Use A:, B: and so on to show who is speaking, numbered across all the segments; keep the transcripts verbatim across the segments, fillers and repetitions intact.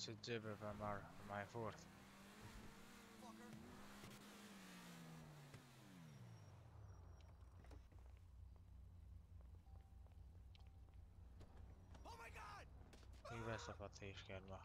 A: Shit jibber van maar mij voort. Ik best op wat heeft gedaan.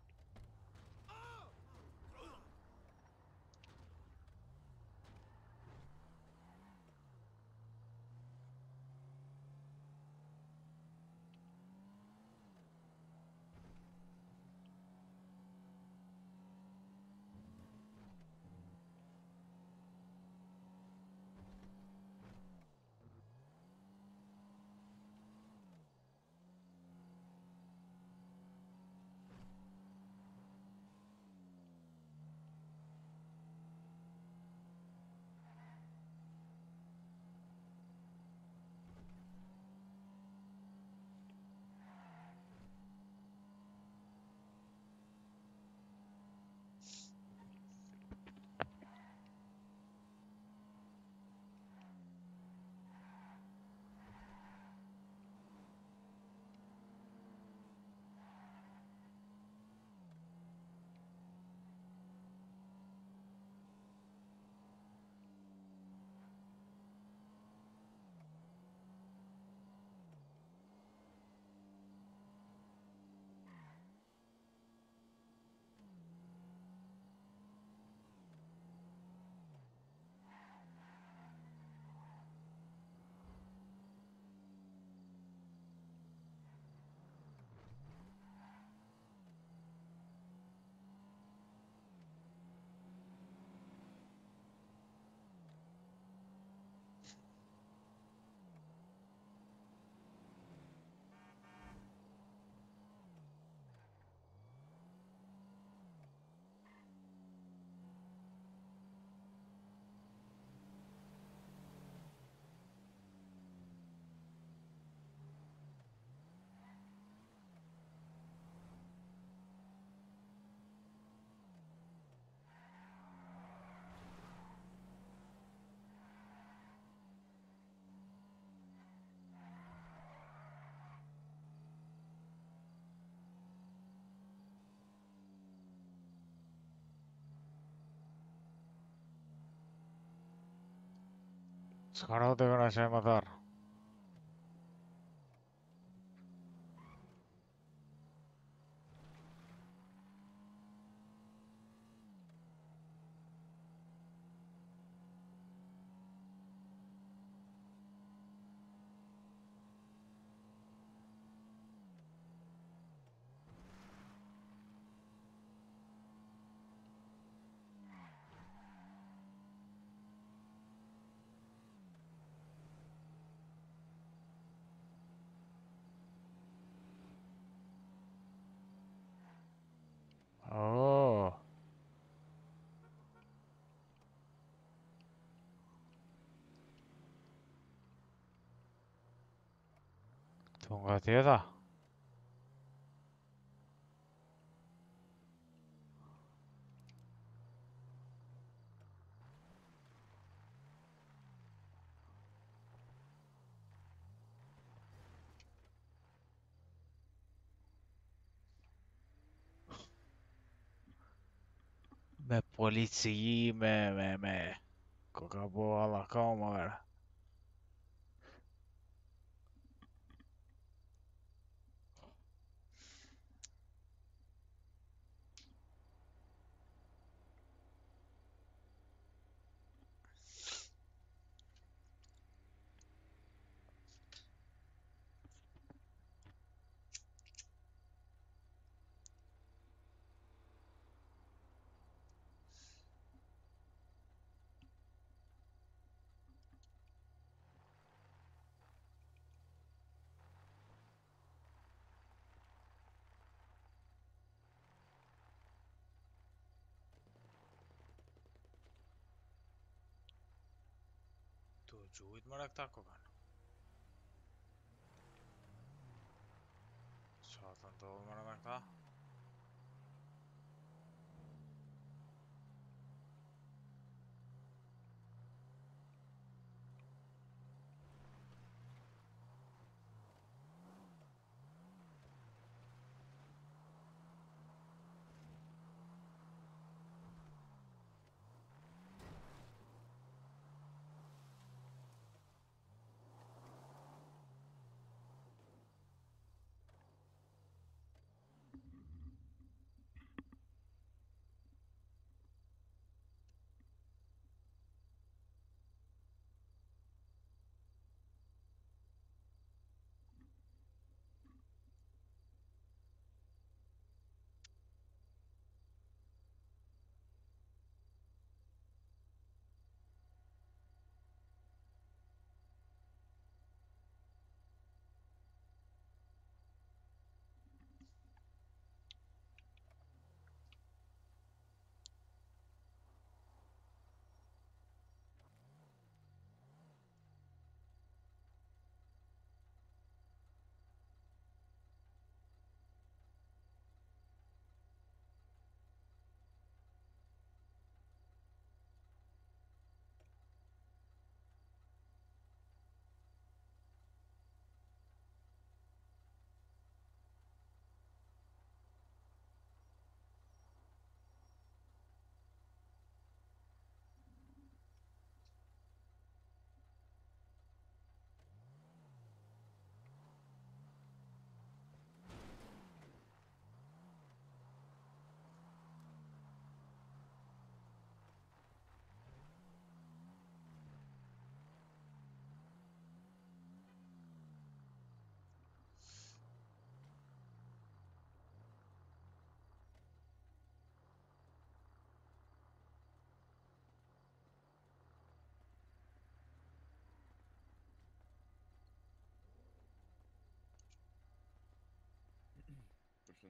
A: Scarado te van a matar. Oh. Tunga tietää. Me poliisi me me me. Kuka puolella kamera. Tuo juit marak takovan. Saatan tuolla marak ta.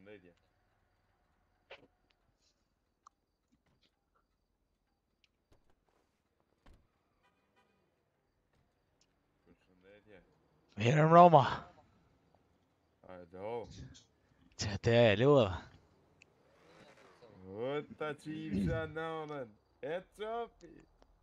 B: Përshëndetje. Përshëndetje.
A: Mirë mbroma.
B: A e do?
A: Që te e luë.
B: O, ta qifësha nonën. E qopi.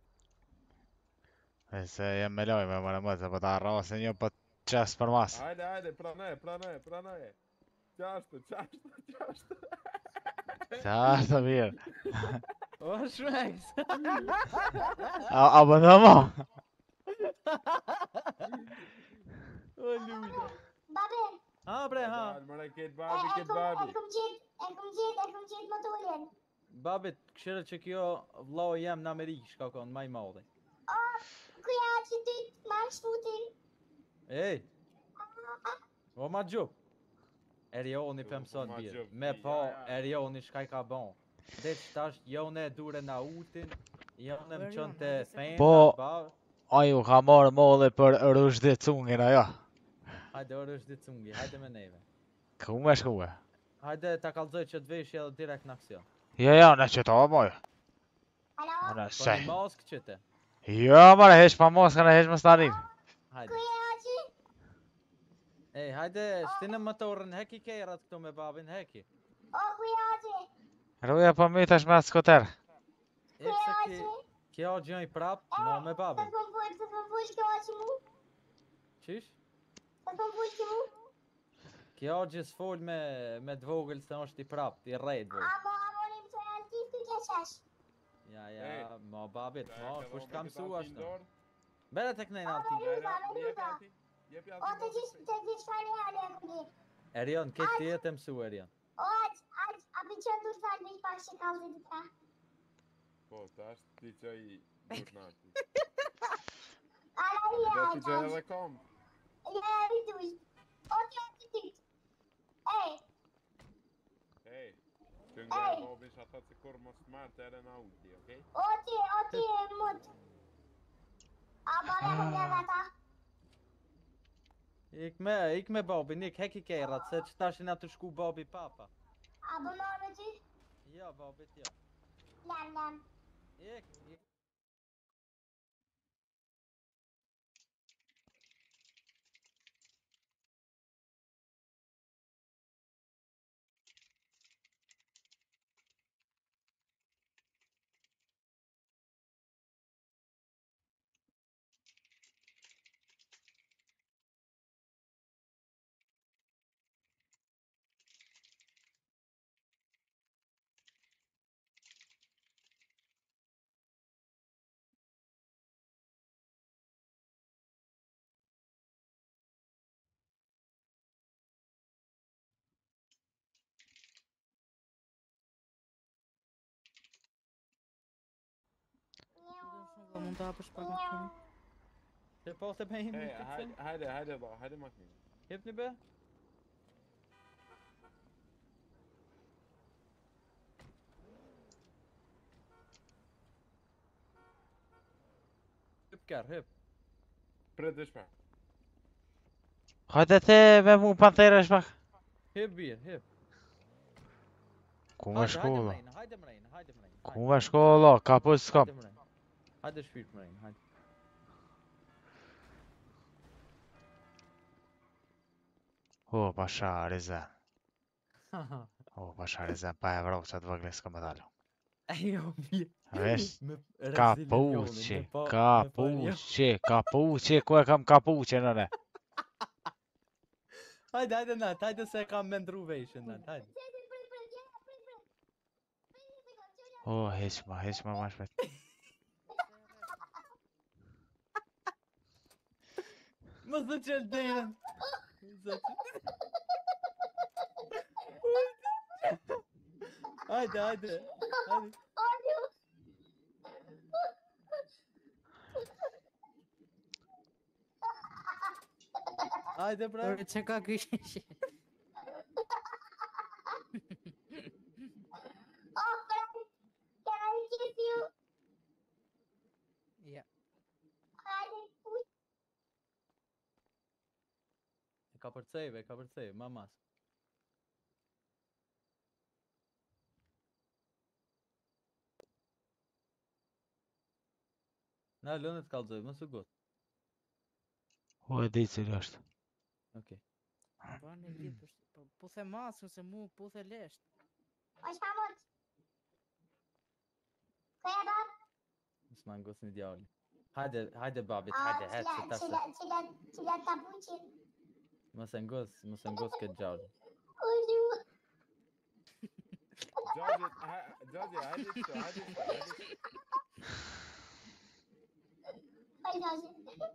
A: E se jem me loj me më më të po ta arrosin një po qes për mas.
B: Hajde, hajde, pranoje, pranoje, pranoje. Qashtë, qashtë, qashtë.
A: Qa është mirë.
C: O shmeks!
A: A, a bëndë mo?
C: O luta.
D: Babi,
C: Ha bre ha.
B: Dalë, mëre, ketë
D: e,
B: babi,
D: e
B: ketë
D: kum e
B: babi.
D: kum gjet, e kum gjet, e kum gjet motorin.
C: Babit, këshire që kjo vlau jem në Amerikë shka konë maj madhe.
D: O, kuja që ty të marrë shputin.
C: Ej, o ma gjup. Erioni
B: O,
C: për mësot
B: ma
C: birë.
B: gjup,
C: Me
B: ja,
C: pa
B: ja.
C: Erioni shka i ka bon. Dhe që tash jone dure na utin, jone më qënë të fejnë,
A: Po-
C: babë.
A: A ju ka marrë molli për rrushdi cungin ajo.
C: Hajde orë është ditë cungi, hajde me neve.
A: Ku me shkuve?
C: Hajde ta kalzoj që të veshje edhe direkt në aksion.
A: Jo, jo, në që ta moj.
D: Alo,
A: Në
C: Po
A: se.
C: një mask qëte.
A: Jo, mare, heq pa moskën e heq më starin.
C: Hajde.
D: kuja që?
C: Ej, hajde, shtinë motorën, heki kejrat këtu me babin, heki.
D: O, kuja që?
A: Ruja po my tash me atë skoter.
C: E
D: Kuja
C: se ki,
D: që?
C: kjo gjëj prap, ma me
D: Të
C: babin.
D: kom full, të kom full kjo që mu?
C: Qish?
D: Të kom full që mu?
C: Kjo gjës fol me, me dvogël se është i prap, i rejt vogël.
D: Amo, amo, një më të realtiv të qeshesh.
C: Ja, ja,
B: Ej.
C: ma babit,
B: Ta e
C: ma,
B: ka
C: kusht
B: dhomën
C: kam
B: këtë
C: su
B: altin
C: ashtë.
B: dorë.
C: Bere tek nejnë alti.
B: Mere,
D: Luta, me
B: jepi
D: luta.
B: altin. Jepi
D: O,
B: altin
D: të
B: dorë.
D: gjithë, të gjithë shfar një halë e kum gjet.
C: Erion, këtë të jetë mësu, Erion.
D: O, aq, aq, a pi qënë dur falë bish pak që kalzit të ta.
B: Po, tash ti qoj dur nati.
D: Ala i
B: Do
D: e,
B: ti qoj edhe kom.
D: Ja, i duj. O, të janë të ty. Ej,
B: Ej, që nga
D: Ej.
B: bobish ata që kur mos marrë ere në ulti, okej?
D: o ti, o ti e mut. A bale kum gjet ata.
C: Ik me, ik me babin, ik heki kejrat, se që tashin atë shku babi papa.
D: A bë marrë me ty?
C: Ja, babit, ja.
D: Lam, lam.
C: Ik, ik.
E: Do mund të hapësh pak makinën?
C: Që po të me imi
B: Ej,
C: këtë
B: hajde,
C: cëmë?
B: hajde, hajde, ba, hajde makinë.
C: Hip një be? Hip kër, hip.
B: Pret dhe shpa.
A: Hajde te me mu panthera shpak.
C: Hip bir, hip.
A: Ku me
C: Hajde,
A: shku
C: hajde
A: lo?
C: mrejnë, hajde mrejnë, hajde mrejnë.
A: Ku me shku lo? Ka pus s'kam.
C: Hajde mrejnë. Hajde shpyrt mrejnë, hajde.
A: O, pasha Rizan. O, pasha Rizan, pa e vrov që të vëgle s'ka me dalu.
C: Ejo, bir.
A: Vesh?
C: Me
A: Kapuqe, kapuqe, kapuqe, ku e kam kapuqe nëne?
C: Hajde, hajde nat, hajde se kam me ndru veshën nat, hajde.
D: Qetin, prit, prit, ja, prit, prit. Prit, prit, prit, prit.
A: O, heq ma, heq ma ma shpet.
C: Më thë qëllë dejën. Hajde, hajde, hajde.
D: Olju.
C: Hajde, bre.
E: Ore, që ka ky sheshi?
D: Oh, friend. Can I kiss you?
E: Ja.
D: Hajde, uj.
C: Ka përcejve, ka përcejve, mamas. Na, lënë të kallëzoj, mos u gut.
A: O e di cili është.
C: Okej.
E: Bani lidh për po po the masën se mu po the lesht.
D: Oj Mahmut. Kaya da?
C: Mos ma ngosni djalin. Hajde, hajde babit,
D: Ah,
C: hajde, hajde se
D: cila,
C: tash.
D: cila, cila, cila tabuqin.
C: Mos e ngos, mos e ngos këtë gjallin.
D: Uju.
B: Gjaxhi, ha- Gjaxhi, hajde kështu, hajde kështu, hajde kështu.
D: Oj Gjaxhi.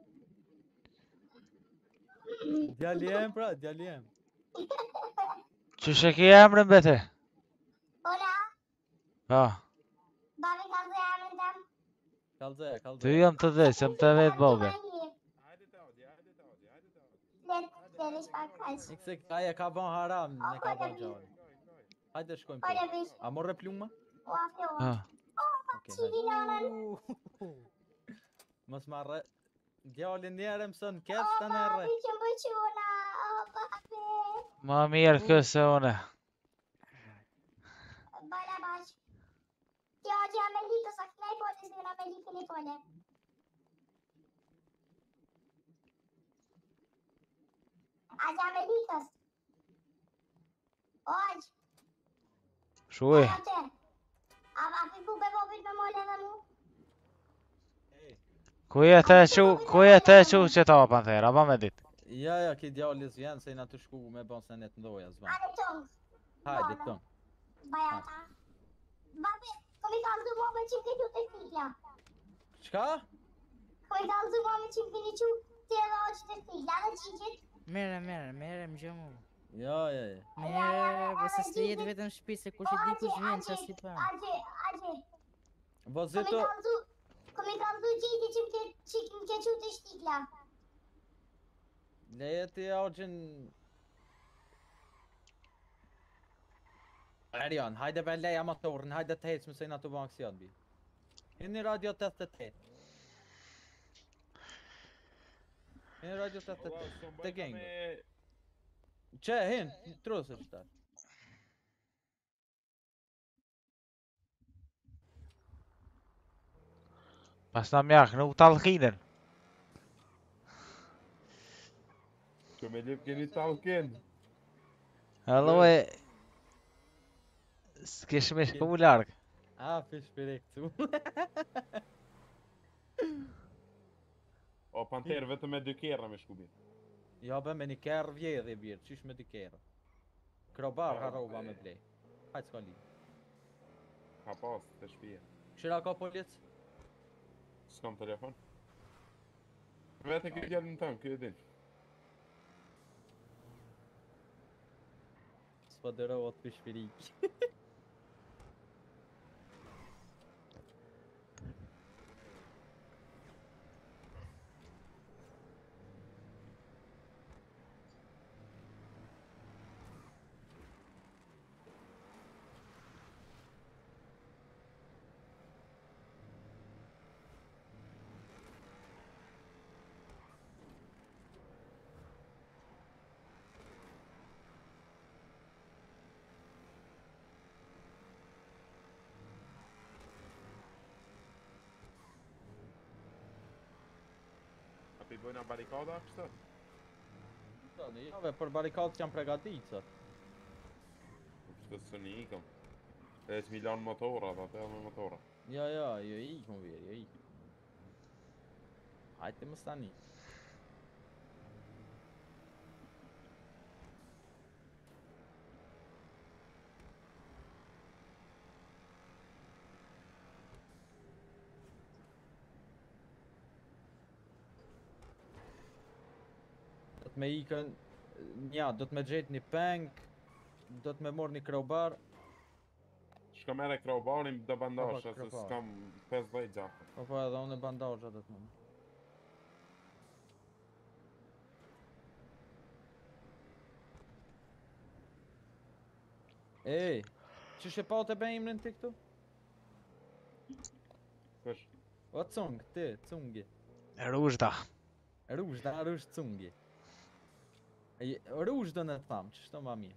C: Djali jem pra, djali jem.
A: Qysh e ke emrin bete?
D: Ora,
A: Po,
D: babi ka zë emrin tem.
C: Kallëzoja,
A: ty
C: kallëzoja.
A: jam të dhe, se më të vetë bobe.
B: Hajde të odi, hajde të odi, hajde të odi.
D: Let, let ish pak kaq.
C: Ikse aja ka ban haram, ne ka ban gjallin. Hajde shkojmë
D: Ore
C: po.
D: bish,
C: A morre pluma?
D: u afjo.
A: Ah,
C: Okej, hajde.
D: Çivi nanën.
C: Mos marrë. Djalin njerë mëson keq të në rre.
D: Babi që më quna, o babi.
A: ma mirë këse une.
D: Bala bash. Kjo që me li të saknaj po të zina me li Filipone. A që me li tës. Oj,
A: Shuj,
D: atë. A a fiku be bobit me mole dhe mu?
A: ku je te që, ku je te që që ta panthera, ma me dit.
C: Ja, ja, ki djallis vjen se jena të shku me bon se net ndoja zvan.
D: Ale tong.
C: Hajde tëm.
D: Bajata. Babi, kom i kalzu mo me qim këtu të stikla.
C: Çka?
D: Kom i kalzu mo me qim këni qu të edhe oqë të stikla dhe qinqit.
E: Mere, mere, mere më gjë mu.
C: Ja, ja, ja.
E: Mere, po se s'li jetë vetëm në shtëpi se kush e di kush vjen qa si pa.
D: Aje, aje.
C: Po
D: Kom i
C: zito,
D: kalzu, kom i kalzu gjiti që më ke qu të stikla.
C: leje ti augjën. Arian, hajde be leja motorin, hajde të hecë mësejna të bankë si atë bi. Hini radio osmëdhjetë e osmëdhjetë. Hini radio osmëdhjetë e osmëdhjetë. Te gengë. Që, hin, trusë është ta.
A: Pas na mjak, nuk talkinen.
B: Që me lip keni talkin.
A: Allo e... S'kesh me shku larg.
C: A, fish për e këtu.
B: O panter vetëm me dy kerra me shkubi.
C: Ja, be me një kerë vjedhe birë, qish me dy kerë. Krobar harova me blej. Hajtë s'ka li.
B: Ka pas të shpije.
C: Shira ka polic?
B: S'kam telefon. Vete këtë gjallën tëmë, këtë din.
C: S'po dërë o të fish për i.
B: A pi bojna barikada kështë?
C: Tani, jave, për barikadët jam pregatit, sot.
B: Kështë së një ikëm. E që milan motorat, atë edhe me motora.
C: Ja, ja, jo i ikë më verë, jo i ikë. Hajte më stani. Do të me ikën, nja, do të me gjetë një peng, do të me morë një krobar.
B: Shka mere krobarin do bandash,
C: Po, po,
B: asë
C: krobar.
B: s'kam pesëdhjetë gjakë.
C: Po po edhe unë bandazha do të më. Ej, që shë pa të bëjmë në ti këtu?
B: Kush?
C: O cung, ti, cungi.
A: Ruzhda.
C: Rush, da rush cungi. Ej, rush do në thamë, që shto ma mirë.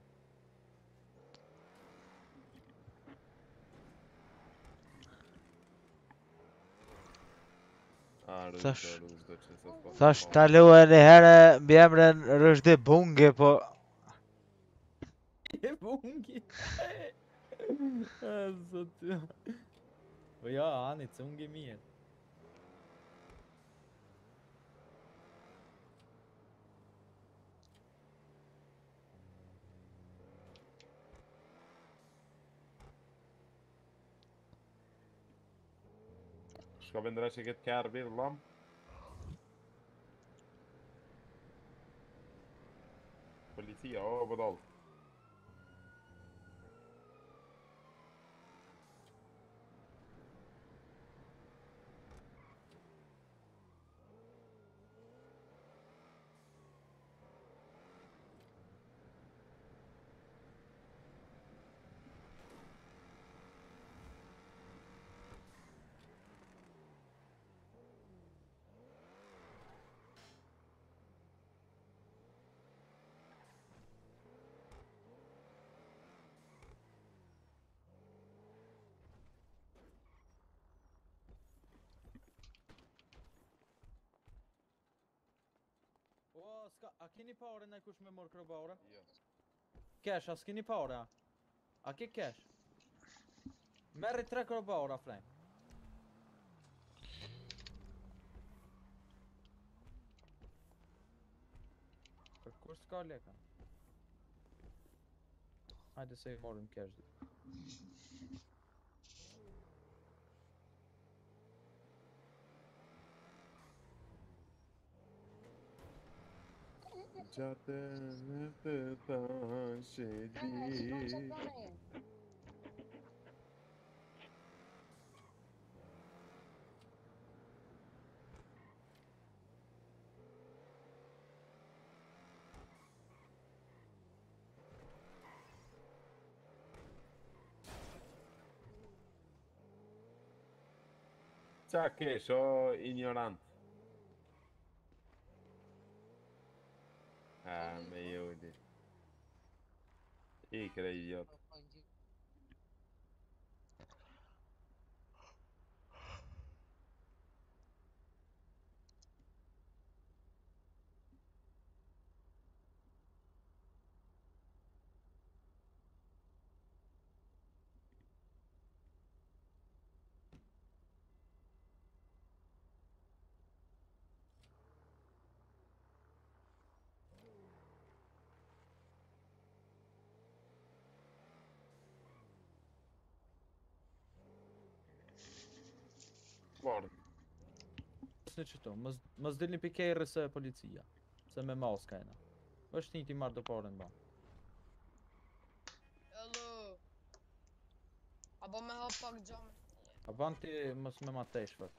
B: Ja, du
A: Thash,
B: kör du det känns som att
A: thash
B: fan.
A: talohen e herë mbi emrin Rushdi Bungi, po
C: Det är Bungi. Alltså, du- Och ja, han är Tsungi mer.
B: Ska vi dra sig ett kärbillam? Politia överallt.
C: Och ska, a keni pare në kush me mor krobare? Cash, a s'keni pare? A A ke cash? Merri tre krobare, Frank. Për kur s'ka leka? Hajde se i morim cash.
B: Cadden efter tragedi. Qa kesh, o ignorant. Ah, me jodi. Ikre idiot. Var.
C: Në qëto, mos, mos dilni pi kerrës e policia. Se me maska jena. është një ti marrë do pare në ba.
F: Hello. Apo me hap pak xhamin.
C: A ban ti mos me matesh, vet.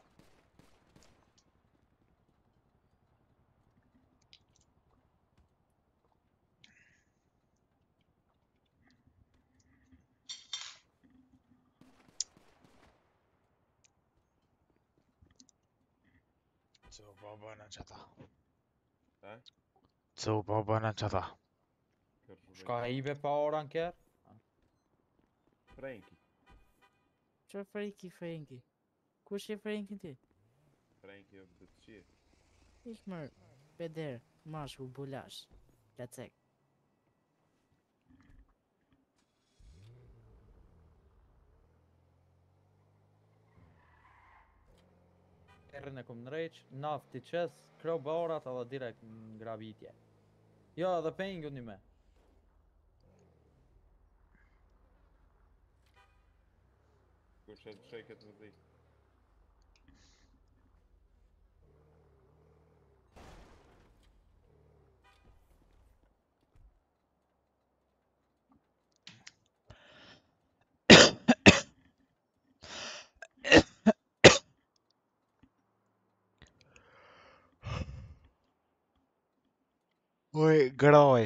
A: Co baba në qata.
B: Eh?
A: Co baba në qata.
C: Shka i be pa ora në kjerë?
B: Frankie.
E: Qa Franki, Franki? Kush e Franki ti?
B: Frankie of the shit.
E: Ik mër, peder, mashku, bulash, lacek.
C: Erën e kum në req, nafti qes, kro barat edhe direkt në gravitje. Jo, edhe pengu një me.
B: Kush e të sheket më zi.
A: Uj, groj.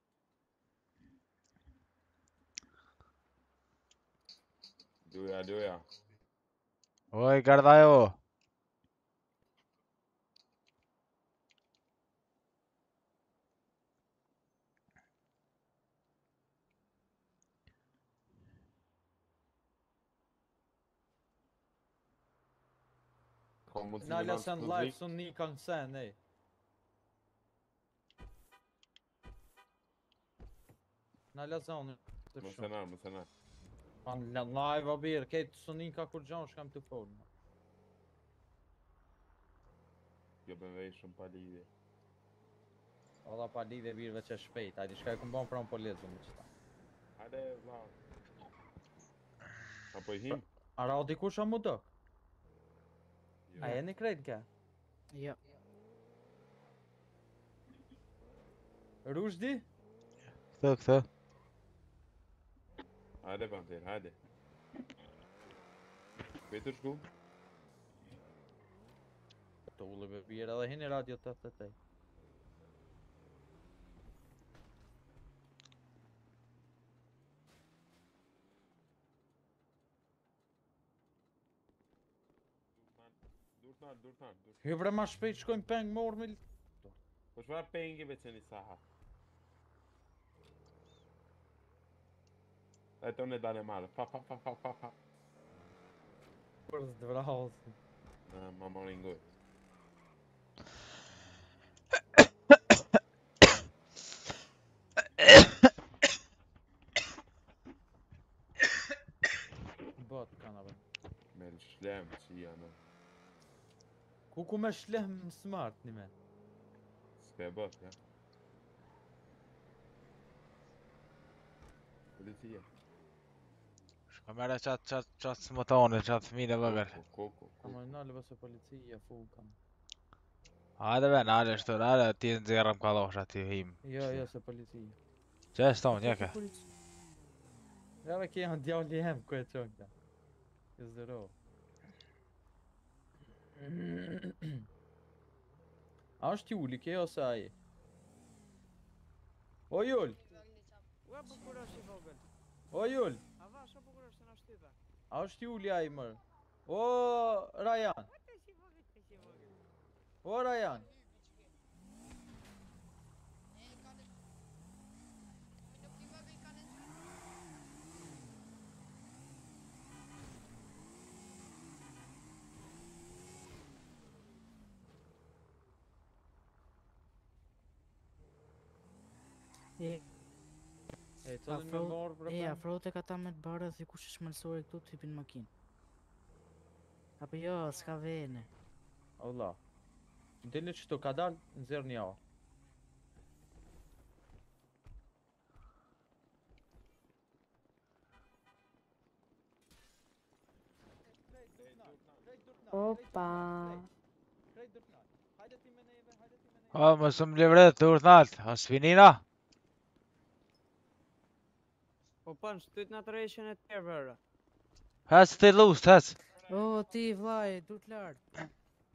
B: Duja, duja.
A: Uj, gardajo.
B: Ka mundsi
C: Na
B: me lanë
C: lësën
B: shpëzik?
C: live sun një kanë sen, ej. Na lësën të
B: Mos e
C: shumë.
B: nar, mos e nar.
C: Pan lë- live o birë, kejtë sun një ka kur gjonë shkam të folë.
B: Jo ben vej shumë pa lidhje.
C: Ola pa lidhe birëve që shpejt, hajde shka e këm bon pranë policën me qëta.
B: Hajde, vlla. Apo i him?
C: A ra o dikush a mu dok? A
B: Jo.
C: jeni krejt ke?
E: Jo.
C: Rushdi?
A: Këthë, këthë.
B: Hajde Panter, hajde. Petër shku?
C: Të ullëve birë edhe hini radio të të tej.
B: Dur t'nal, dur t'nal, dur.
C: Hyvre ma shpejt shkojnë peng morë me...
B: Po çfarë pengi veç një saha? E tonë e dale marë, pa pa pa pa pa pa.
C: Për së dvrahosë.
B: Në, ma morin goj.
C: Bot kanë abën.
B: Me lë shlem që janë.
C: Ku ku me shlem smart një me?
B: S'ke bot, ja. Policia.
A: Shko mere qatë qatë qatë smotone, qatë fëmine vëgër.
B: Ko, ko,
C: A
B: ko.
C: më nalë bëse policia fu kam.
A: Hajde be, nale shtu, nale, ti në zirëm kalosh aty him.
C: Jo, jo, se policia.
A: Që e stonë, njeke?
C: Ja me ke janë djalli hem ku e qonë këta. Ju zero. A është Juli ke ose aji? O Jul!
G: Ua bukurosh i vogël.
C: O Jul!
G: A vash o bukurosh se na shtype.
C: A është Juli aji mërë? O Rajan!
G: Te si vogël, te si vogël.
C: O Rajan!
E: E,
C: E, të dhe me
E: afro,
C: morë për
E: e,
C: peng?
E: afro të ka ta me të barë dhe kush është mëlsore këtu të hypin makinë. Apo jo, s'ka vene.
C: Allah. Dili që të ka dalë, në zërë një a.
D: Opa.
A: O, më së më livret, të urthnalt, o sfinina?
G: Po pan, shtyt në të rejshën e tjerë vërë.
A: Hec të lust, hec.
E: O, ti vlaj, dur të lartë.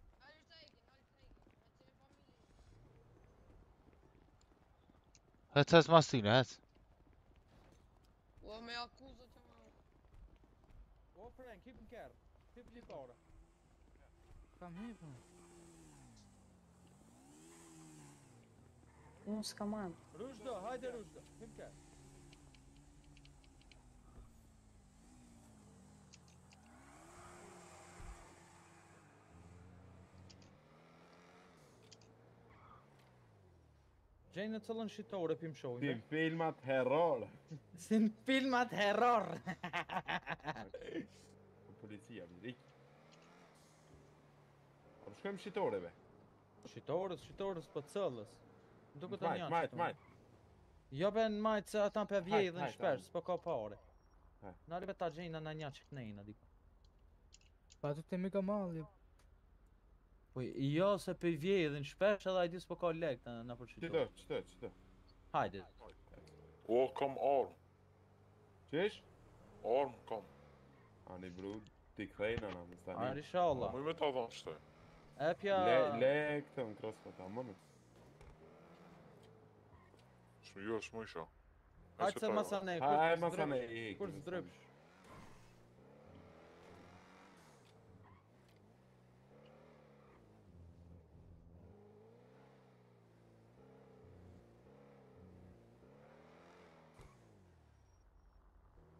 A: Hec, hec mas tine, hec.
F: O me akuzë që më...
C: O Frank, hip në kërë. Hip një pare.
E: Kam hypën.
D: Unë s'ka marrë.
C: Rushdo, hajde Rushdo. Hip kërë. Gjejnë në cëllën shqitore pim
B: Si
C: shojnë.
B: në filmat herrore.
C: Si në filmat herror.
B: Po policia, më rik. Po shkojmë shqitoreve.
C: Shqitorës, shqitorës për cëllës. Duke të
B: Majt,
C: një
B: majt, majt.
C: Jo ben majt se ata për vjej dhe në
B: hajt,
C: shpesh,
B: hajt.
C: s'po ka pare.
B: Hajt.
C: Në ribe ta gjejnë në një që kënejnë diko.
E: Pa të temi ka malli.
C: Po jo se për vjej dhe në shpesh edhe ajdi s'po ka lek të në për
B: Qëto,
C: shqitorë.
B: qëto, qëto.
C: Hajde.
H: O, kam armë,
B: Qesh?
H: armë kam.
B: Ani bru, ti kthejna na, më stani.
C: Arisha Allah.
H: Më me ta dhanë shtoj.
C: Epja...
B: Le, le këtë në crossfit, a mënë.
H: Shmë jo, shmë isha.
C: Hajtë se masane,
B: Ha,
C: kur
B: e
C: s'drypsh.
B: masane i iki.
C: Kur s'drypsh.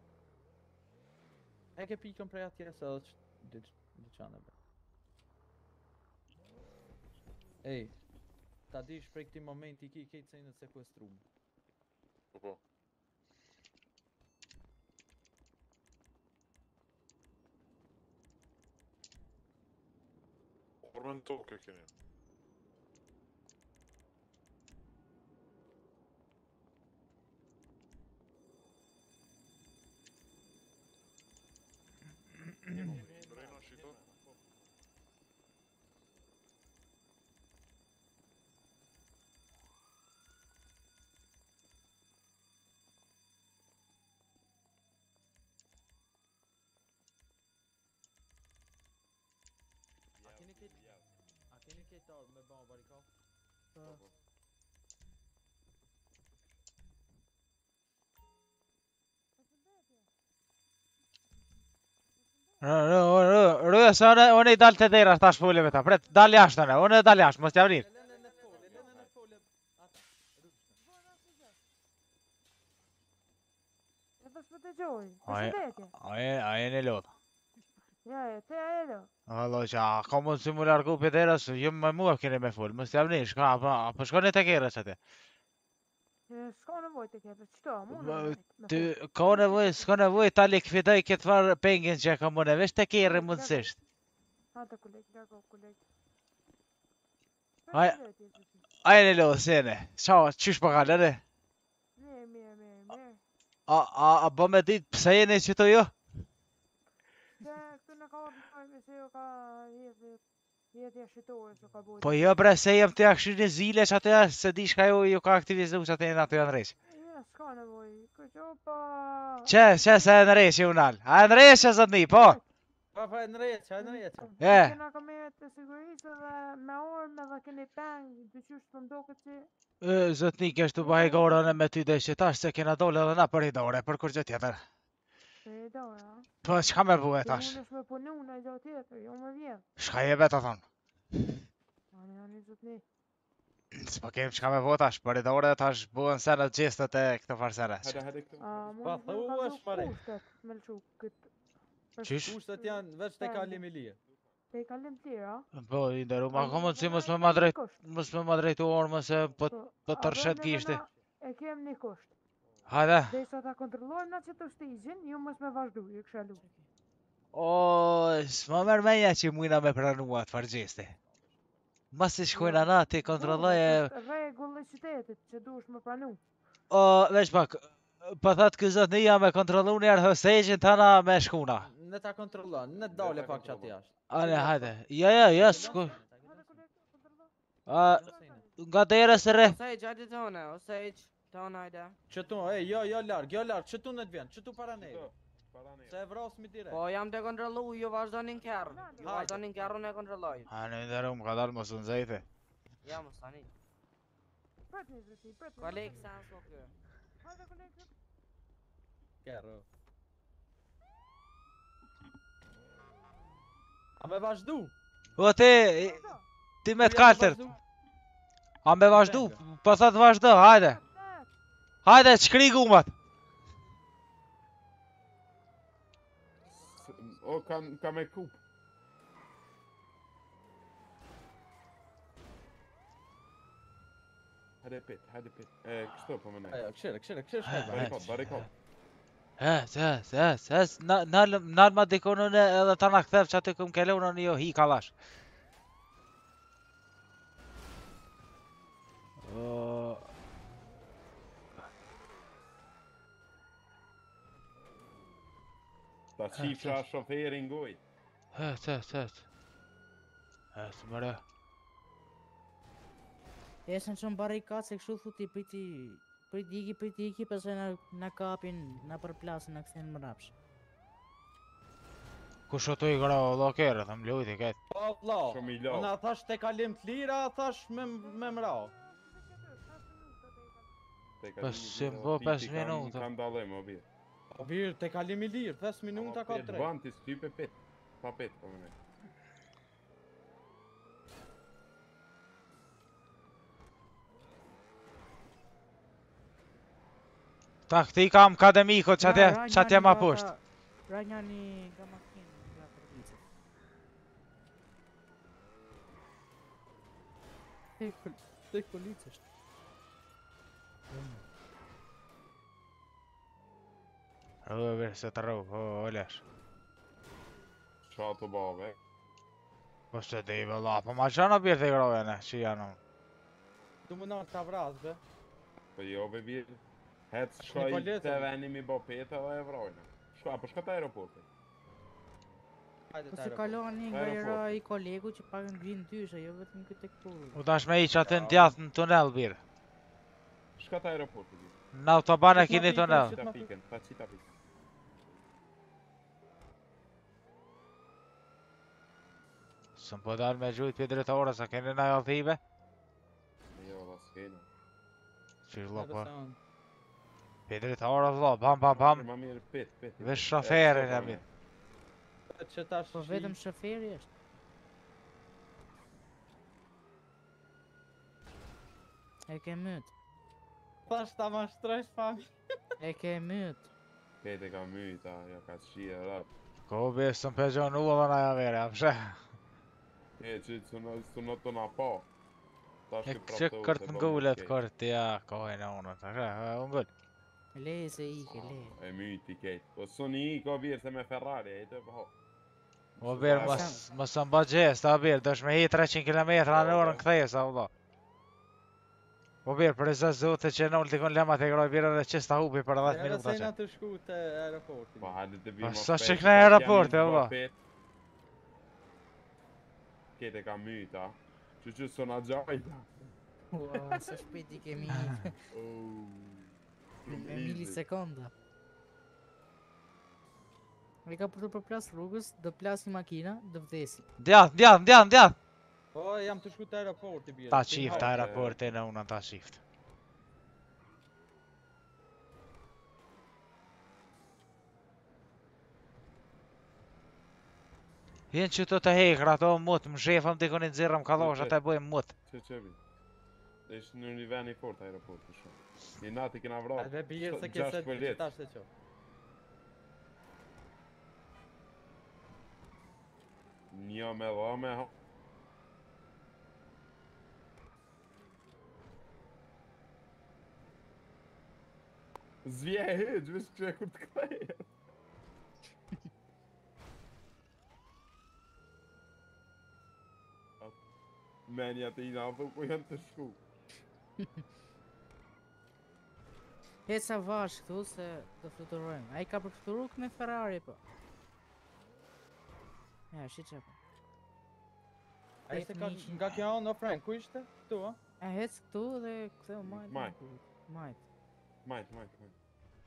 C: E ke pikën prej atje se edhe që dyqaneve. Ej, ta dish prej këtij momenti ki kejtë cenët sekuestruar.
H: Po po. Ormën tokë e keni. Brejna shito.
C: A keni këtë... A keni këtë orë me ba barikall?
A: Rrë, se unë unë i dalë të dera tash fole me ta. Pret, dal jashtë unë, unë dal jashtë, mos t'ja vrir.
C: Lene në fole, lene në fole. Ata, rrugë.
I: E pas për të gjoj,
A: Ai-
I: përshëndetje.
A: A e, a e në lodhë.
I: Ja, e, te e do.
A: Allo, qa, ka mund si mu largu për derës, jëmë me mua keni me full, mos t'ja vrir, shka, apo, apo shkoni të kjerës atë.
I: S'ka nevoj të kepe, qëto, mu
A: Ba,
I: në
A: Ty, ka nevoj, s'ka nevoj, ta likvidoj këtë farë pengin që ka mune, vesh të kjerë mundësisht.
I: Hata koleg, largo koleg.
A: Ai-
I: Përshëndetje, zëti.
A: A e në lodhë, sene, qa, qysh për kalë, ne?
I: Mirë, mirë, mirë, mirë.
A: A, a, a bë me ditë, pse jeni që të jo?
I: Se këtu në ka orë në me se jo ka jetë, jetë jashitore, se ka bojtë.
A: Po jo bre, se jem të jakë një zile që atë jash, se di shka jo ju ka aktivizu që atë jenë atë janë reqë.
I: Ja, s'ka nevoj, kërqo pa...
A: Që, që se e në reqë ju nalë? A e në reqë e zëtni, po?
C: Pa, pa, në rejtë, e në rejtë.
A: E.
I: Kena ka me të sigurisë dhe me orë me dhe keni peng, dy qysh të mdoke që...
A: E, zëtni, kështë të bëhe gorën e me ty dhe që tash, se kena dole dhe na për i dore, për kur gjë tjetër.
I: Se e dora, a?
A: Po, qka me buhe
I: Se
A: tash?
I: unë është me punu në gjo tjetër, jo me vjetë.
A: Shka je vetë thonë?
I: Ani, ani, zëtni.
A: S'po kem qka me buhe tash, për i dore tash buhen senet gjestët e këtë farë sene.
B: Hajde, hajde këtu.
I: A, mu
C: Pa,
I: është me
C: thu
I: ka
C: është pare.
I: du kushtet me lëshu këtë.
A: Qysh?
C: Kushtet janë veç të kalim i lirë.
I: Te i kalim tira, a?
A: Po, i ndëru, ma ka mundë si mos me ma drejt, mos me ma drejtu orë, mëse po, po të rëshet kishti.
I: E kem një kusht.
A: Hajde.
I: Dhe sa ta kontrollojmë na që të shtizin, ju mos me vazhdu, ju kësha lu.
A: O, s'ma mërë menja që mujna me pranua të fargjesti. Mas i shkojna na, ti kontrolloj e...
I: Regull e qytetit që duhesh me pranu.
A: O, veç pak, po thatë këzot një jam me kontrolu njerë hësejgjin tana me shkuna.
C: Në ta kontrollon, në dale pak që atë jashtë.
A: Ane, hajde. Ja, ja, ja, s'ku... A, nga derës e re.
G: Osej, hajde tona, osej, tona hajde.
C: Qëtu, e, jo, jo larg, jo larg, qëtu në të vjen, qëtu para ne.
B: Para ne.
C: Se e vrasmi direkt.
G: Po jam të kontrollu, ju vazhdoni në kjarë. Ju
C: Hajde.
G: vazhdoni në kjarë, unë e kontrolloj.
A: Ane, ndërë, më ka dalë mos unë zejte.
G: Ja, mos tani.
I: Pret një zëti, pret një.
G: Koleg, sa në s'ko kë.
I: Hajde koleg.
C: Kërë. A me vazhdu?
A: O, ti, ti me të kaltër. A me vazhdu, po thatë vazhdo, hajde. Hajde, qkri gumat.
B: O, kam, kam e kup. Hajde pit, hajde pit. E, kështu po më ne.
C: Ajo, këshire, këshire, këshire shkaj.
B: Barikot, barikot.
A: Hes, hes, hes, hes, nalë ma dikonu në edhe ta na këthev që aty këm kele unë një jo hi kalash. O,
B: Ta qifra shoferin goj.
A: hes, hes, hes. Hes, mëre.
E: Esën shumë barikat se kështu thuti priti, priti iki, priti iki, pëse na, na kapin, na përplasin, na këthin më rapsh.
A: Ku shotu i gra o lo kere, thëm lujti ketë.
C: Po, vla,
B: Shumë i lau.
C: unë a thash te kalim të lira, a thash me, me mra.
B: Te ka
A: Po,
B: një
A: si
B: video,
A: po,
B: ti-
A: pes
B: ti kam-
A: minuta.
B: Kam dallim, o birë.
C: Po birë, te kalim i lirë, pesë minuta ka
B: Pet
C: tre.
B: banti, s'type pet. Pa pet, po më ne.
A: Taktika akademiko që atje, që atje ma poshtë.
E: Ranjani nga makinë, nga përgjicë. Tek tek policë është.
A: Över se të rrugë, o, olesh.
B: Qa të bave?
A: Po se di vëlla, po ma qana bjerë të grove ne, që janë unë.
C: Du më nërë të vras, be.
B: Po jo be birë. Hec
C: Shni
B: shkoj
C: polica.
B: të veni mi bo pete dhe e vrojnë. Shka, po shka të aeroporti?
C: Hajde
E: Po
C: të
E: se
C: aeroport.
E: kaloni nga
B: Aeroporti.
E: era i kolegu që pak në vinë dyshe, jo vetëm këtë tek po.
A: U tash me iq aty në djathë në tunel birë.
B: Shka të aeroporti birë?
A: Në autoban e
C: Qyt
A: kini
C: ma pikën,
A: tunel.
C: qyt
B: Ta
C: ma
B: piken, ta qita piken.
A: Sëm po dalë me gjujt për drejtore, sa keni na jallëthive?
B: Jo, da s'kena.
A: Qysh lo
C: Edhe
A: po?
C: se unë.
A: Për drejtore vlo, pam pam pam.
B: Ma mirë pit, pit.
A: Vesh shoferin e mirë.
C: Vetë që tash
E: Po vetëm shoferi është. E ke myt.
C: Tash ta ma shtrojsh fami.
E: E ke myt.
B: Kete ka myta, ja ka qia e rap.
A: Ko be sëm pe gjon u dhe na ja vere, apshe.
B: E, që të në të na pa. Tash
A: E
B: të
A: që
B: praptohu
A: kërt
B: se
A: në
B: bo
A: gullet,
B: mirë
A: kërt, ja, kohën e unë, të shë, unë gull.
E: Le se i ke le.
B: kejt. E myti kejt. Po suni i ka birë se me Ferrari, e të po.
A: O birë, më së mba gjes, ta birë, dësh me hi treqind kilometra në orën këthej, sa vëlla. O birë, për e zë zote që në ullë t'ikon lemat e groj birë dhe qës ta hupi për dhjetë
C: Edhe
A: minuta
C: se
A: që.
C: na të shku të aeroporti.
B: Po hajde të
A: Po,
B: bimë
A: sa që këna aeroporti,
B: o
A: valla.
B: Kete ka myta. Që që sona gjajta.
E: Ua, sa shpejt i kemi
B: Oh.
E: me milisekonda. E ka për të përplas rrugës, do plasi makina, do vdesi.
A: Djath, djath, djath, djath!
C: Po jam të shku të aeroporti bjerë.
A: Ta qift aeroporti në unë, ta qift. Vjen që të të hekra, ato mut, më shefëm të ikonin zirëm kalosh, atë e bojmë mut.
B: Që që bi? Ishtë në një ven i fort aeroporti shumë. Një natë i kena vrapë.
C: Edhe bjerë se ke
B: gjashtë
C: se që
B: pëllet.
C: tash të qo.
B: Një me dha me ha. Zvje e hyq, vish që e kur të këtheje. Menja të i nafu, ku janë të shku.
E: E sa vash këtu se do fluturojmë. A i ka përfturu me Ferrari po. Ja, shi që po.
C: A ishte ka, nga kjo anë, o Frank, ku ishte? Tu, a?
E: E hec këtu dhe ktheu majt.
B: Majt.
E: Majt.
B: Majt, majt, majt.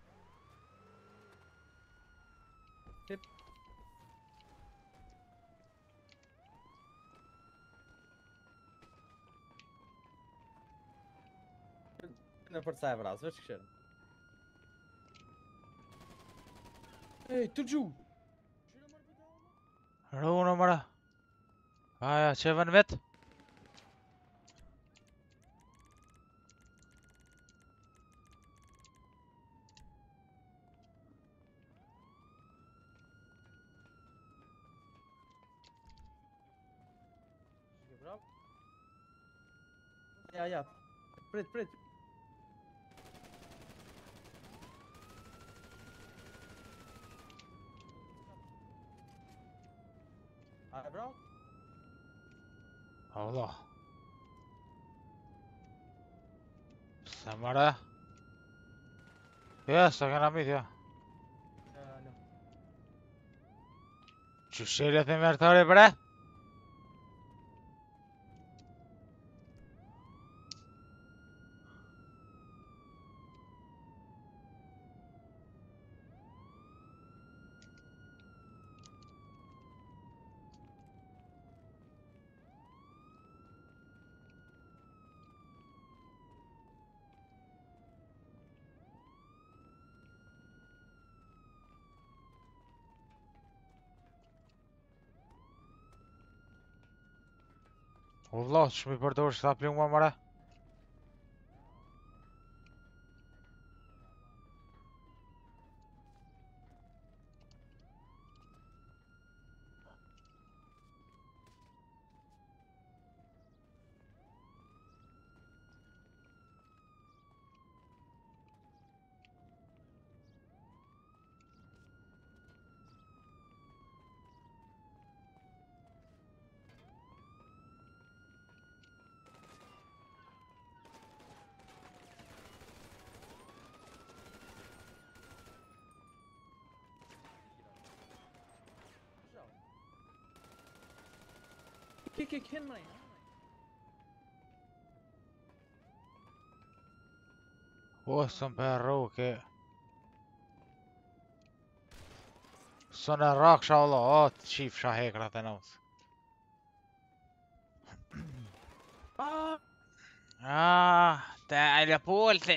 C: Në për ca e vras, veç këshirë. Ej, të gju!
A: Runë mëra. Aja, që vën vetë?
C: Ja, ja. Prit, prit. A e bravo?
A: Allah. Sa mëra? Ja, sa këna mitë, ja. Që shirët e mërtari bre? O vlla, që mi përdojsh sa plungë më mëra?
C: Kik, kik, hin mig.
A: Vuosson perruke. Såna rakschauler åt chief shahekrat en out.
C: Ah!
A: Ah, تعال بولتي.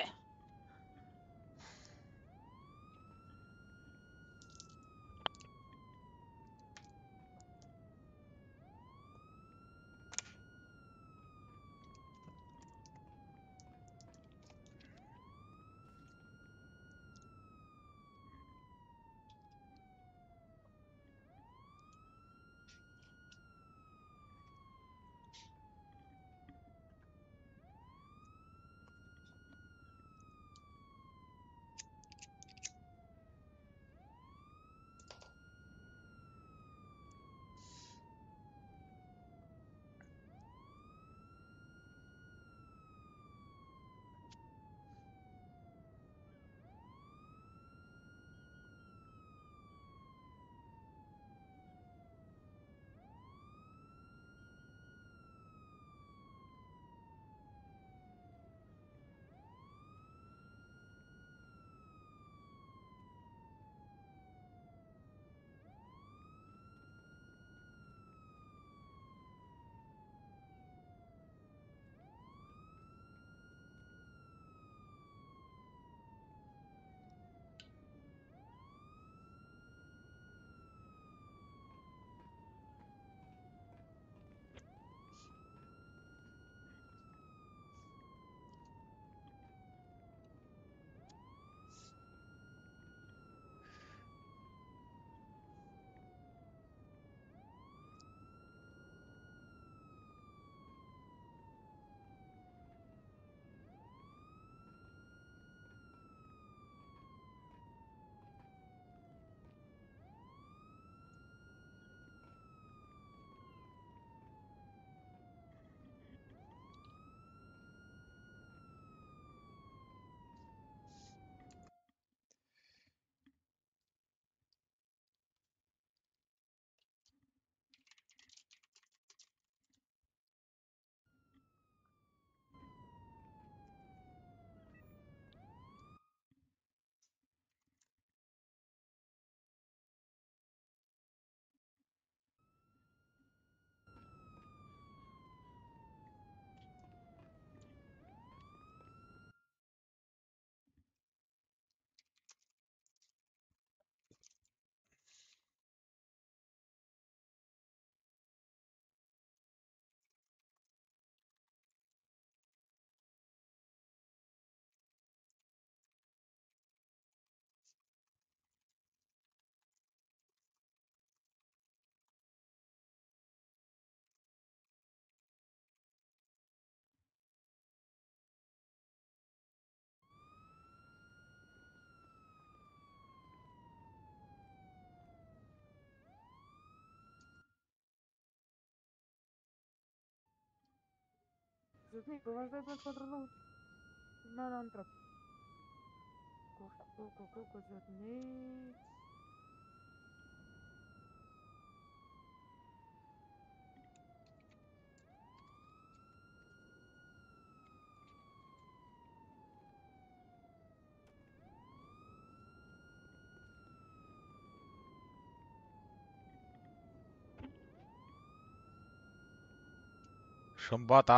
I: Sus Nico, vas a ver cuatro luz. No, no, entra. Coco, coco, coco, sus ni.
A: Shumbata.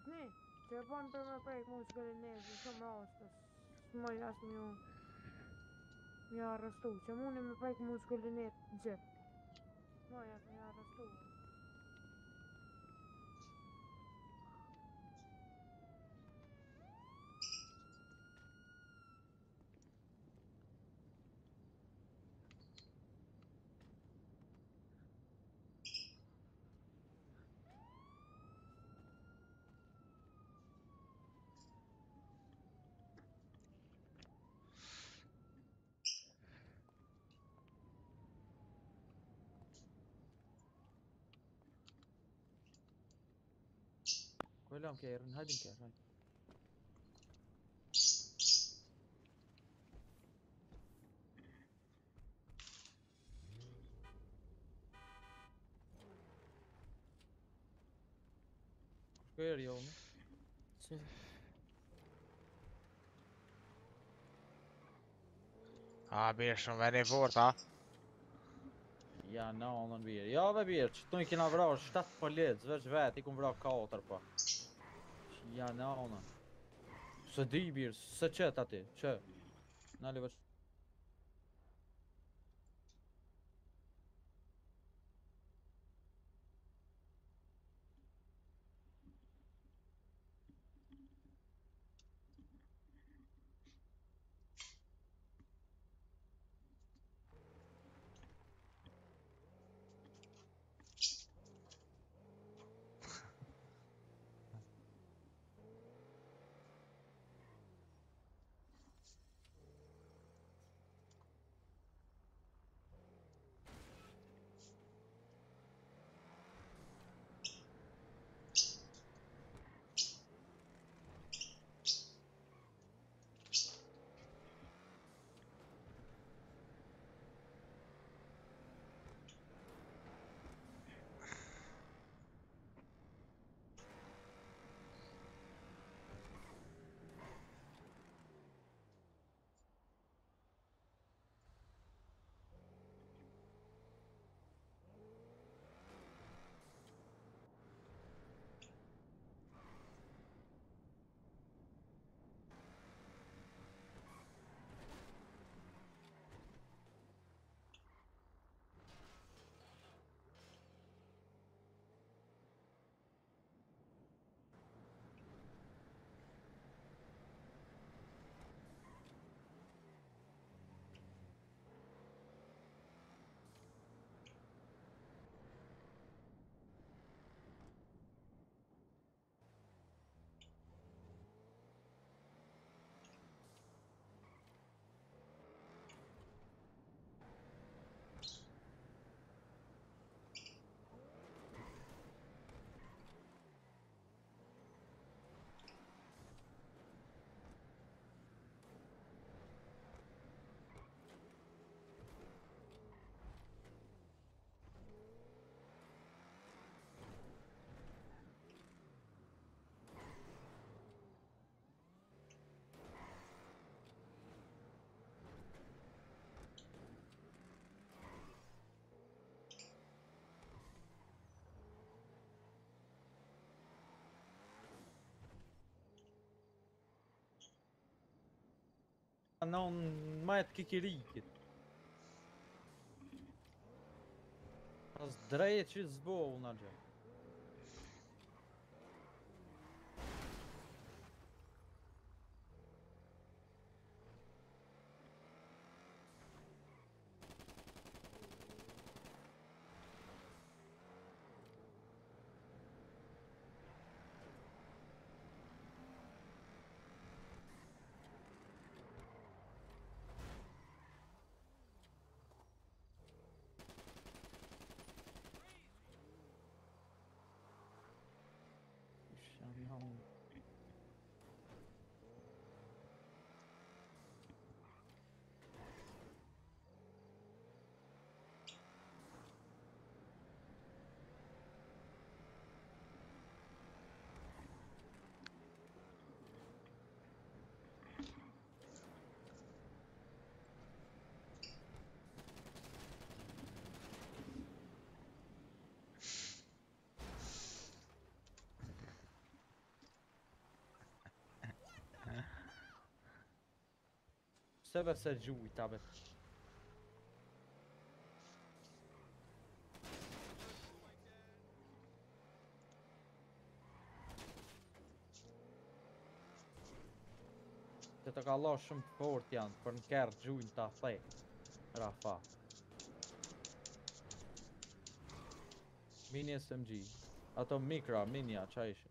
I: Niin, se on për me prek muskullin e nefit shumë rastës. S'moj as një një arrestu, që mundi me prek muskullin e gjithë. S'moj as një arrestu.
C: Kolla om Keirin, hadi Keir, hadi. Keir yolunu.
E: Se
A: Ja, blir som veni fort, ha?
C: Ja, nanen bir. Ja, ve bir. Që i kena vrar shtat polic, veç vet, i kun vrar katër po. Ja, nanen. Se di bir, se qet ati, që? Nali veç. Non majet kikirikit. Pas drejt që zbohu në gjë. Pse vetë se gjujta vet. Që të ka la shumë fort janë, për në kërë gjujnë të thej. Rafa. Mini S M G. Ato mikra, minja, qa ishe?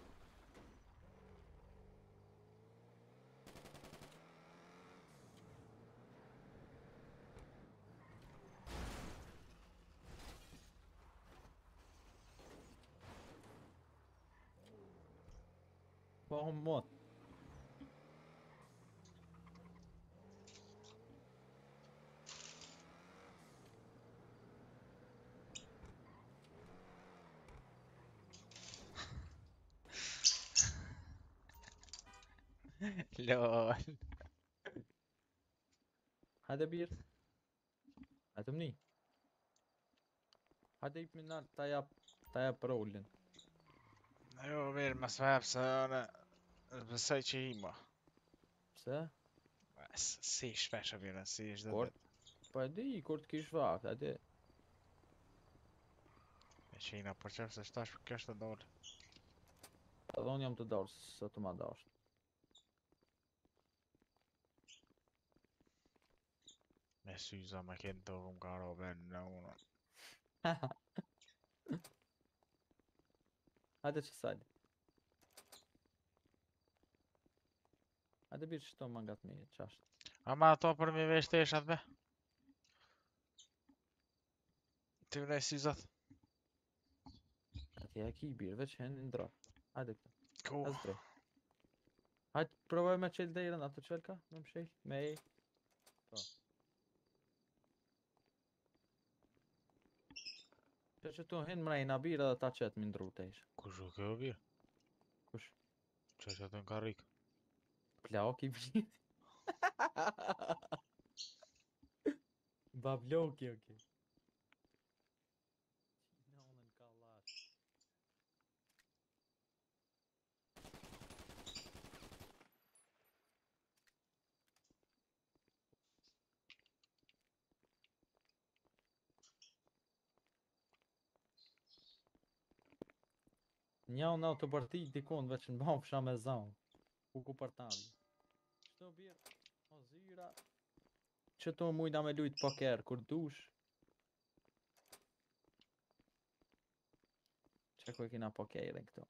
C: Po hum mot.
A: LOL.
C: Hajde bir. Hajde mni. Hajde ip minna ta jap, ta jap rolin.
A: Jo, mirë, mas me hapë se anë besoj që i ma.
C: Pse?
A: S- Si shpesh e vjen, si çdo
C: Kur?
A: ditë.
C: Po e di, kur të kish vakt, hajde.
A: E qina për qef se shtash kjo është të dolë.
C: Edhe unë jam të dorë, së të ma dasht.
A: Me syza me kënë të vëm ka robe në unë.
C: Hajde që sajdi. Hajde birë që to mangat me qasht.
A: Ama ato për mi vesh të eshat be? Ti vrej syzat?
C: Ati e ki birë, veç hen në ndra. Hajde këta,
A: Ku?
C: as drej. Hajde provoj me qel dejrën, ato qel ka? Me më shel? Me e. Po. Që që tu hen mrejna birë edhe ta qetë mi ndru të ish.
A: Kush u kjo birë?
C: Kush?
A: Që që të në karikë?
C: Ploki birë. Ba bloki, oke. Në onën ka lash. Një unë auto parti dikon veç në bëmë fsha me zonë. Ku ku partavi. Qëto birë, o zyra. Qëto mujna me lujt poker, kur dush. Që ku e kina pokerin këto.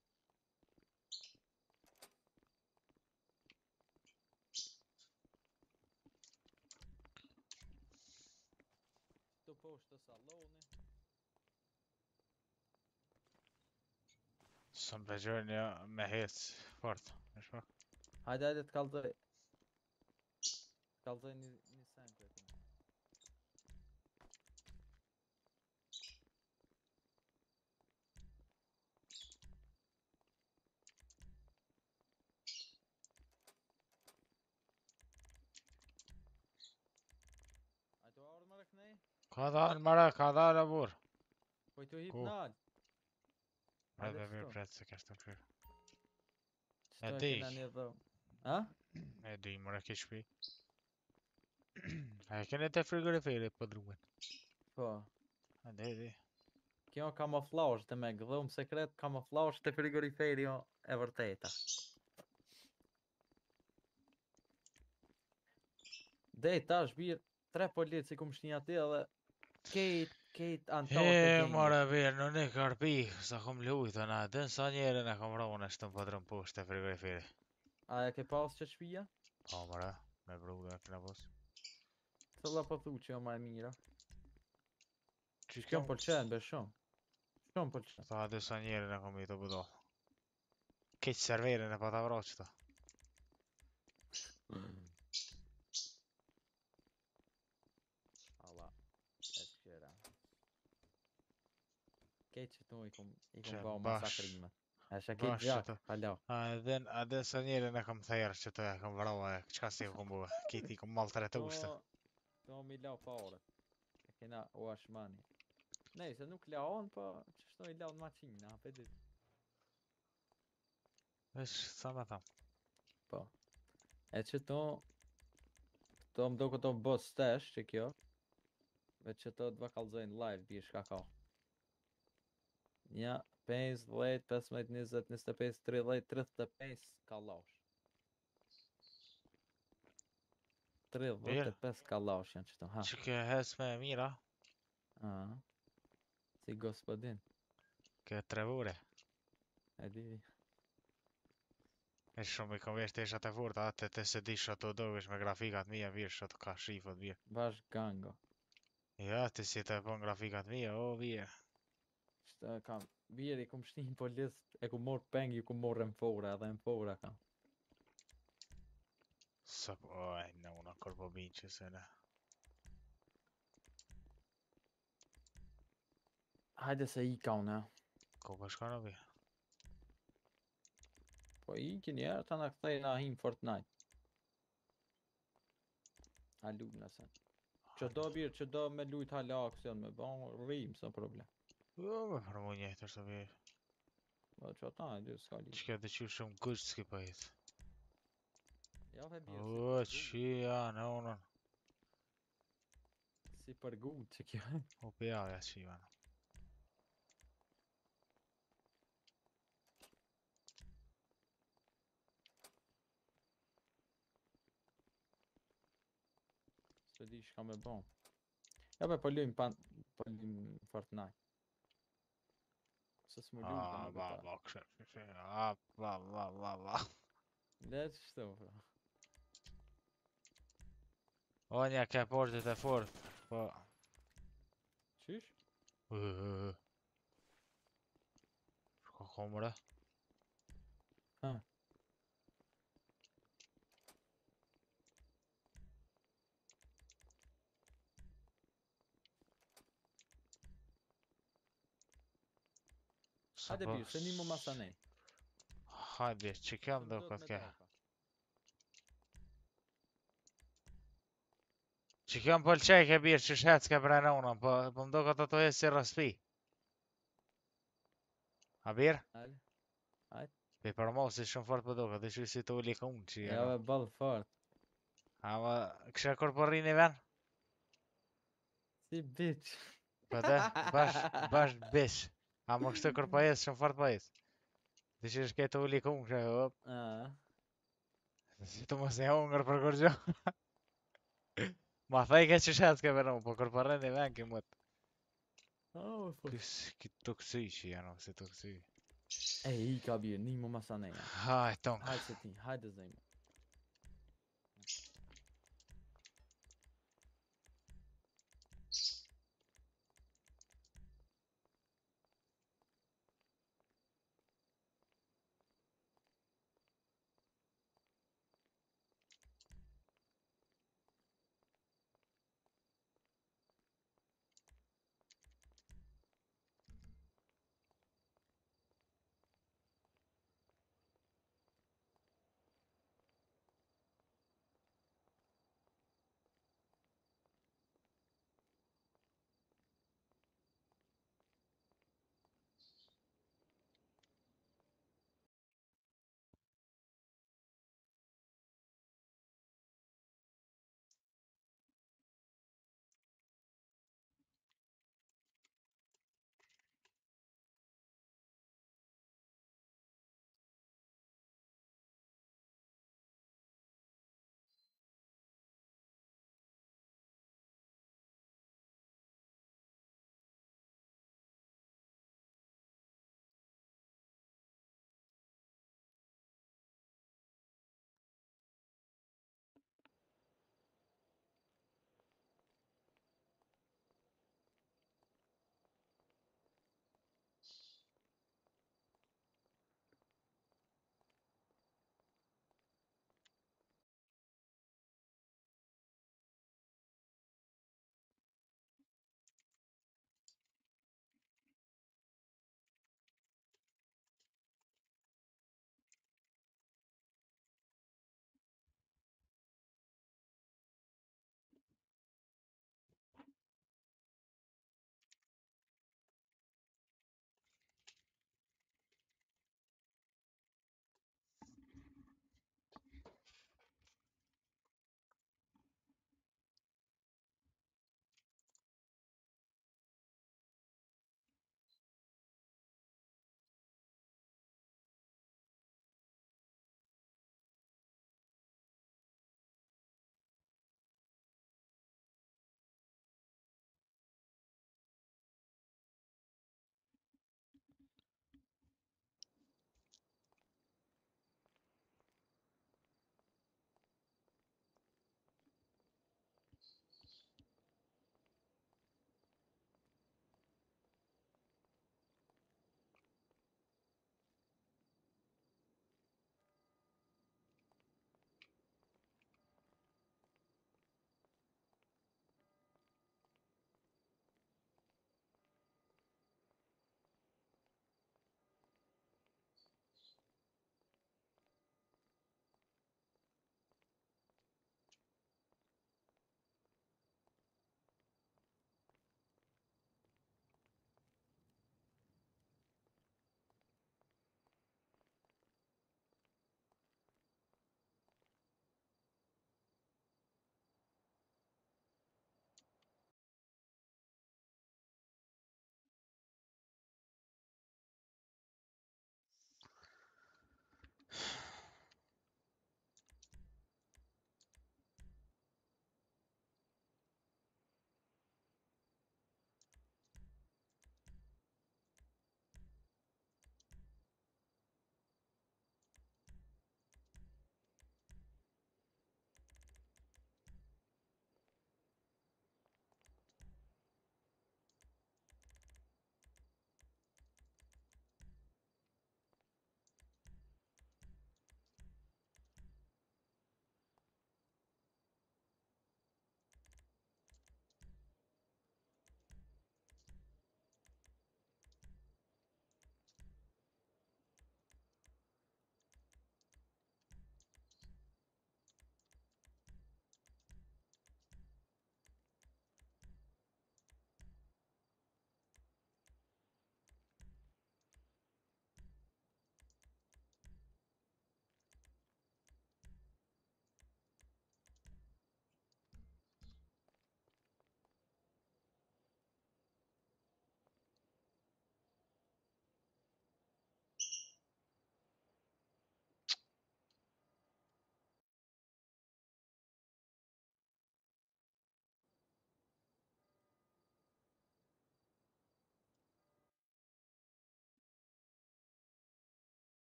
C: Këto poshtë të saloni.
A: Së më përgjër një me hec fort. E shpa?
C: Hajde, hajde të kallëzoj. Kallëzoj një, një sen të e kina. Hajde, o ardhë më rëknej?
A: Ka dalë mëra, ka dalë e burë.
C: Po i të hip
A: Ku?
C: nalë.
A: Hajde
C: Hajde,
A: mirë
C: shto.
A: pretë se kështë të kryrë.
C: Qëto e
A: di.
C: kina një dhë. Ha?
A: E di mëra ki shpi. A e kene të frigoriferi për drumen.
C: Po.
A: A di, di.
C: Kjo kamuflazh të me gdhëm sekret, kamuflazh të frigoriferi o e vërteta. Dej tash birë, tre polici kum shni ati edhe kejt, kejt antarë të
A: E,
C: gengit.
A: mora birë, në një karpi, sa kom lujtë, na, dënë sa njere në kom ronë në shtëm pëtërën poshtë të frigoriferi.
C: A e ke pas që shpia?
A: Po, mëra, me brude e këna posë.
C: Cëlla po thu që jo ma e mira.
A: Që
C: Kjo më pëlqen, be shumë. Shumë pëlqen.
A: Tha dhe sa njere në kom i të budo. Keq serverin e pa ta vra qëta.
C: Allah, e shkjera. Kejt që tu i kum, i kum
A: Që
C: bau
A: bash.
C: masakrime. E shë kejt
A: Bash
C: gjak,
A: qëta.
C: halo.
A: A edhe a edhe sa njere në kom thejrë që të e kom vrava e qka si kom buve. Kiti kom malë të retu shtë.
C: To mi lau pare. E kena u ashmani. Nej, se nuk laon, po që shto i laon maqina, pe dit.
A: Vesh, sa me tham.
C: Po. E që to, To më duket të bë stash që kjo. Veç që të dva kallzojnë live bie shka ka. Ja, pesë, dhjetë, pesëmbëdhjetë, njëzet, njëzet e pesë, tridhjetë, tridhjetë e pesë kallash. tridhjetë e pesë kallash janë qëto, ha.
A: Që ke hes me e mira,
C: Ah. Si gospodin,
A: ke tre vure.
C: e di.
A: E shumë i konvesh të ishat e furta, atë të se di shato dovesh me grafikat mija vjerë, shato ka shifët vjerë.
C: Bash gango.
A: Ja, të si të e pon grafikat mija, o vjerë.
C: Shtë kam, bjeri kum shtin po list, e ku mor peng, ju ku morë në fora, edhe në fora kam.
A: Sa po, oj, në una korpo binë që se ne.
C: Hajde se i ka unë,
A: Ko po shka në bjerë?
C: po i ki njerë ta në këthej na him Fortnite. A lu nëse. Që do bjerë, që do me lujt hala aksion me bon, rrim, së problem.
A: Jo, me për mu njëtë është të bjerë.
C: Po që ta e dy s'ka li.
A: Që ke të që shumë gusht s'ki pa jetë.
C: Ja ve bjerë,
A: O,
C: si
A: që ja, në unën.
C: si për gut që kjo.
A: O, pjavja që i vanë.
C: Se di shka me bon. Ja be po lujm pan, po lujm Fortnite. Se s'mu lujm
A: A,
C: pa
A: ba,
C: me
A: ba, kështë, kështë, a, ba, ba, ba, ba.
C: Le që shto, bro.
A: O, nja ke portit e fort, po.
C: Qysh?
A: Uh, Shko komre.
C: Ha. Hajde birë, se një mu masa nej.
A: Hajde, që kam do këtë ke. Që kam pëlqej ke birë që shec ke brena unën, po po mdo këtë të jesë si rëspi. A birë?
C: Hajde.
A: Pe për mos i shumë fort për do këtë, shu si të uli ka unë që
C: Ja
A: jenë.
C: be ball fort.
A: Ama, kështë kur për rini ven?
C: Si bitch.
A: Po dhe, bash, bash bish. Ama kështë kur për jesë shumë fort për jesë. Dhe që është këtë uli ka unë kështë, hop.
C: Ah.
A: Si të mos e hongër për kur gjo. Ma thaj ke që shec ke brena unë, po kur për rini ven ke mëtë.
C: Oh, po.
A: Kësë të kësy që janë, si të kësy.
C: E, i ka birë, një mu masa nej.
A: Haj, tonk.
C: Hajde se ti, hajde zëjmë.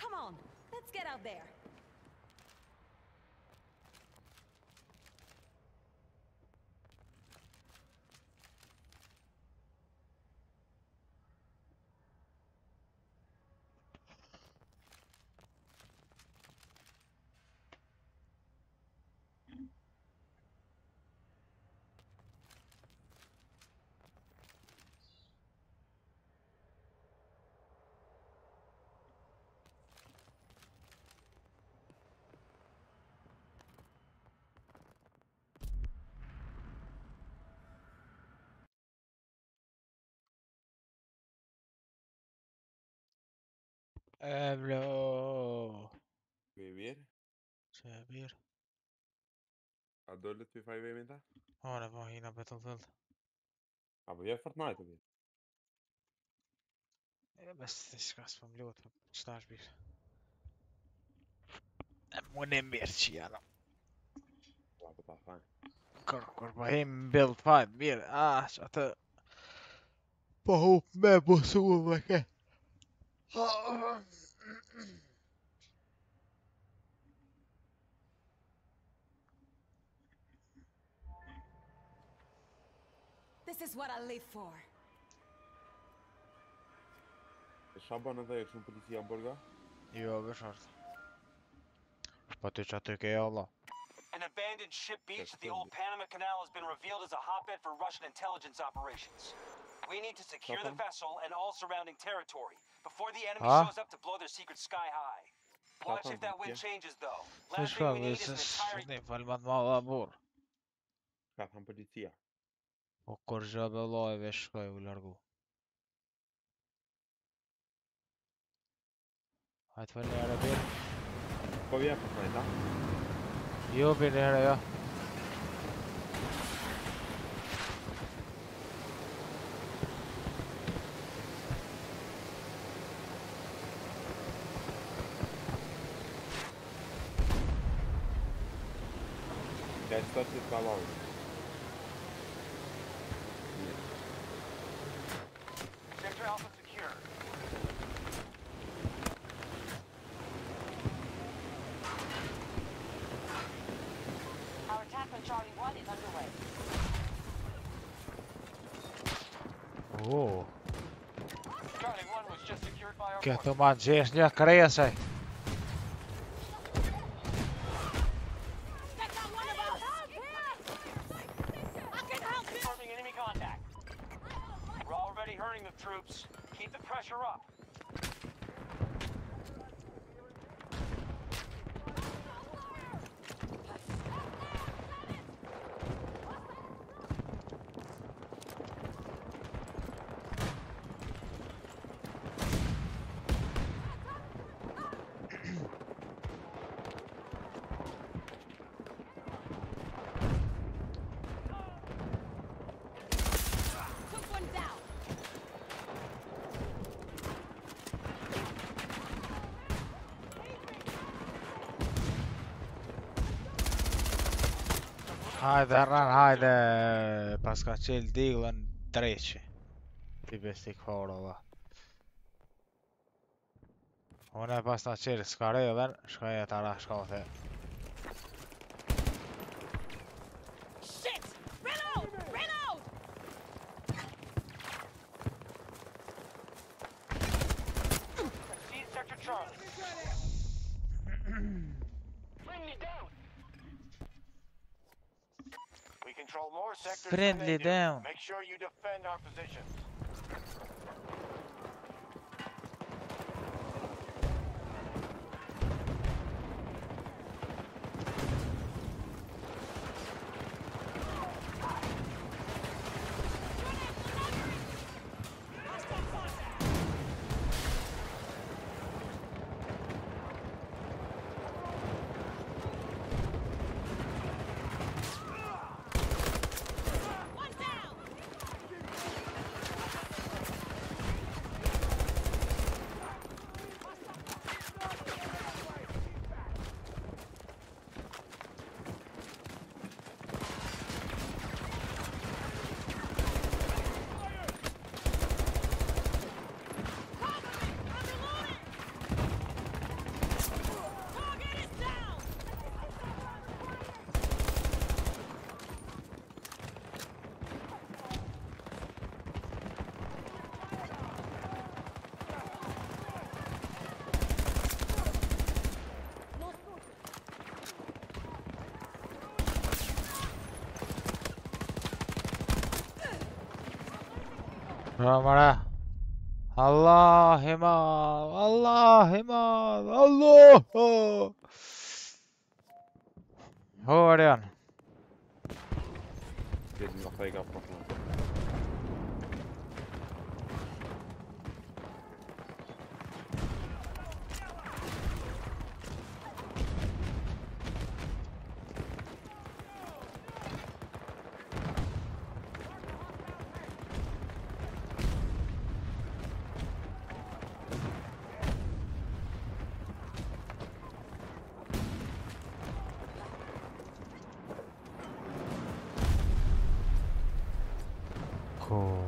J: Come on, let's get out there.
A: Eblo.
B: Vivir.
A: Sabir.
B: هدول في فايف متى؟
A: هون ابغى هنا بتلتل.
B: ابو يا فورتنايت ابي.
A: بس تشخص مملوت اشتاش بير. مو ميرشي انا.
B: بتاع ثاني.
A: كر كر بهيم بيلد فايت بير اه شاطر. فهو ما بوسو مكان.
J: This is what I live for.
B: الشابة انا ضايق شو بوليسي همبرجر؟
A: ايوه بشرط. باتو شاتوك يا الله.
K: An abandoned ship beach at the old Panama Canal has been revealed as a hotbed for Russian intelligence operations. We need to secure the vessel and all surrounding territory before the enemy
A: Huh?
K: shows up to blow their secret sky high. Watch if that wind changes though. Last
A: ايش
K: thing we
A: فاهم
K: need is an
A: بس
K: entire
A: شنو فالمضمضة بور.
B: كانت هم بوليسية.
A: وكرجا بالله بيش كاي ولارجو. هتفني على بير.
B: كويا فورتنايت ها؟
A: يو بير هنا يا.
B: Let's start with Valor.
K: sector alpha secure.
J: Our attack on Charlie one is underway.
A: اوه.
K: Charlie one was just secured by our
A: Que
K: forces.
A: tu manches nie krejasaj.
K: Confirming enemy contact. We're already hurting the troops. Keep the pressure up.
J: Took one down.
A: هذا الران هذا باسكاتشيل ديغلان دريتشي. Typiskt kvar Hon är fastnat kyrkskar över. Ska jag ta det ska till.
J: Shit! Reload! Reload!
K: Seize sector Charlie. Bring me down. We control more sectors than
A: Friendly
K: they do.
A: down.
K: Make sure you defend our positions.
J: One down!
A: رامره الله حمار الله حمار الله هو ريان
B: Dedim kafayı kapatma.
A: cool.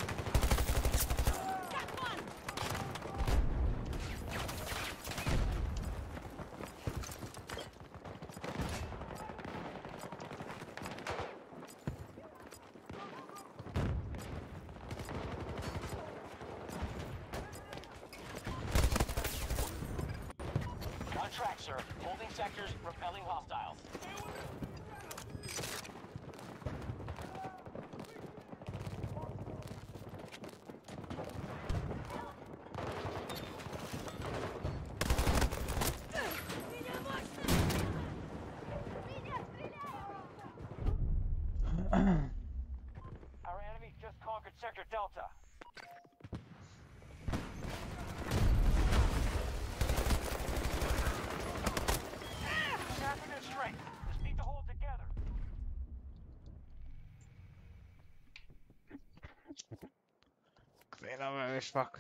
K: On track, sir. Holding sectors, repelling hostiles. Our enemies just conquered Sector Delta. Staffing their strength. Just need to hold together.
A: Clean up my fuck.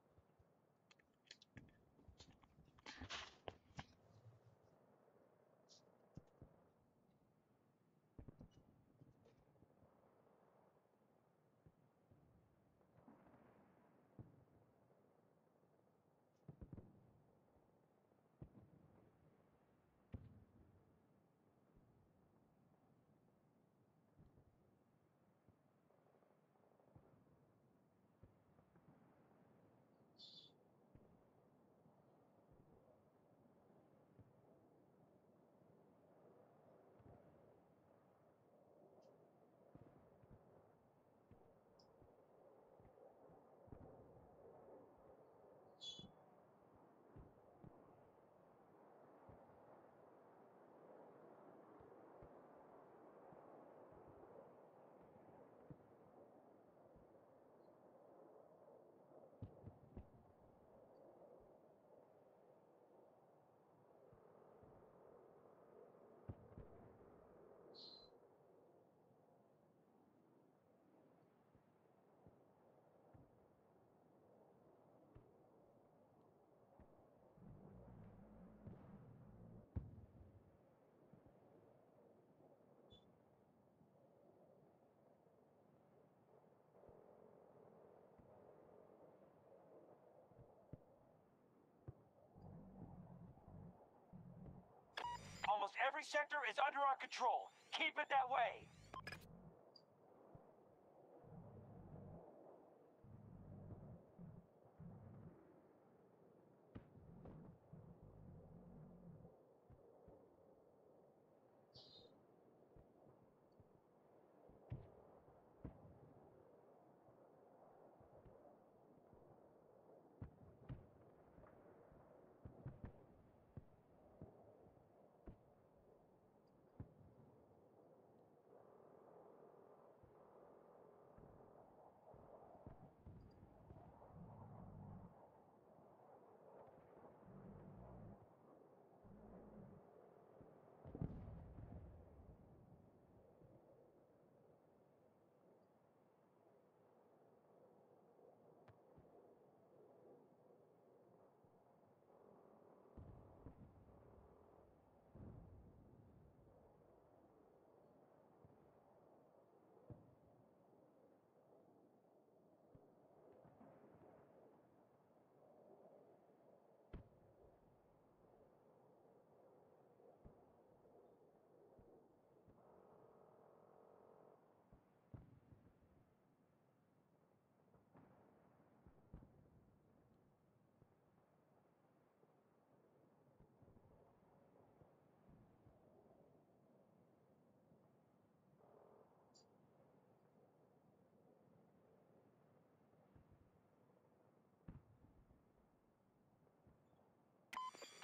K: Almost every sector is under our control. Keep it that way.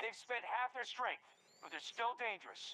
K: They've spent half their strength, but they're still dangerous.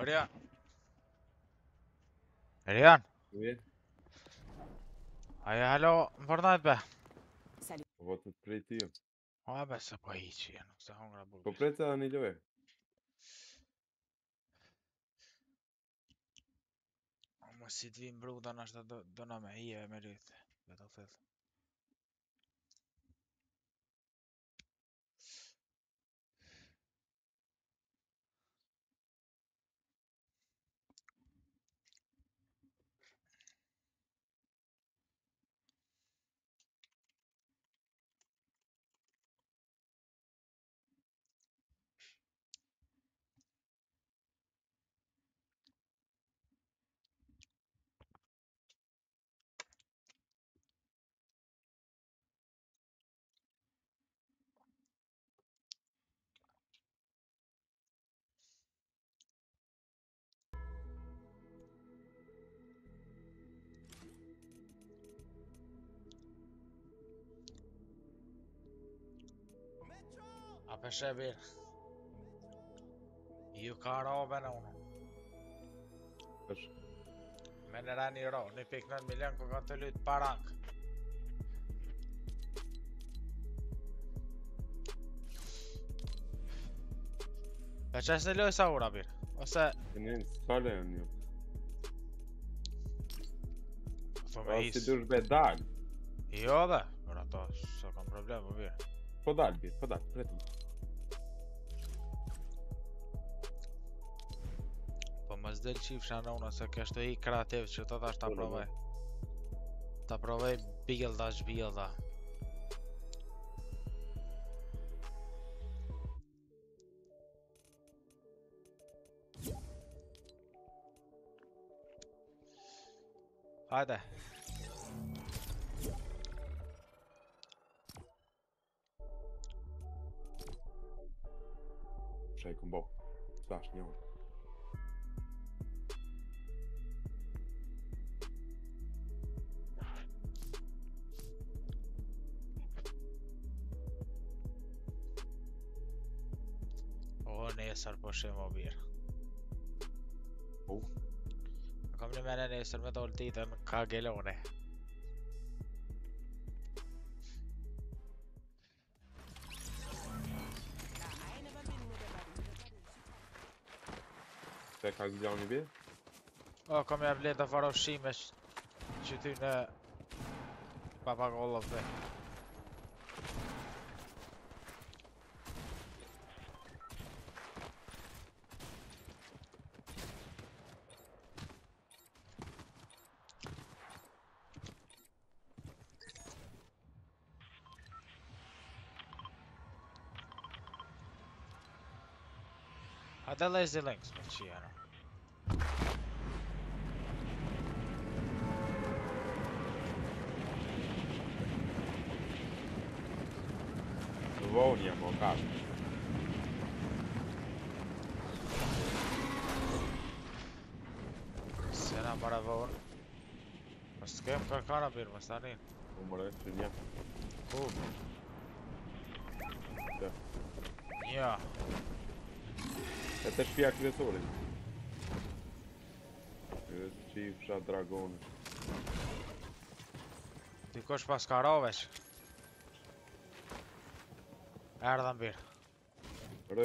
A: Erian. Erian.
B: Oui.
A: Aja halo në Fortnite be.
B: Po të të prej ty.
A: O be se po hiqi, nuk se hongra burg.
B: Po prej të da një lojë.
A: Mos si të vim bruda nashta do do na me hije me rrit. Battlefield. A peshe bir. Ju ka robe në unë.
B: Tash.
A: Me në rani ro, një pikë nëntë milion ku ka të lytë parank. E qes në loj sa ura bir? Ose...
B: E një në s'kale e një.
A: Po
B: Po
A: me
B: si
A: is...
B: dush be dal.
A: Jo dhe, për ato, s'o kam problem, po bir.
B: Po dal bir, po dal, pretëm.
A: Po më zdel qifsha në unë, se kështë i kreativ që të thash ta provoj. Ta provoj bilda, zhbilda. Hajde.
B: Shaj këm bo. Stash një unë.
A: O, nesër po shem o birë.
B: Po.
A: Kam një mene nesër me dollë ditën ka gelone.
B: Se ka zgjani bi?
A: O, kam ja vlet të faro shime që ty në papagollov dhe. Hajde lazy links me që janë.
B: Vonë jam o kashë.
A: Sena para vonë. Mos s'kem kërkana birë, mos t'anin.
B: Po më rejtë që një.
A: Ku?
B: Që.
A: Nja.
B: E të shpia kryesorin. Kryes qifsha dragonë.
A: Ty kosh pas karovesh. Erdhën birë.
B: Rë.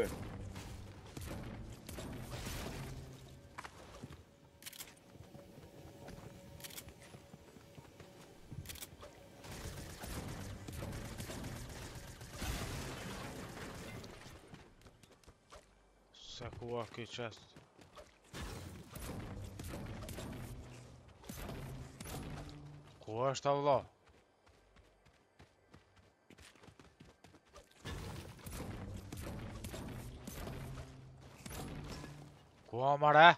A: Se ku a ky qest. Ku është avlo? Ku a mare?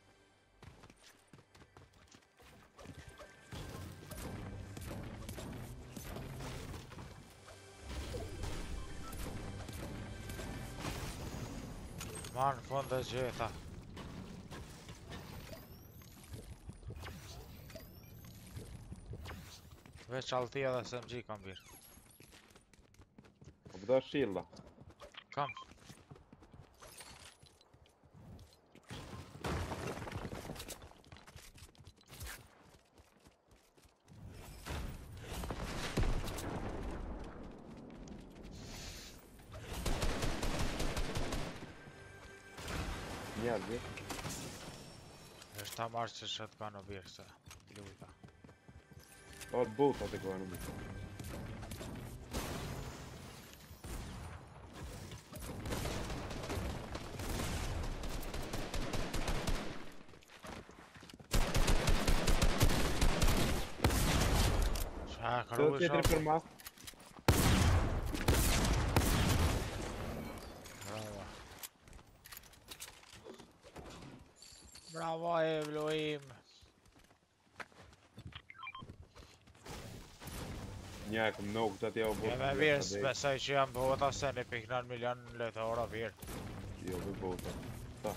A: Ma në fund dhe gjeta. Veç altia dhe S M G kam birë.
B: Po përda shilda.
A: Kam.
B: njerëz.
A: Është ta marrë që shotgun o birë se luta.
B: O të bota të kohë në më.
A: Qa,
B: Të
A: karu i
B: tjetëri
A: shumë.
B: për mas.
A: Bravo. Bravo e vlojim.
B: Një e këm nuk të atje o botë.
A: Jeme birë, besoj që jam bota se një pikë nën milion letëora birë.
B: Jo, për bota. Ta.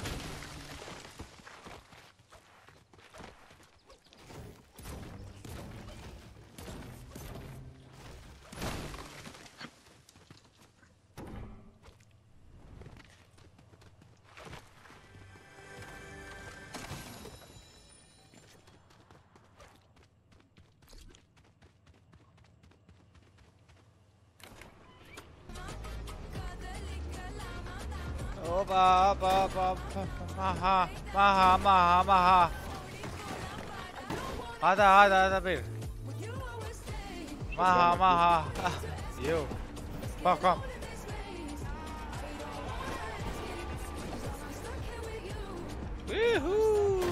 A: Opa, opa, opa, maha, maha, maha, maha. Hada, hada, hada bir. Maha, maha. Yo. Kom, kom. Woohoo!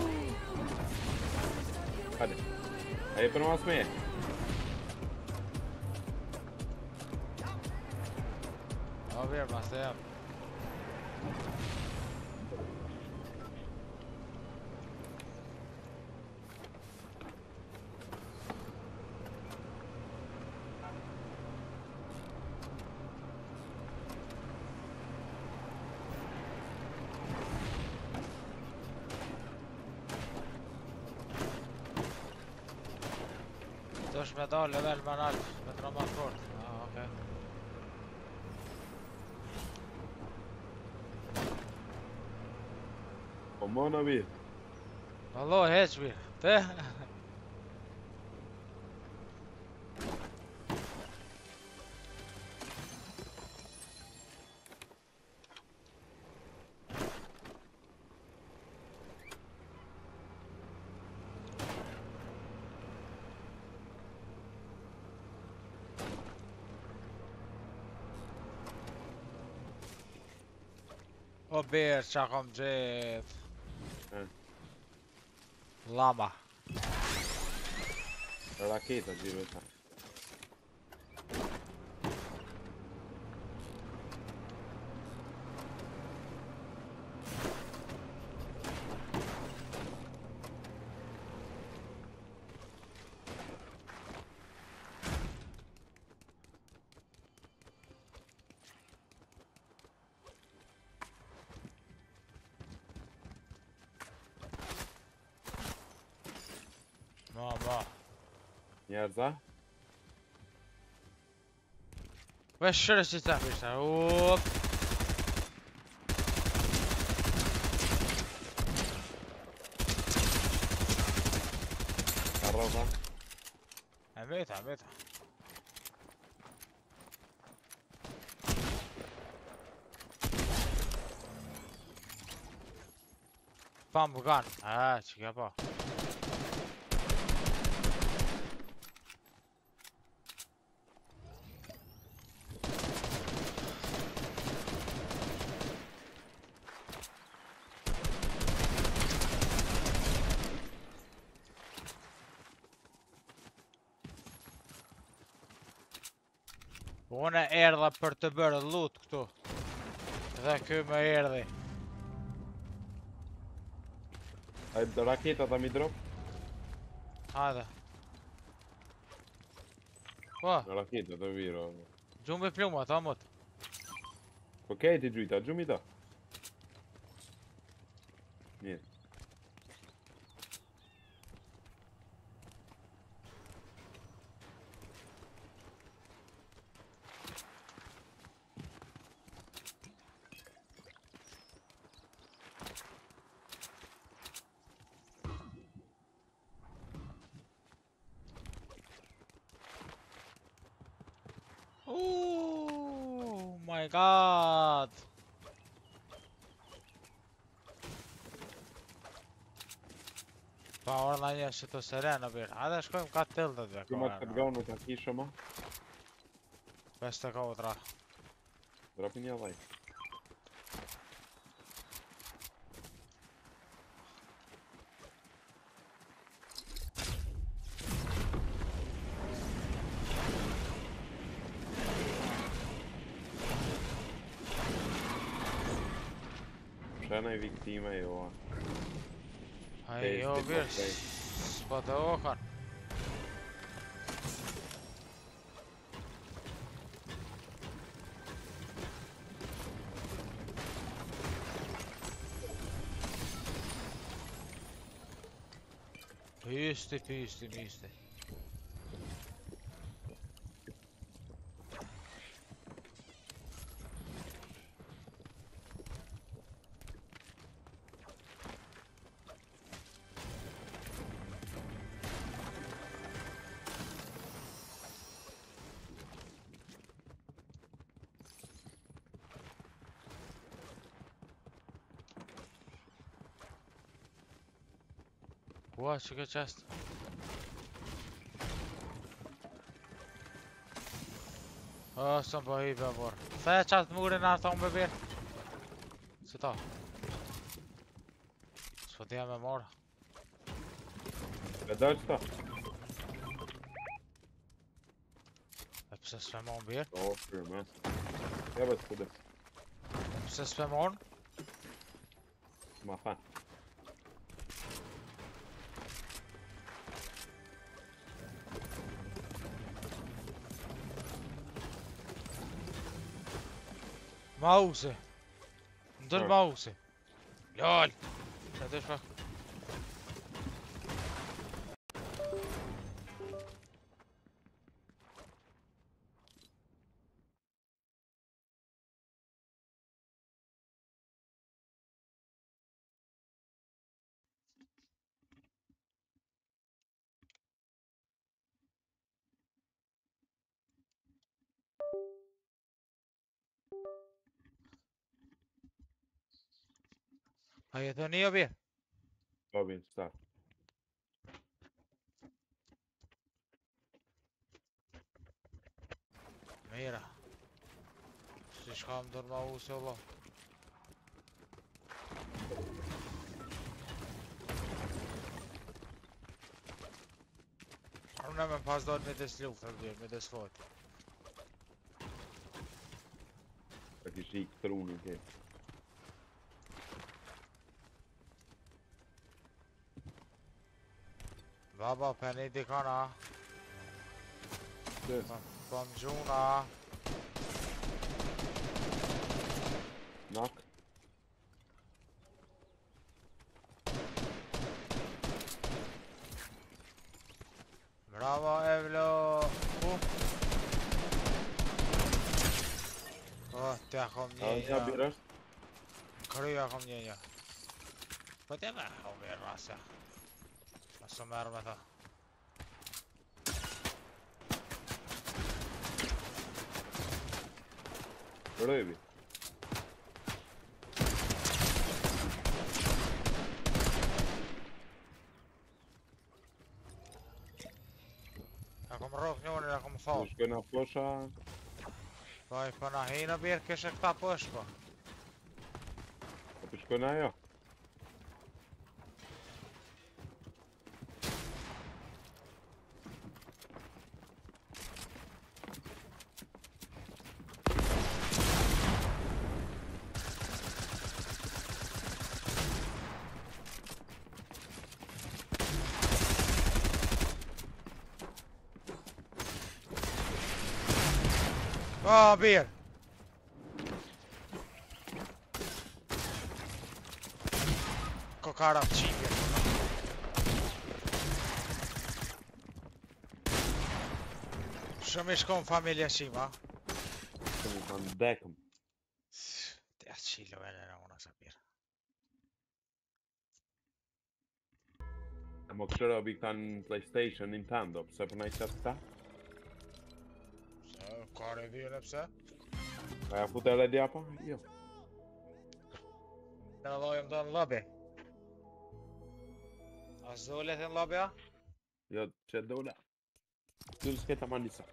B: Hadi. Hej për mas me.
A: Ja, weer maar stem. Dosh me dal level më nalt, me të rëma fort. Ah, okej.
B: Po më në vi.
A: Allah, heq bir. Te? O birë, qa kom gjet.
B: Eh.
A: Lama.
B: Raketa gjirë ta.
A: Ma, ma.
B: Njerëza.
A: Vesh shërë që të bishta. Up.
B: Arroza.
A: E meta, e meta. Pam bugan. Ah, që kja pa. Unë erdha për të bërë loot këtu. Dhe ky më erdhi.
B: Hajde raketa ta mi drop.
A: Hajde. Po,
B: Raketa të viro.
A: gjumbi pluma, ta mut.
B: Po kejti gjujta, gjumi ta. Mirë.
A: Oh my god. ka orë një që të seren në birë. Hajde shkojmë ka tiltet dhe
B: Ti ma të ganu të kisha ma?
A: pesë të kotra.
B: Dropi një dhej. Shena i viktime jo.
A: Hajde jo birë, s'po të okan. Pysti, pysti, pysti. Ua, që ke qest? O, së më po hi be vor. The qatë murin arë thonë be birë. Si ta? S'po t'ja me morë.
B: E dojtë ta?
A: E pëse s'pe mon birë?
B: O, shkërë me. Ja be të kudes.
A: E pëse s'pe mon?
B: Ma fanë.
A: Mause. Ndër mause. Lol. Që të shpa. A jetë një o birë?
B: Po bin, start.
A: Mira. Si shkam dër ma usë Allah. Unë me pas dojnë me des luftër birë, me des foti.
B: Ta kish i këtërunin ke.
A: Baba, për një dikana.
B: Yes.
A: Po më gjuna.
B: Knock.
A: Bravo, Evlo. Ku? O, t'ja kom
B: A,
A: një
B: një birë është?
A: Kryja kom një një. Po t'ja me kom birë rasja. Së merë me ta.
B: Rëvi.
A: Ja kom rrok njërin, ja kom thot.
B: Në shkojna posha.
A: Po i përna hinë birë kështë këta pësh po.
B: Po për shkojna jo.
A: O, birë. Kokara të qipje. Shumë i shkon familja shima.
B: Shumë i kanë dekëm.
A: Të jasë qilo e në unë sa birë.
B: E mo këshëra obi kanë PlayStation, Nintendo, pëse për nëjë qatë këta?
A: Se, kare dhjene pëse?
B: A ja fute edhe djapa? Jo.
A: Në dojmë do në lobby. غزولة لابيا
B: يا شد ولا دول سكيتا ما نسى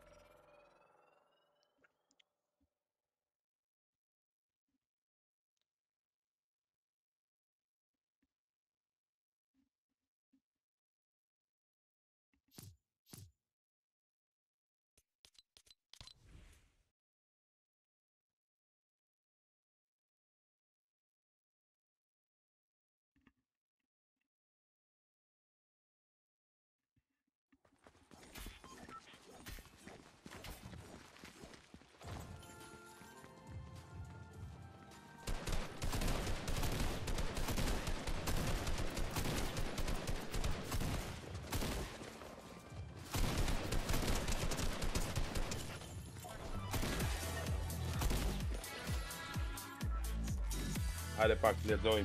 B: Allez pak, let's join.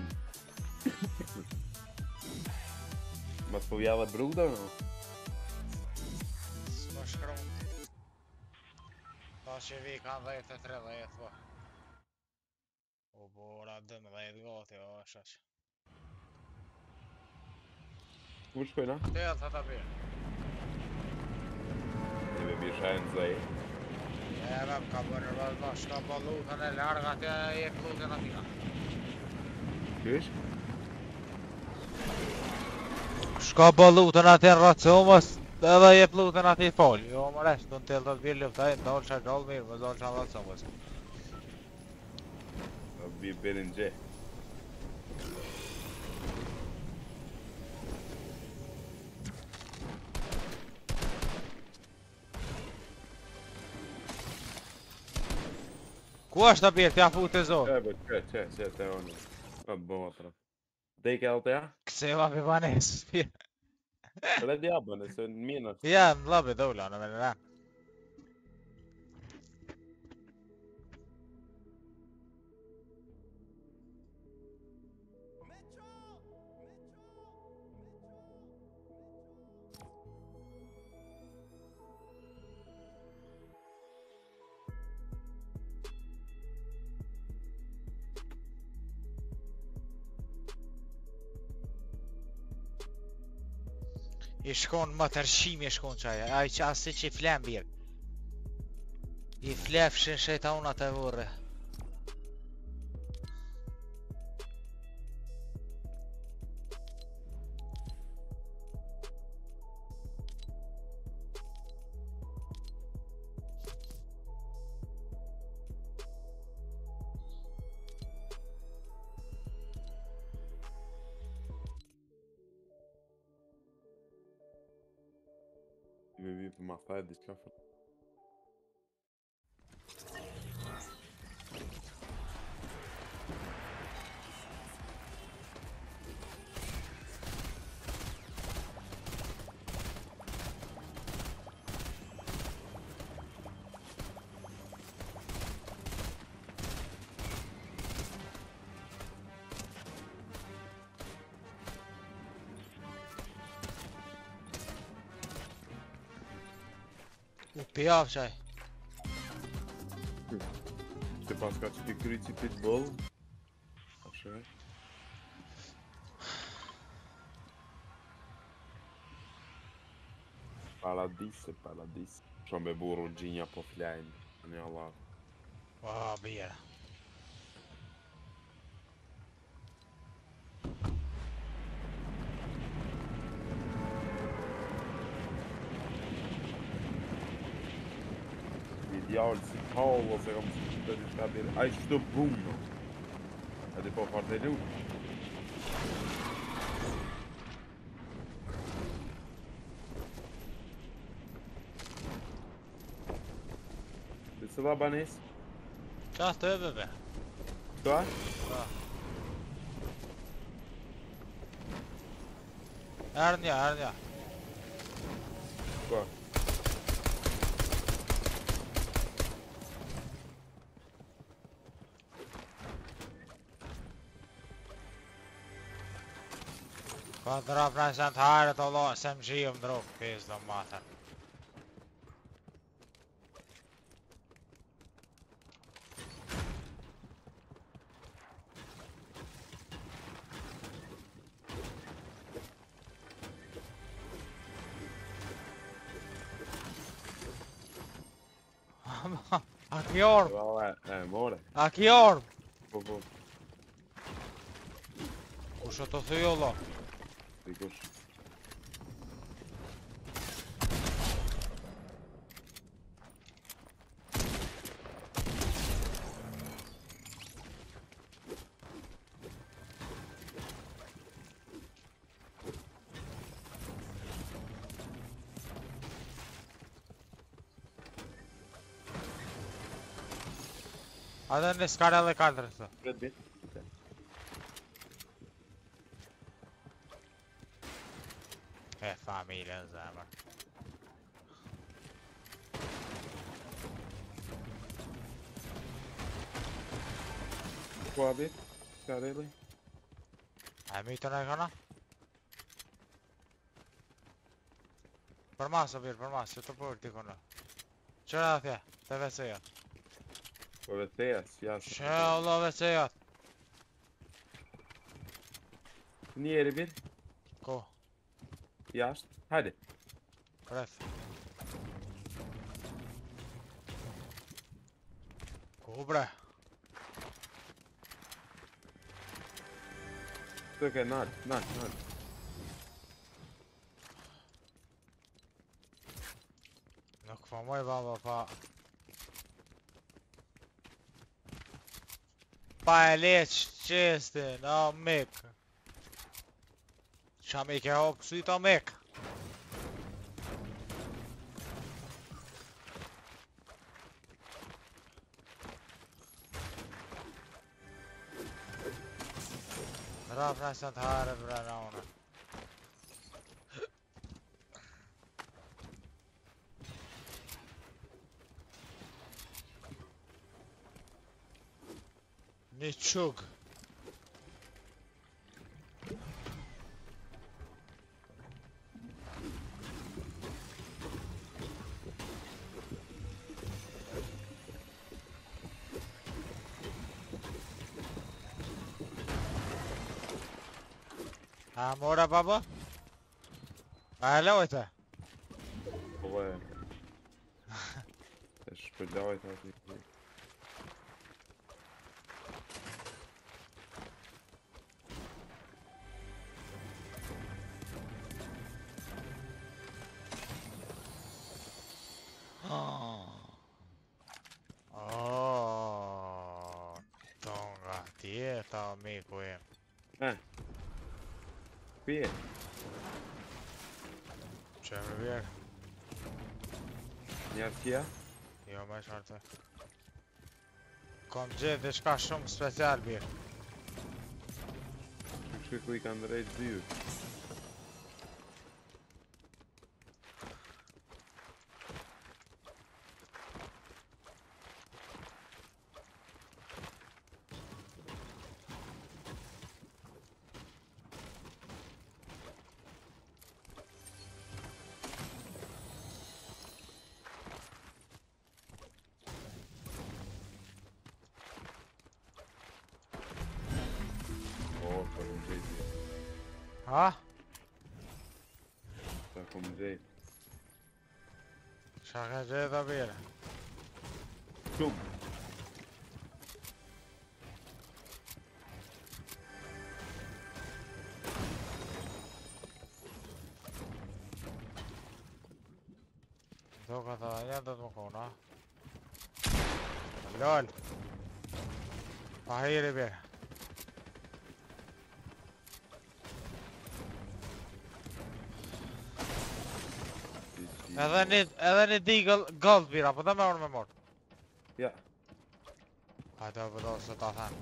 B: Mas får vi alla broder då?
A: Smashkrom. Kanske vi kan leta tre let va. Och båda döma let gå till Örsas.
B: Vur shkojna?
A: Del ta tabir.
B: Neve blir skärn zej.
A: Ja, vem kan börja väl norska ballonen eller hargat jag är kloten att mina.
B: Kysh?
A: Ska balloterna till Ratsumas. Eller är balloterna till Polj. Jo, men resten till att vi lyfta in dolce dolmir med dolce Ratsumas.
B: Vi birinci.
A: Kuaš tabir, ja fute zo.
B: Evet, evet, evet, evet, evet. Abi bu atraf. Dek alta ja?
A: Kseva vi vanes.
B: Eller diabone, så mina.
A: Ja, labi doula, no mennään. I shkon më tërshimi i shkon qaja, ai që asë që i flen birë. I flefshin shejtanat e vorre.
B: Vi vi får matta ditt kaffe.
A: Upi av qaj.
B: Të paska që të kryci pitbull. Ashe. Paladise, paladise. Shumë me burru gjinja po flajnë. Në Allah.
A: Wow, bia.
B: Ideal si tall och så kom det det ska bli aj stå boom. Ja, det får fart det nu. Det så var banis.
A: Qaht över be.
B: Så?
A: Ja. Ernja, ernja.
B: Så.
A: فضربنا سنت هارت الله سمجيهم دروك فيز لماتا A ki orm?
B: Valla, e, more.
A: A ki orm?
B: Po, po,
A: Kush o të thuj olla?
B: dikush.
A: A dhe në skara dhe katër thë.
B: Red bit.
A: E familje në zemër.
B: Ku a bit? Ska rejli?
A: A e mytën e këna? Për masë o birë, për masë, që të përë t'i kënë. Qëra atje, të vesejat.
B: Po vetejas, jasë.
A: Që Allah vesejat.
B: Njeri bit,
A: Ko,
B: jashtë. Hajde.
A: rreth. Ku bre?
B: Të ke nalt, nalt, nalt.
A: Nuk fa moj baba pa. Pa e leq qestin, o mik. Qa mik e hop kësit o mik. Rap nësën të hare bre në une. Një qug. A mora baba? A e lojte?
B: Po e. E shpëllojt ati.
A: Oh, tonga tjeta amiku im.
B: Eh. Pije.
A: Që më vjerë?
B: Një tja?
A: Jo me qartë. Kom gjithë dhe shka shumë special birë.
B: Kështë ku i kanë drejt dhyu.
A: Ha?
B: Ta kom gjejt.
A: Qa ka gjithë dhe bire?
B: Shumë.
A: Do ka tha, një do të më kona. Lol. Pa hiri bire. Edhe një, edhe një digëll gold bira, po da me orë me morë.
B: Ja.
A: Hajde o bëdo se ta them.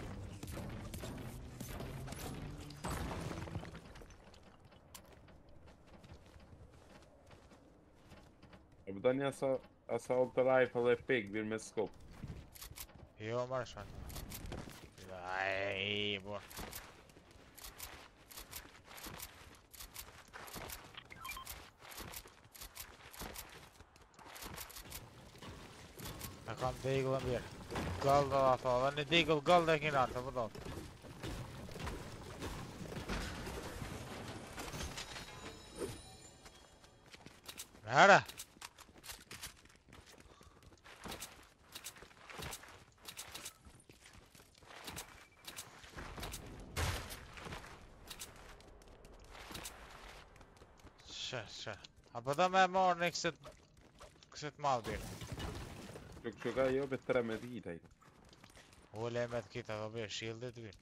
B: E bëdo një assault rifle e pik, birë me scope.
A: Jo, marrë shmanë. Ajj, bo. E kam digëll e mirë. Gold dhe da tha, dhe një digëll gold e kina, të bëdo. Nere? Qe, qe. Apo do me marrë një kësit... Kësit madhë birë.
B: Që kështu ka jo be tre me dhita i.
A: Ule me të kita do birë, shieldit birë.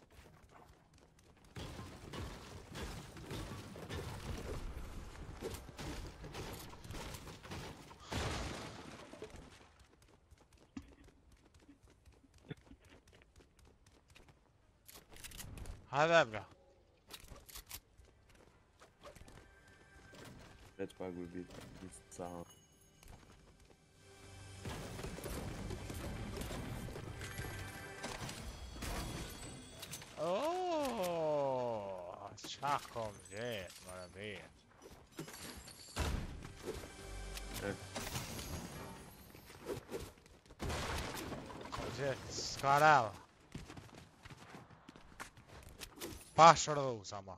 A: Hajde bra.
B: Veç pagu i bitë, njësë sa.
A: Oooo, qa kom gjetë, mërë birë. Kom gjetë, s'ka rava. Pa shërdhus ama.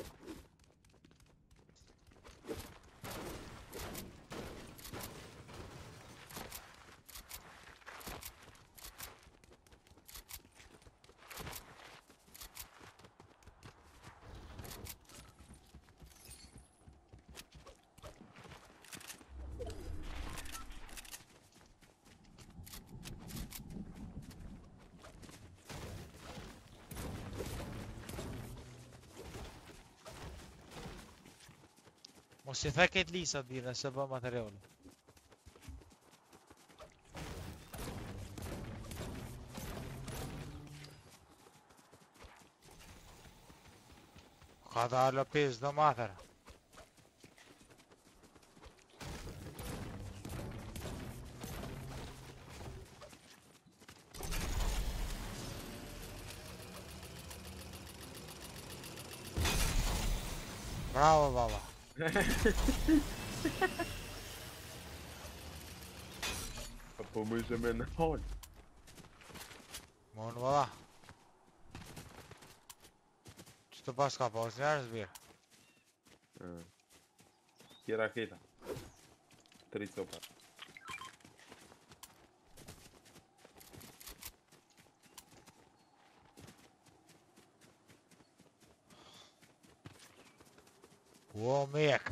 A: Mos i the këtë lisat bire, se bë materiali. Ka dalë pes do mater. Bravo baba.
B: Po më ishe me në hall.
A: Mon baba. Që të pas ka pas njerës birë.
B: Kje raketa. Tri copa.
A: Ua mek.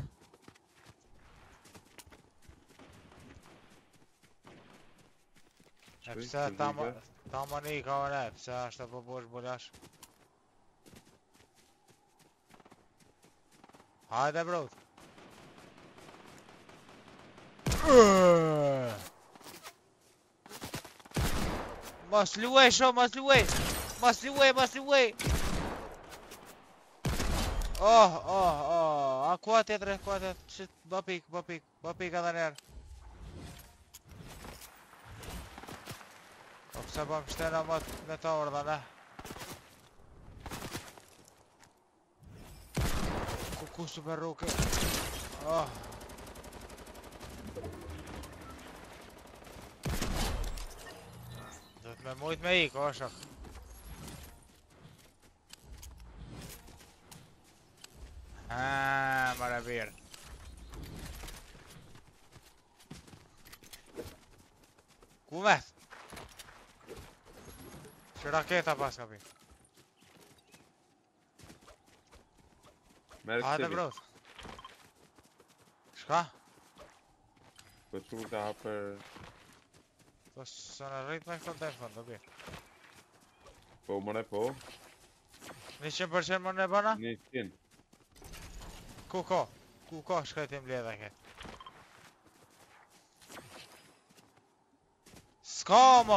A: E pse ta më një ka vëre, pse është të përbosh bulash. Hajde brot. Mos luaj shumë, mos luaj. Mos luaj, mos luaj. Oh, oh, oh, a kua tjetre, kua tjetre, shit, bë pik, bë pik, bë pik edhe njerë. O pëse bëm shtena më me të orë dhe ne. Ku super ruke. Oh. Do të me mujt me ik, o shok. Aaaa, mërë birë. Ku met? Që raketa pas ka pi. Hajde brot. Shka?
B: Po që ka hapër...
A: Po së në rrit me këtë telefon, do birë.
B: Po mëre po.
A: Një qëmë përqenë më në bëna?
B: Një qenë.
A: Ku ka? Ku ka shkajtim ledhe ke? Ska më!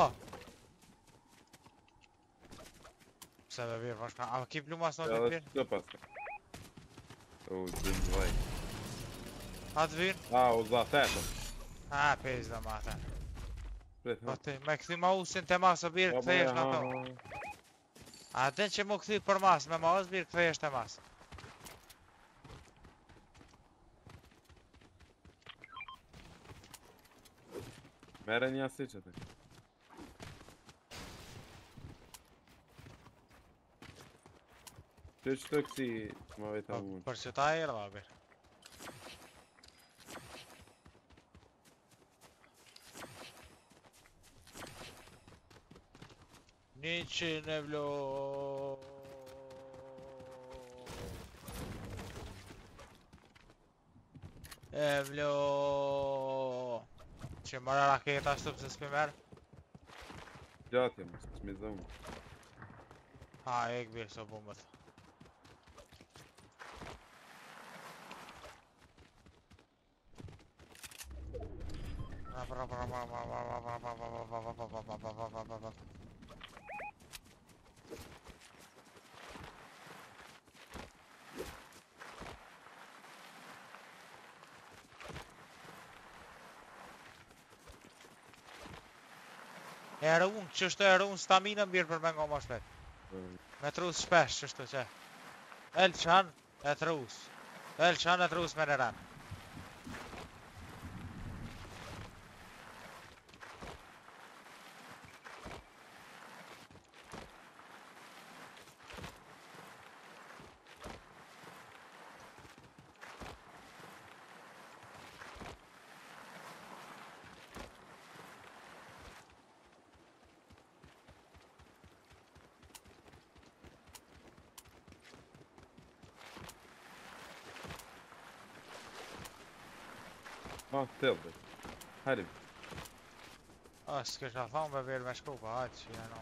A: Pse me birë, pashka, a ki pluma së në të birë?
B: Edhe pas ka. O, dëmë vaj.
A: A të birë?
B: A, o za tetëm.
A: A, pejz dhe ma të.
B: Pret,
A: Po
B: ha?
A: të, me këthi ma usin të masë birë, këthejesh në to. A të që mu këthi për masë, me ma usë birë, këthejesh të masë.
B: Mere një asi që të. Që që të kësi më veta mund?
A: Për që ta e rëva birë. Një që në vlo. E vlo. Që mëra raketa ashtu pëse s'pi merë?
B: Gjatje, mos s'mi zonë.
A: Ha, e këbirë së bumbët. E rrun, që është e rrun stamina mirë për me nga ma shpet. Me trus shpesh, që është që. Elçan e trus. Elçan e trus me në ran.
B: Ah, tëllë. Harim.
A: A, s'kisha thonë me verë me shku, pa hajtë që janë.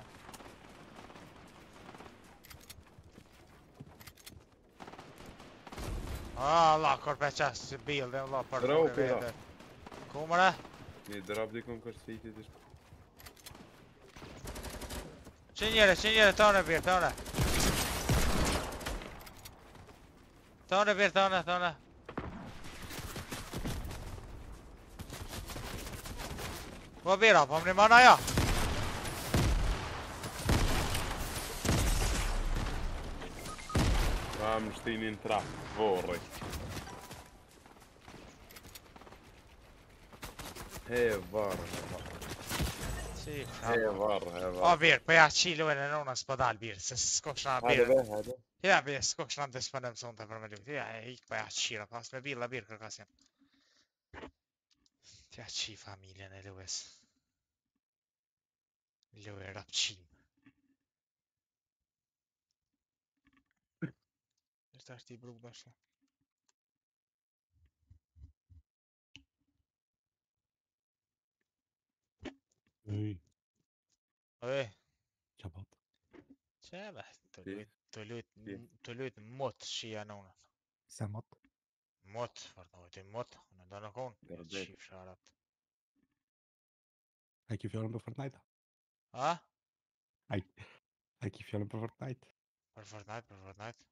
A: Allah, kur pe qasë që bilë, Allah, për
B: Bravo,
A: në
B: pira.
A: vete. Ku mëre?
B: Një drap dikon kështë fitit ishtë.
A: Që njëre, që njëre, tone birë, tone. Tone birë, tone, tone. Po bira, po më një mana ja.
B: Ma më shtini në trap, vorri. He varë, he varë.
A: Si,
B: He varë, he
A: o
B: varë.
A: birë, për ja qilo e në nona s'po dal birë, se s'ko shna
B: Hajde
A: birë.
B: be, hajde.
A: Ja birë, s'ko shna të s'pënem sonë të për me lutë. Ja, e ikë për ja qira, pas me birë, la birë kërkasin. Ja qi familjen e lues. Lue rapqim. Nështë ashtë i bruk dashtë.
L: Ej,
A: Oj,
L: qa bat?
A: që e be, të
B: Si?
A: lujt, të lujt,
B: Si?
A: të lujt mot shia nonët.
L: Se mat?
A: Mot, vërdo, të mot, në do në konë,
B: Gërdet.
A: qif sharat.
L: A i ki fjallën për Fortnite?
A: A?
L: A i a i ki fjallën për Fortnite?
A: Për Fortnite, për Fortnite.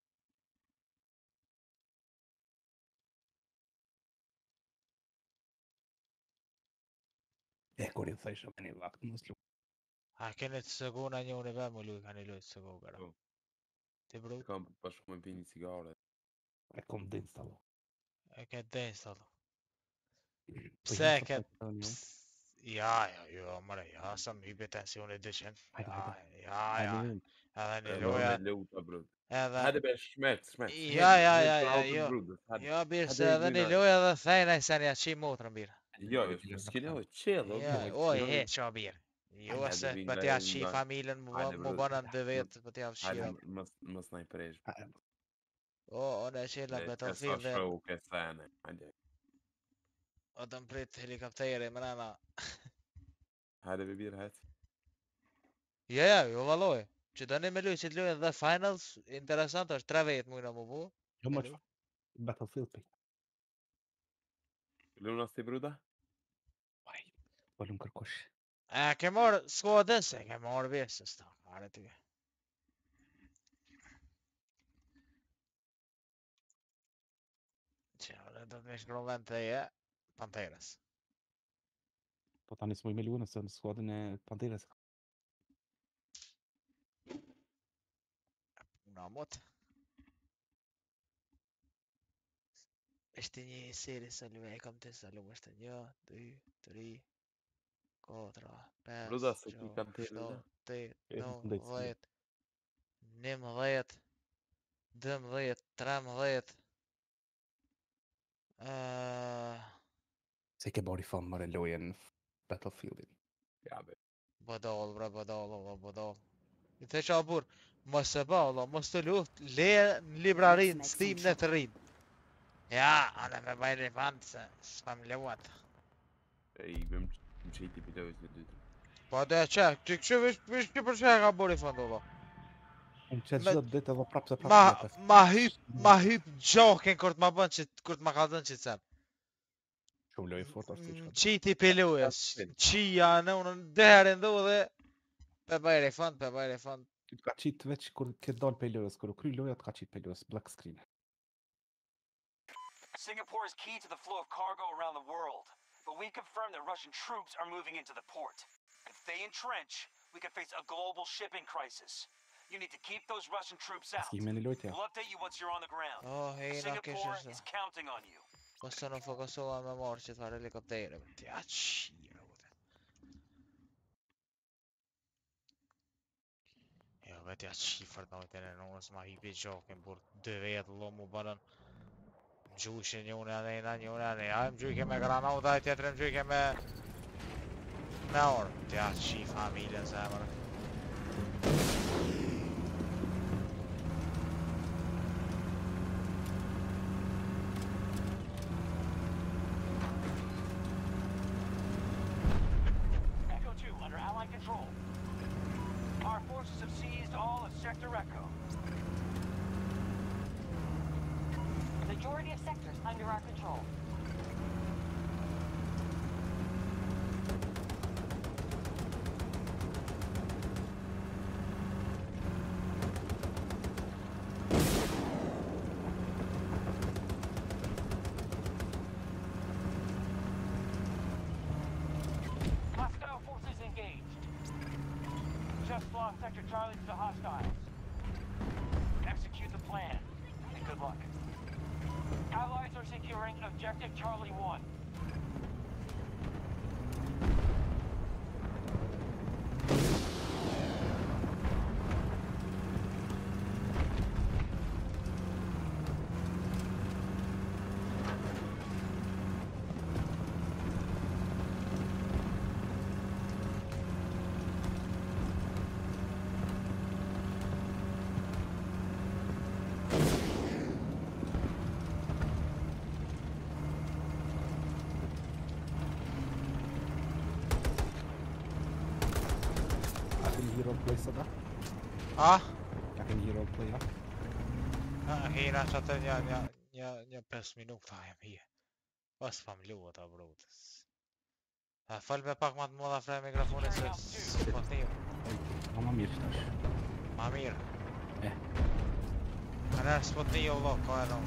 L: E, kur i thejshë me një vakt, mos lu.
A: A keni të sëgu në një unë i be, mu luj, ka një luj të sëgu, gara.
B: Po.
A: Ti bru,
B: Kam bashku me pi një cigare.
L: E kom dhe installo.
A: e ke të installu.
L: Po
A: Pse e
L: jam
A: ke...
L: Fortnite edhe një.
A: ps- Ja, ja, jo, mëre, ja, sa më hype tensioni dyqen.
L: Hajde,
A: Ja,
L: hajde.
A: ja, ja.
L: Hajde, vend.
A: Edhe një
B: E
A: loja,
B: me luta, bro.
A: edhe...
B: Hajde be, shmet, shmet.
A: Ja, ja, ja, ja, jo.
B: Hajde.
A: Jo, birë, se
B: Hajde,
A: edhe një
B: Glina.
A: loja dhe thejna i sen ja qi motrën, birë.
B: Jo, jo, s'kini oj, chill, o
A: Ja,
B: birë.
A: oj, he, qa birë. Jo,
B: Hajde,
A: se
B: Glina,
A: për t'ja
B: e
A: qi
B: nga-
A: familjen, mu
B: Hajde,
A: mu
B: bro.
A: bënën dhe vetë, për t'ja
B: Hajde,
A: fshira.
B: mos mos na i presh.
A: O, o, në qela
B: Le,
A: Battlefield
B: Sa
A: dhe...
B: show ke thane. Hajde.
A: O të mprit helikopteri, më nëna.
B: Hajde be birë, hajde.
A: Ja, ja, jo valoj. Që të një me luj që të lujën dhe finals, interesant është tre vetë mujna mu bu.
L: Jo,
A: Me
L: më
A: luj.
L: që. Battlefield për.
B: Luna sti bruda?
L: Vaj, po lëm kërkosh.
A: E, ke marrë skuadën se, ke marrë vjesë, s'ta, are ty. Që, ore, do të me shkron vend të je, Panteres.
L: Po tani s'moj me luë nëse në skuadën e Panteres.
A: Una mot. Është një seri sa luaj, e kam të sa luaj, është një, dy, tri, katra, pes,
B: Bruda, se ki
A: gjashtë,
B: kanë tërë,
A: shtatë, tetë,
L: E,
A: nëntë,
L: ndajtë si.
A: dhjetë, njëmbëdhjetë, dëmbëdhjetë, tretëmbëdhjetë. Ëh,
L: Se ke bari fan mëre lojen Battlefieldin.
B: Ja, be.
A: bodol, bra, bodol, Allah, bodol. I the qa bur, mos e ba, Allah, mos të luft, le në librarin, Steam në të rrinë. Ja, أنا في بايري فانس spam لوات.
B: اي مشيتي بلوز جديد.
A: بعدها check, tycker du vi vi ska försöka bort ifrån då va?
L: Om Chelsea
A: Men-
L: ضد تبغى برابس
A: ما
L: برابس
A: ما هي ما هي joking كرت ما بنش كرت ما قادنش تسام.
L: شو لو يفوت أصلي
A: Chi ti Lewis, chi أنا det här är ändå det. Peppa elefant, Peppa elefant.
L: تقعد već كدال بيلوس كلو كل لو تقعد بيلوس black screen.
K: Singapore is key to the flow of cargo around the world, but we confirmed that Russian troops are moving into the port. If they entrench, we could face a global shipping crisis. You need to keep those Russian troops out. We'll update you once you're on the ground.
A: Oh, hei
K: Singapore
A: nakisessa.
K: is counting on you.
A: Possono fokusera med morset har helikopter. Ja, shit. Jag vet jag skifar då inte någon som har hypit joken bort. Du vet lomo bara. Jushin jona nej nej jona nej. I'm juke med grana och där jag tror juke med Naur. Ja, skif familjen så här bara.
K: Echo two under Allied control. Our forces have seized all of Sector Echo.
J: Majority of sectors under our control.
K: Hostile forces engaged. Just lost Sector Charlie to the hostiles. Execute the plan, and good luck. Allies are securing Objective Charlie one.
L: hero play sådär.
A: Ah?
L: Jag kan hero playa.
A: هنا عشان يا يا يا يا بس منو فاهم هي بس فهم لو تبروتس فال بباك ما تموضع في الميكروفون سبوتنيو
L: ما ميرتاش
A: ما مير
L: ايه
A: انا سبوتنيو والله قالوا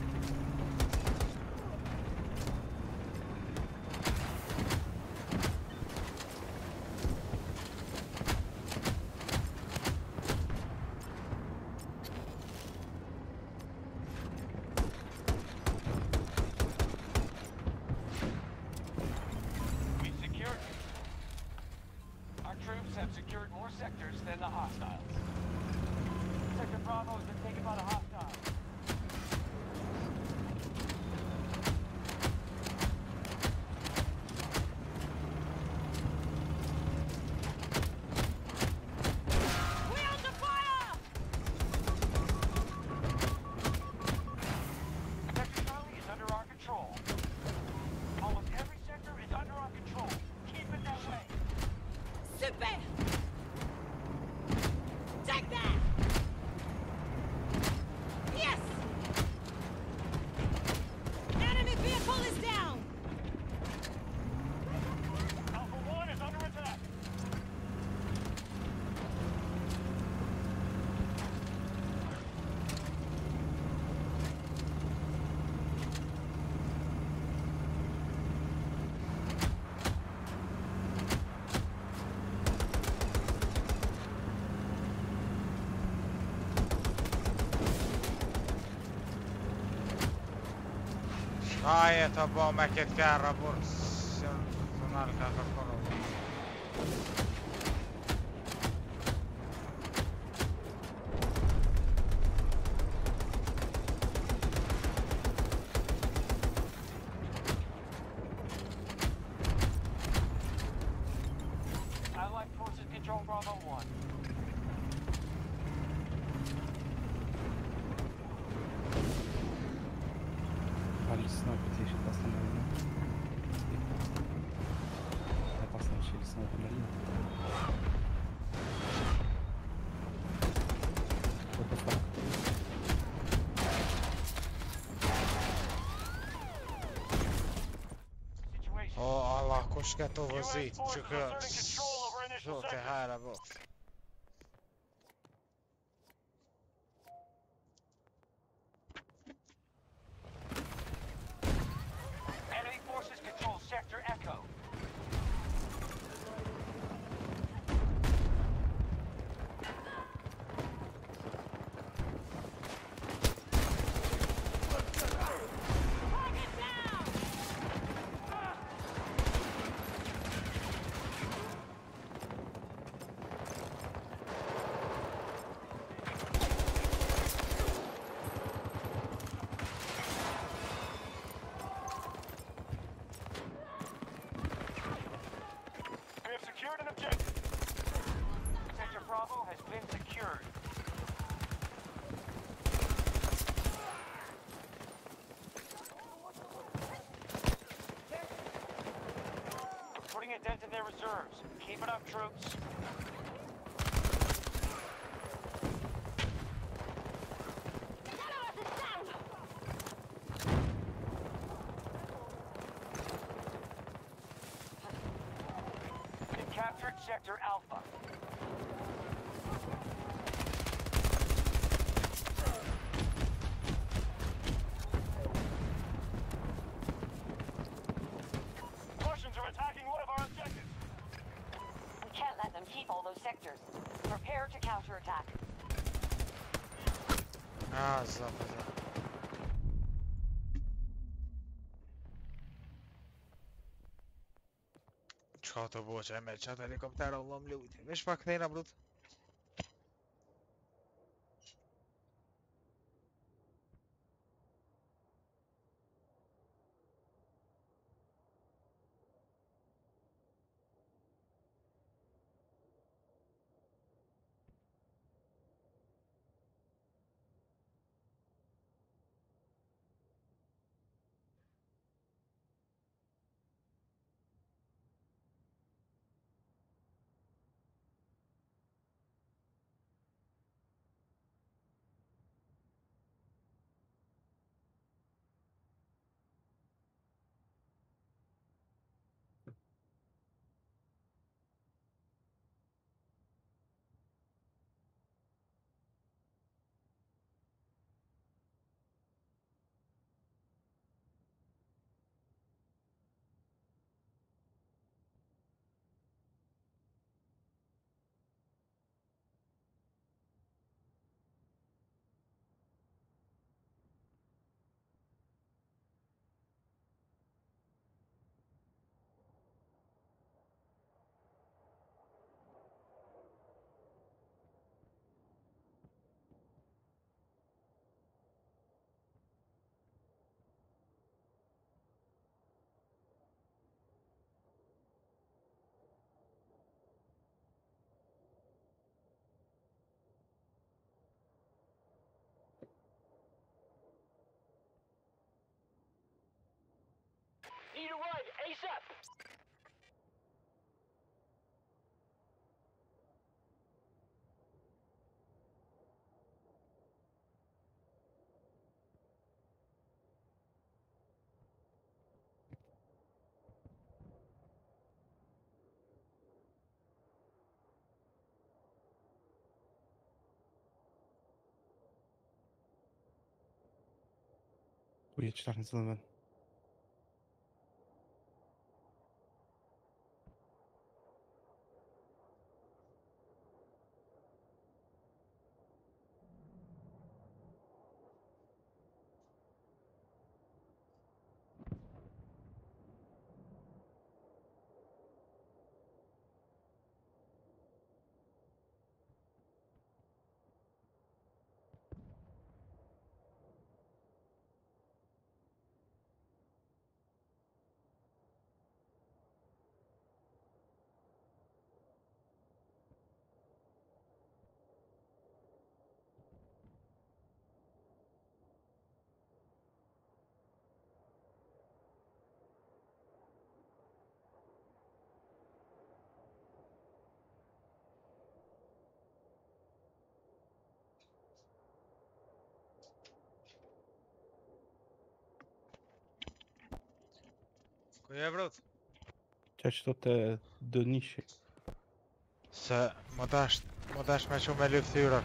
A: Ai, että on mäket käärä purss. Se on, se on alkaa kakkonolla.
K: Allied forces control Bravo one.
L: Pals shit passando ali, né? Vai passando, eles estão vindo ali. Vou passar.
A: Oh Allah, kush ka të vëzit, që kë... Zote hara, bof.
K: Enemy forces control Sector Echo. We have secured an objective. Sector Bravo has been secured. We're putting a dent in their reserves. Keep it up, troops. We've captured Sector Alpha. Russians are attacking one of our objectives.
J: We can't let them keep all those sectors. Prepare to counterattack.
A: Ah, zapa, zapa. Çka të boqe e me qatë helikoptera u lom lujti. Vesh pa këthejna brut.
K: Need a ride ASAP.
L: Tu je čtyři ven.
A: Ku je brut?
L: Qa që thotë Dënishi.
A: Se më dash, më dash me që me lyfthyra.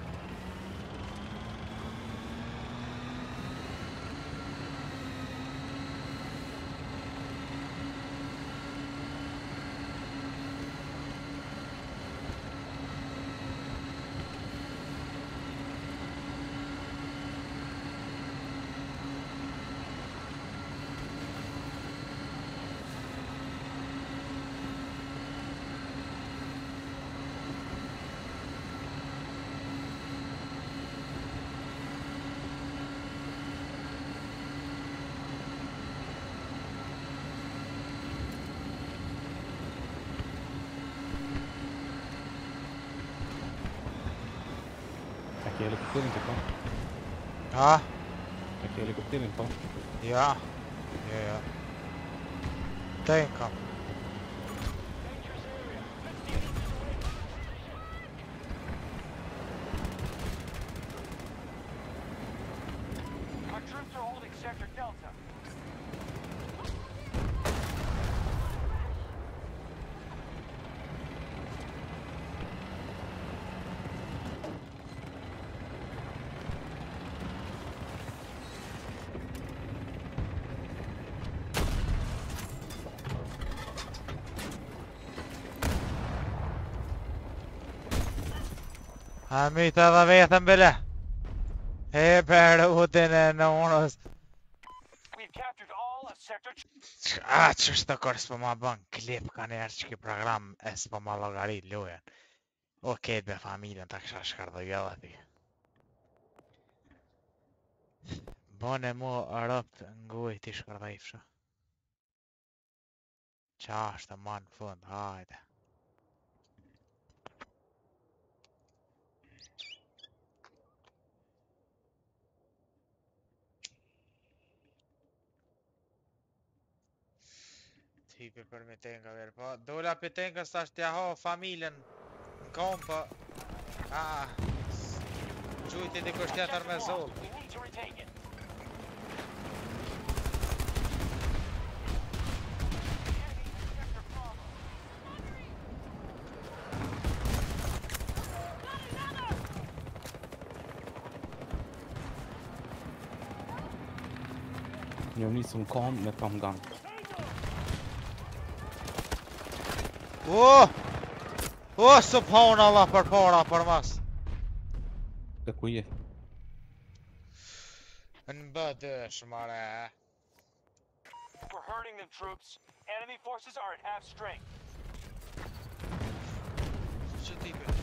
L: A ke helikopterin të po?
A: Ha?
L: A ke helikopterin po?
A: Ja. Ja, ja. Ten kam.
K: Our troops are holding Sector Delta.
A: Hamita dhe vetëm bele. E për utin e në unës.
K: We've captured all of Sector...
A: A që shtë kërë s'po ma bën klip ka njerë që ki program e s'po ma logarit lujen. O ketë be familjen ta kësha shkardojë dhe ti. Bone mu rëpt nguj ti shkardojifshë. Qa është ma në fund, hajde. Tipi për me tenka verë, po dola për tenka s'ta shtja ho familjen në kom, po a gjujti di kështë tjetër me zoll.
K: We need to retake it.
L: Një nisë në kom me pam gun.
A: O! O, subhanallah për para për mas.
L: Dhe ku je?
A: Në bëdësh, mare.
K: We're hurting them, troops. Enemy forces are at half strength.
A: Që tipi?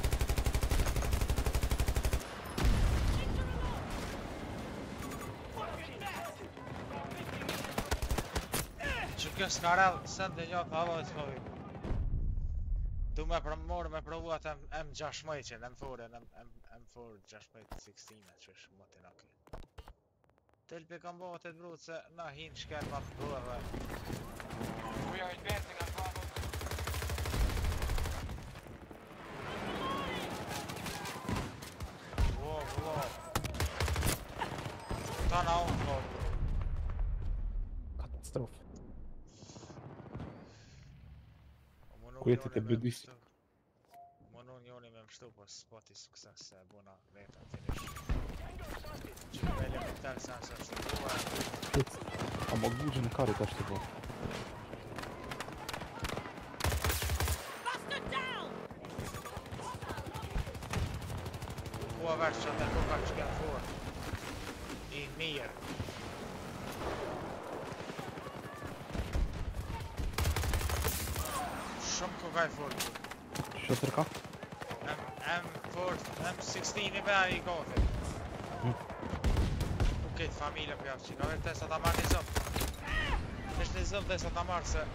A: Që kjo s'karel, sënd dhe njët hava të s'povi. Du me përmorë me provu atë M gjashmëj që në M four, M four gjashmëj sixteen që është më të në këtë. Telpi kam bëhë të të brudë se na hinë shkel ma të bërë.
K: We are advancing on Bravo.
A: Wow, wow. Ta na unë bërë.
L: Katastrofë. Ku jeti të bëdisë?
A: Më në njoni me mështu, po s'poti sukses se buna veta finish. Që me elementar sensa është të bua.
L: A më gujë në karit është të bo.
A: Kua vërë që të kuka që kënë furë. I mirë. Shumë kuka i furë.
L: Shëtër ka?
A: M four, M sixteen i bea i gothe. Ku këtë familje për javë që ka verë të sa ta marrë një zëmë. Ishtë një zëmë dhe sa ta marrë se...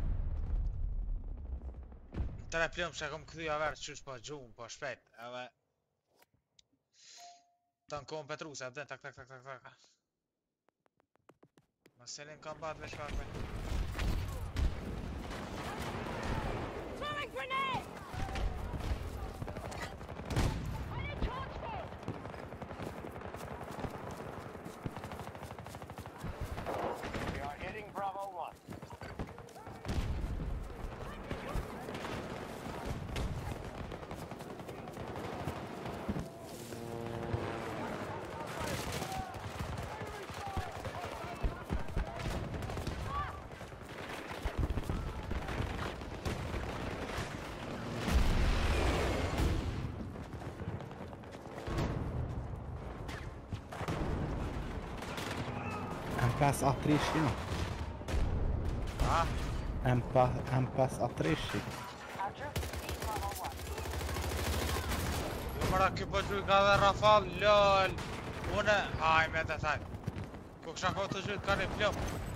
A: Të replëm që e kom këthuja verë që është po gjumë, po shpet, edhe... Të në kohën Petru se e tak tak tak tak tak tak. Më selin kam bat veç kakve.
J: Throwing grenade!
K: We are hitting Bravo one.
L: pass attrition.
A: Va?
L: En-pass en-pass attrition.
A: يوم ركب بجوك هذا الرفال لول هنا هاي متى ثاني كوك شاكو تجوك كان يفلم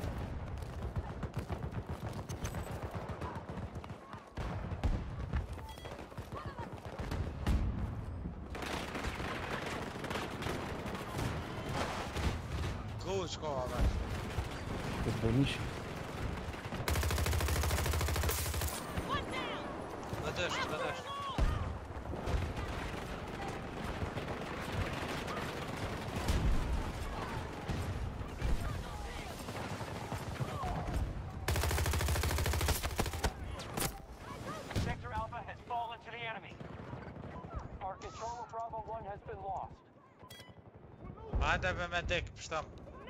A: كوش كو هذا
L: تبونيش.
A: بدش بدش
K: Sector Alpha has fallen to the enemy. Our control of Bravo one has been lost.
A: هذا بمدك بشتم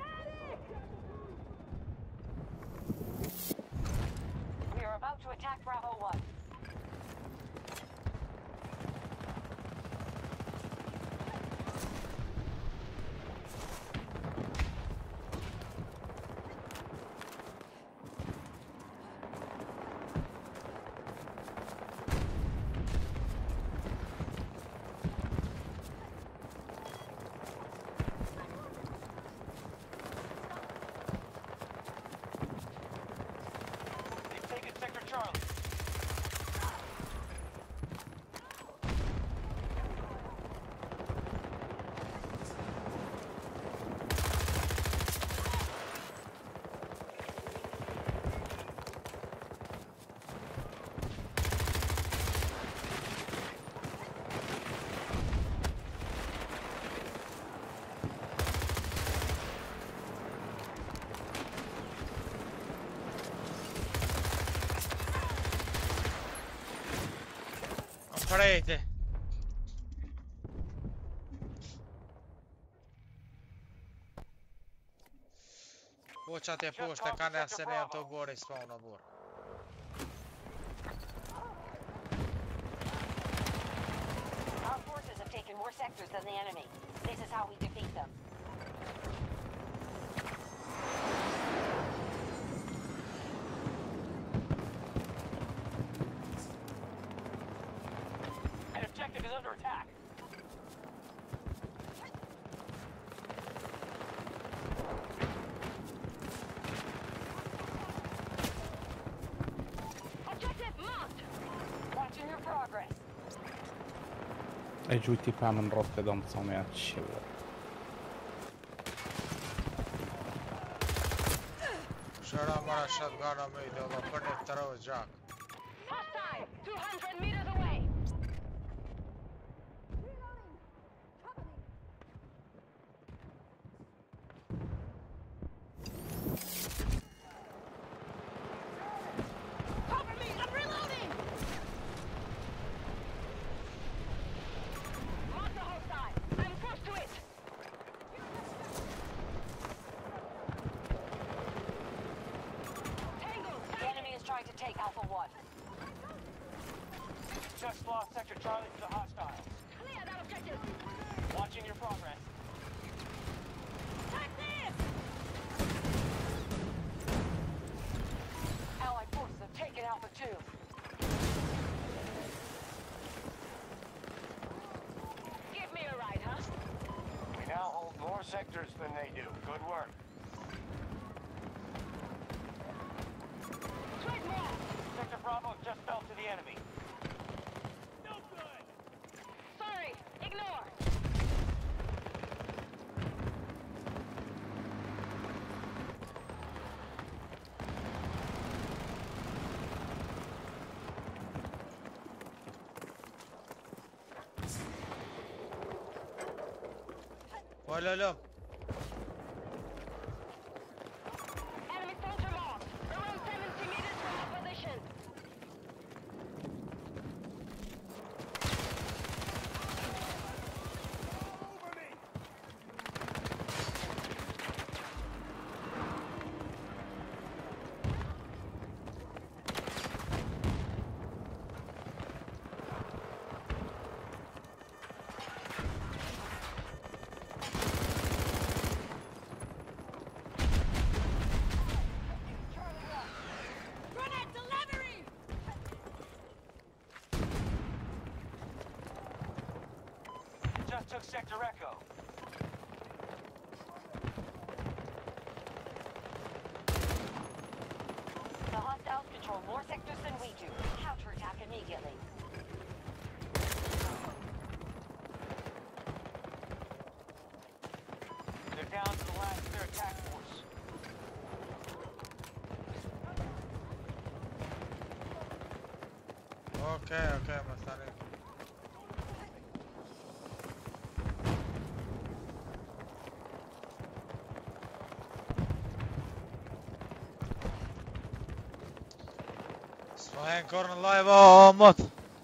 J: We are about to attack Bravo one.
K: They've taken Sector Charlie.
A: Prete. Počate pušte kanel se nemam to gori spavno bor.
J: Our forces have taken more sectors than the enemy. This is how we defeat them.
K: An objective is under attack.
J: Objective marked. Watching your progress.
L: اجوا typ här med Rotterdam som är tjuv.
A: Köra bara shotgun med det och på nytt och jack.
J: Hostile, two hundred meters away. Cover me, I'm reloading. Mark the hostile. I'm close to it. Tango, the enemy is trying to take Alpha one.
K: Just lost Sector Charlie to the hostiles.
J: Clear that objective.
K: Watching your progress.
J: Attack this! Allied forces have taken Alpha two. Give me a ride, huh?
K: We now hold more sectors than they do. Good work.
J: Trade more!
K: Sector Bravo just fell to the enemy.
J: Sorry, ignore.
A: ولا لا
J: Enemy soldier marked. Around seventy meters from our position.
K: just took Sector Echo.
J: The hostiles control more sectors than we do. Counterattack immediately.
K: They're down to the last of their attack force.
A: اوكي اوكي مثلا اسمعين كورن لايف اموت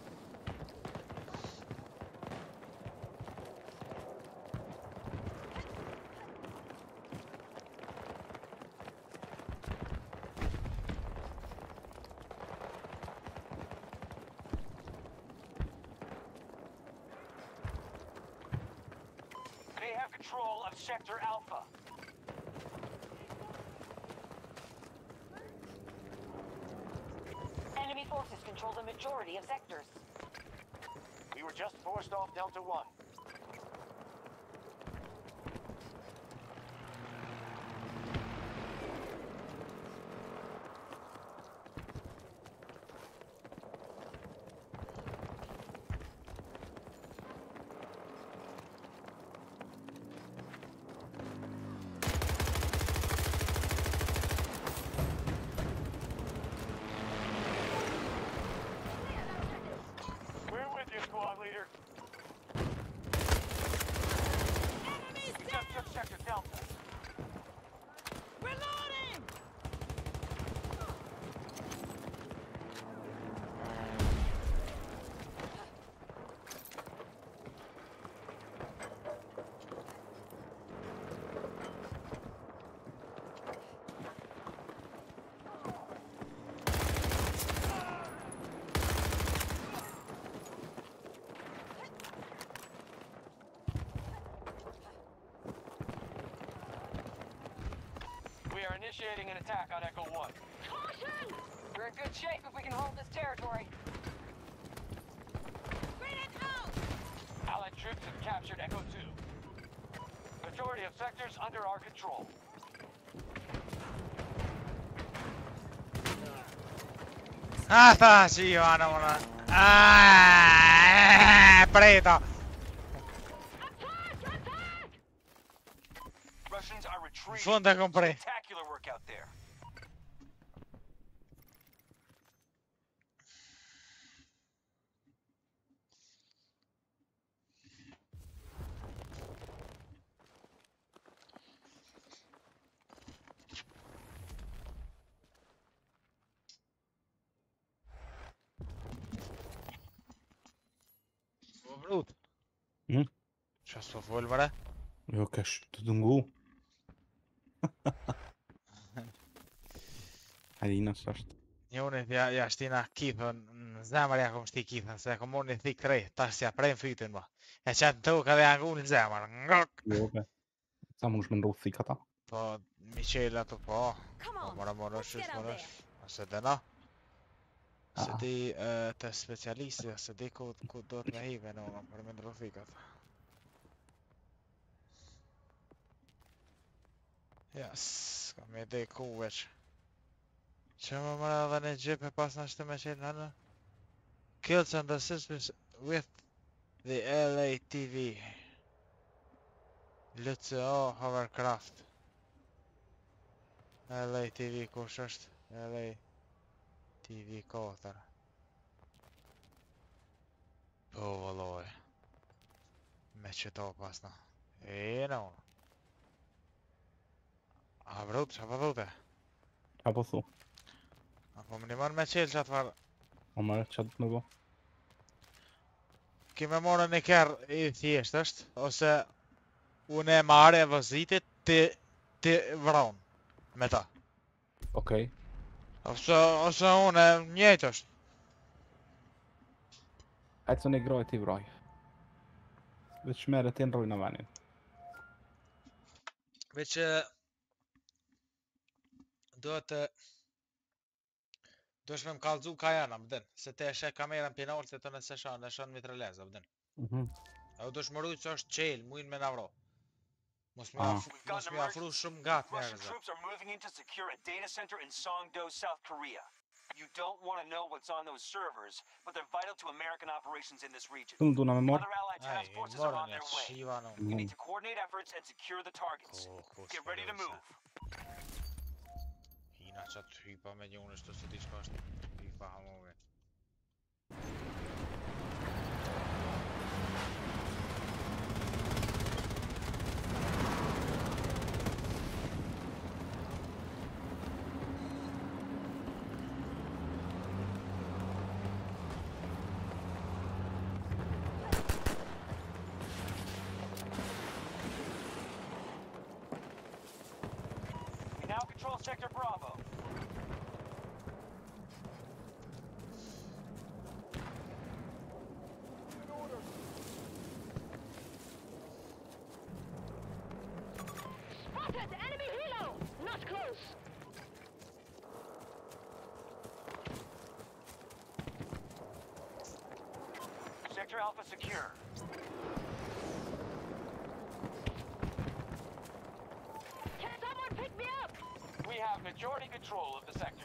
K: They have control of Sector Alpha.
J: Enemy forces control the majority of sectors.
K: We were just forced off Delta One. We're with you, squad leader. We just took Sector Delta.
J: Reloading!
K: We are initiating an attack on Echo One.
J: Caution! We're in good shape if we can hold this territory.
K: Allied troops have captured Echo Two. Majority of sectors under our control.
A: Ah, sta, sì, ma no, ma... Ah, preta!
K: Russians are retreating.
A: Fonda compré.
K: Spectacular work out there.
A: مبروك.
L: Mm.
A: شو صفوا المرة؟
L: Jo cash të dëngu. Alina s'është.
A: Një unë ja, ja shtina kithën, në zemër ja kom shti kithën, se kom unë një thik tre, tash si ja prejnë fytyn ma. E qatë në tokë edhe janë unë në zemër, ngok!
L: Jo be. Sa më shme ndrodh thik ata.
A: Po, Michela të po, po mëra mëra shus mëra shus, ose dëna. Se di eh, të specialisti, se di ku, ku do të me hive në unë, për me ndrodh thikat. Yes, kam e ide ku veç. Që më mëra dhe në gjip e pas në shtë me qenë në në? Kills and assists with the L A T V. L C O Hovercraft. L A T V kush është? L A T V katër. Po vëlloj. Me qëto pasna. E në unë. A vrut, që pa dhute?
L: Qa po thu?
A: Apo më një marrë me qelë që atë farë.
L: O mërë që të më bo?
A: Kime morë një kërë i thjesht është, ose unë e marrë e vëzitit të, të vronë me ta.
L: Okej.
A: Ose, ose unë e njëjtë është.
L: Hajtë së një groj t'i vroj. Veç mere ti në rojnë në vanin.
A: Veç e... Do të... Do është me më kallëzu ka janë, më dënë. Se te e shek kamerën pinolë, se të nëse shanë, e shanë mitraleza, më dënë.
L: Mhm.
A: Ajo do shmëruj që është qel, mujnë me navro. Mos me
L: Ah.
A: afru, mos me afru shumë gat
K: Russian
A: njerëzve.
K: troops are moving in to secure a data center in Songdo, South Korea. You don't want to know what's on those servers, but they're vital to American operations in this region.
L: Tu më duna me mor.
K: Other allied
A: Ai,
K: task
A: e
K: forces are
A: morën
K: on
A: e
K: their way.
A: shiva no.
K: You need to coordinate efforts and secure the targets.
A: Ko, ko,
K: Get ready to
A: s'mëruj
K: move.
A: se. Hina qatë hypa me një unë është të diçka është hypa hamove.
K: We now control Sector Bravo.
J: Spotted! Enemy helo! Not close!
K: Sector Alpha secure.
J: Can someone pick me up?
K: We have majority control of the sectors.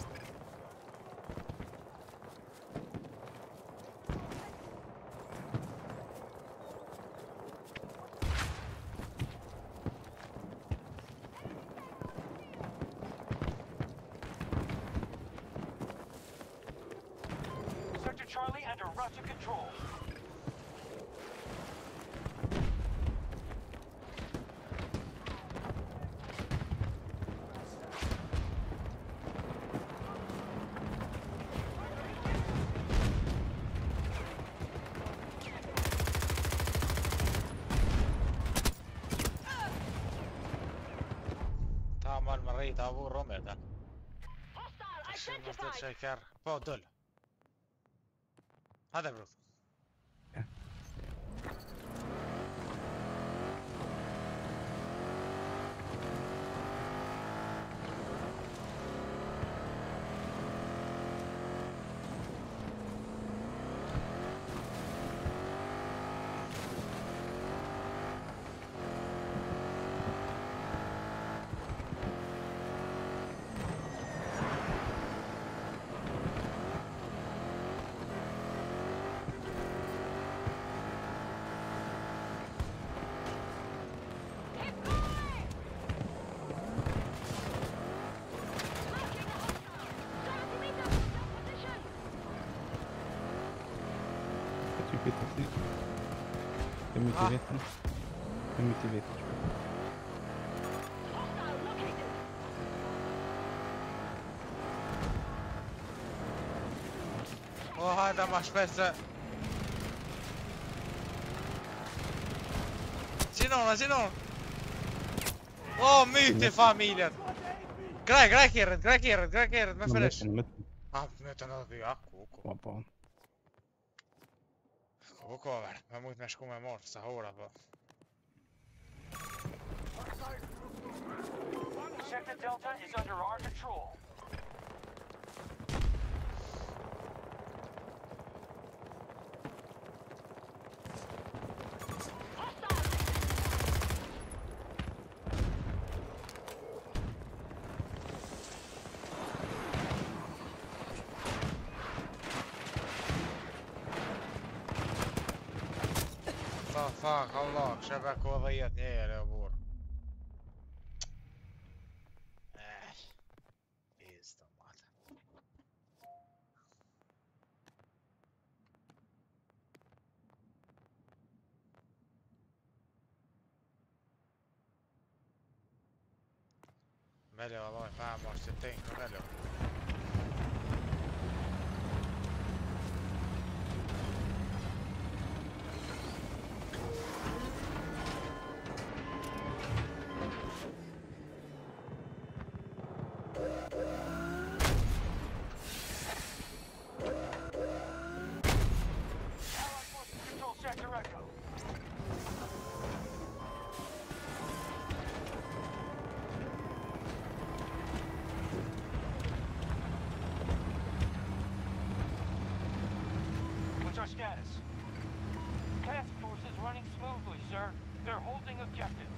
K: Sector Charlie under Russian control.
A: Ta mal më rejt, avu Romer ta.
J: Hostile
A: Shumë është të
J: identified!
A: qeker. Po, dëll. Hade bro.
L: Tu fais ta flic. Fais mieux tes vêtements. Fais mieux tes vêtements.
J: Hostile located!
A: O, hajde ma shpejt se... Gjinon, gjinon! O, myti familjet! Graj, graj kjerët, graj kjerët, graj kjerët, me
L: Në
A: fresh!
L: metën, në metën.
A: A, me të në dhja, kuko.
L: Po, po.
A: Kuko, ver, me mujt me shku me morë, sa hora, po.
K: Sector Delta is under our control.
A: Fa, fa, Allah, kështë e ko dhe jetë një ere, o burë. Eh, pizdo, mate. Melo, Allah, fam, është të tenk, melo.
K: Allied forces control Sector Echo. What's our status? task force is running smoothly, sir. They're holding objectives.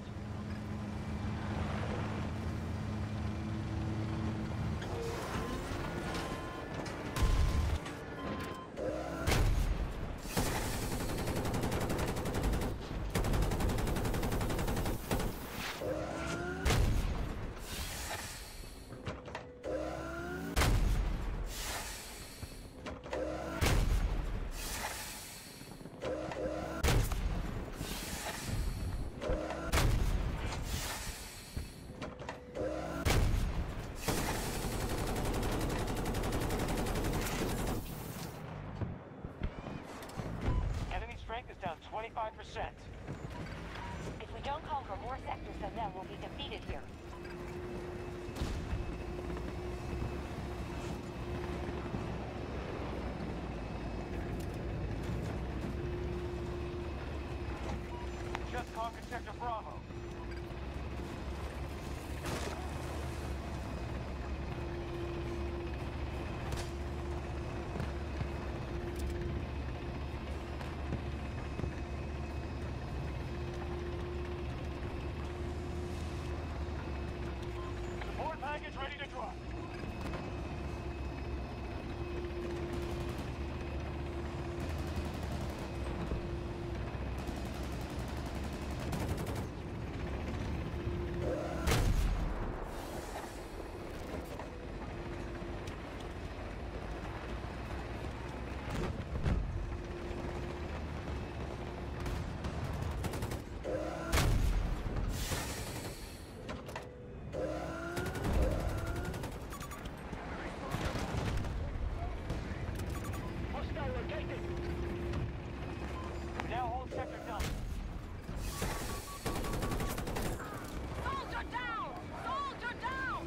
K: twenty-five percent.
J: If we don't conquer more sectors than them, we'll be defeated here.
K: Just conquered Sector Bravo. Package ready to drop. Now hold sector down.
J: Soldier down! Soldier down!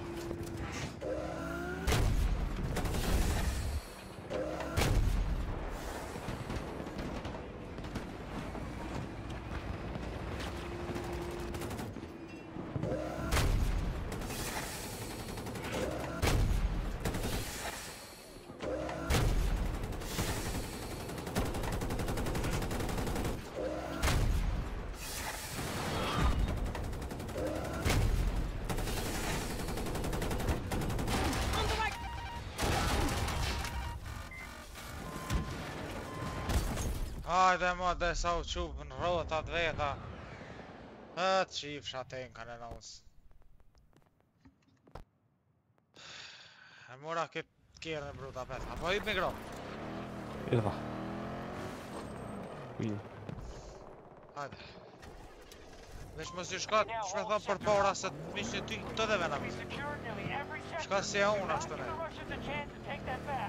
A: Hajdemo sau čupn rota dveta. Atšīvšā tenkane nauds. Mora che kierre brutta pezza. Poi il micro.
L: Ilva. Qui.
A: Hajde. Veç mos ju shkat, shme thëm për para se të mishë ty të dhe vena mi. Shka se ja unë ashtë të ne.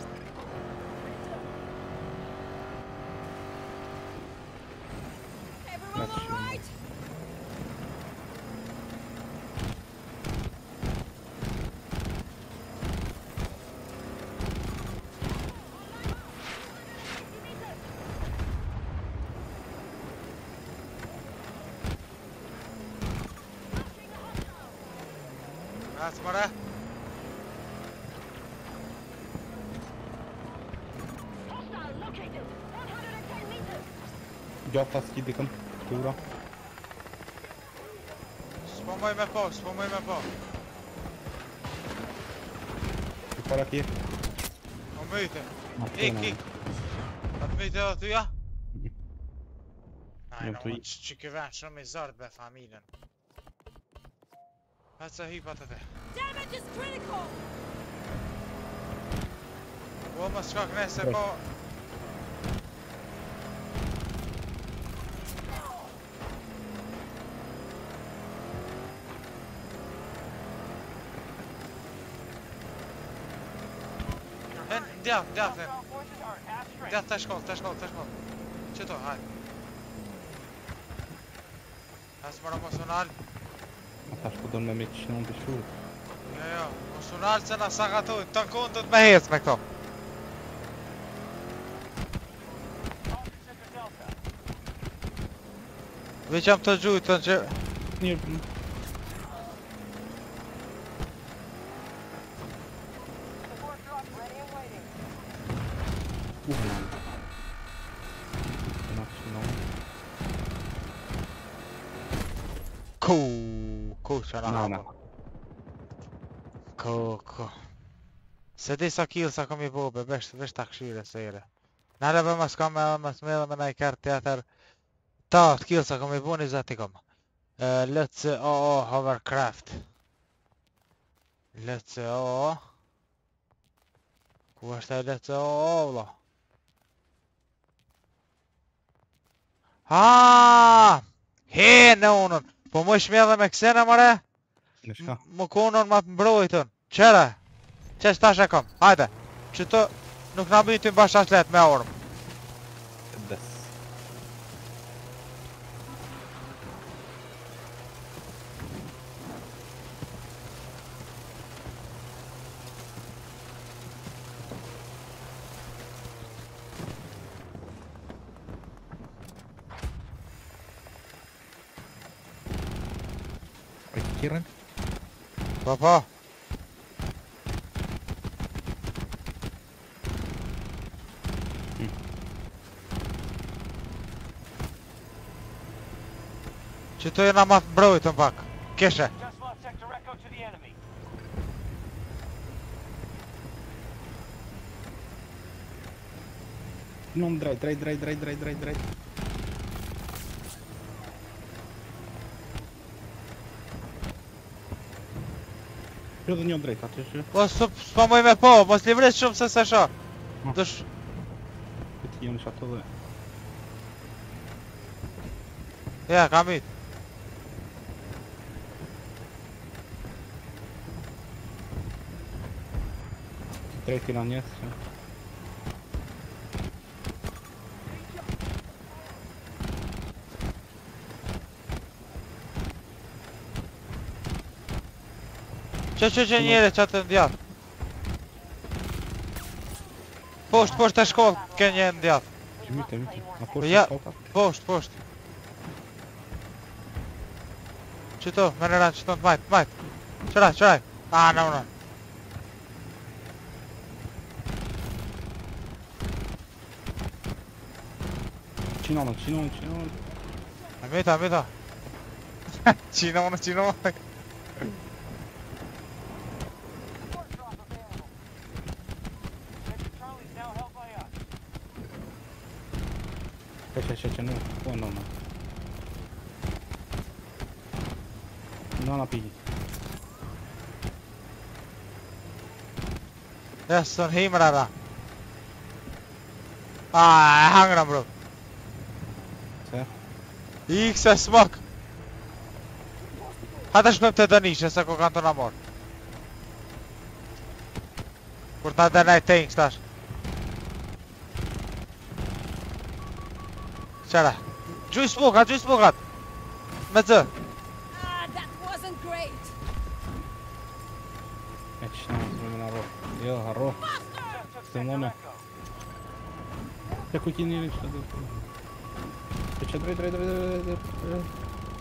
A: That's what I...
L: Gata skidikën, tura.
A: Spomoj me po, spomoj me po.
L: I para kje.
A: O myte. Ik, ik. A të myte dhe tyja? Najno, që kjo vend shumë i zartë be familjen. Hajtë se hypat të te.
J: Damage is critical!
A: Po më shkak nese po... Djath, djath, djath të shkoll, të shkoll, të shkoll. Qëto, hajde. Asë mëra mos unë alë.
L: Tash po donë me me që në të shurë.
A: Jo, jo, mos unë alë që në sakatojnë, të në konë të të me hecë me këto. Veqam të gjujtën që...
L: Njërë...
A: Ku, ku se
L: No,
A: na
L: no.
A: Ku, ku. Se dessa kilsa kom ju på be värsta värsta skyra säger det. När det var man ska med man med med nej karteater. Ta kilsa kom ju på ni zati kom. Uh, let's uh, oh, hovercraft. Let's uh, oh. Kuulostaa let's uh, olla. Ah! Hieno on. Pomož mi da me ksena more.
L: Ništa.
A: Mu konon ma mbrojtën. Qere. Qesh tash e kom. Hajde. Që të nuk na bëjnë të bashkë as let me orëm.
L: Des. Oj, Kiran.
A: Po po. Që të jena ma të mbrojtën pak. Keshe.
K: Just lost sector Echo to the enemy.
L: Non drejt, drejt, drejt, drejt, drejt, drejt, drejt. Jo dhe njën drejt, aty që.
A: Po s'pa moj me po, mos livret shumë se se sho. Dësh...
L: Këtë jam që ato dhe.
A: Ja, kam it.
L: Drejt kina njës që.
A: Që që që njere që të ndjath. Posht, posht e shkollë, ke një ndjath.
L: Që myte, myte. A posht
A: Ja,
L: e shkollë?
A: posht, posht. Qëto, me në ranë, qëto të majtë, majtë. Qëraj, qëraj. A, në më në.
L: Qinonë, qinonë, qinonë.
A: A mita, mita. Qinonë, qinonë.
L: Që që që në, po në në. Në në pigi.
A: Ja, së në himra ra. A, e hangra bro.
L: Se?
A: Ik se smok. Hajde shkojmë të dënishë, se ko kanë të në morë. Kur ta dënaj tanks tash. Qara. Gjuj smokat, gjuj smokat. Me zë.
M: Ah, that wasn't great.
L: E që në më në arro. Jo, arro. Se më në. Se ku ki njëri që të dhe. E që drejt, drejt, drejt, drejt, drejt, drejt.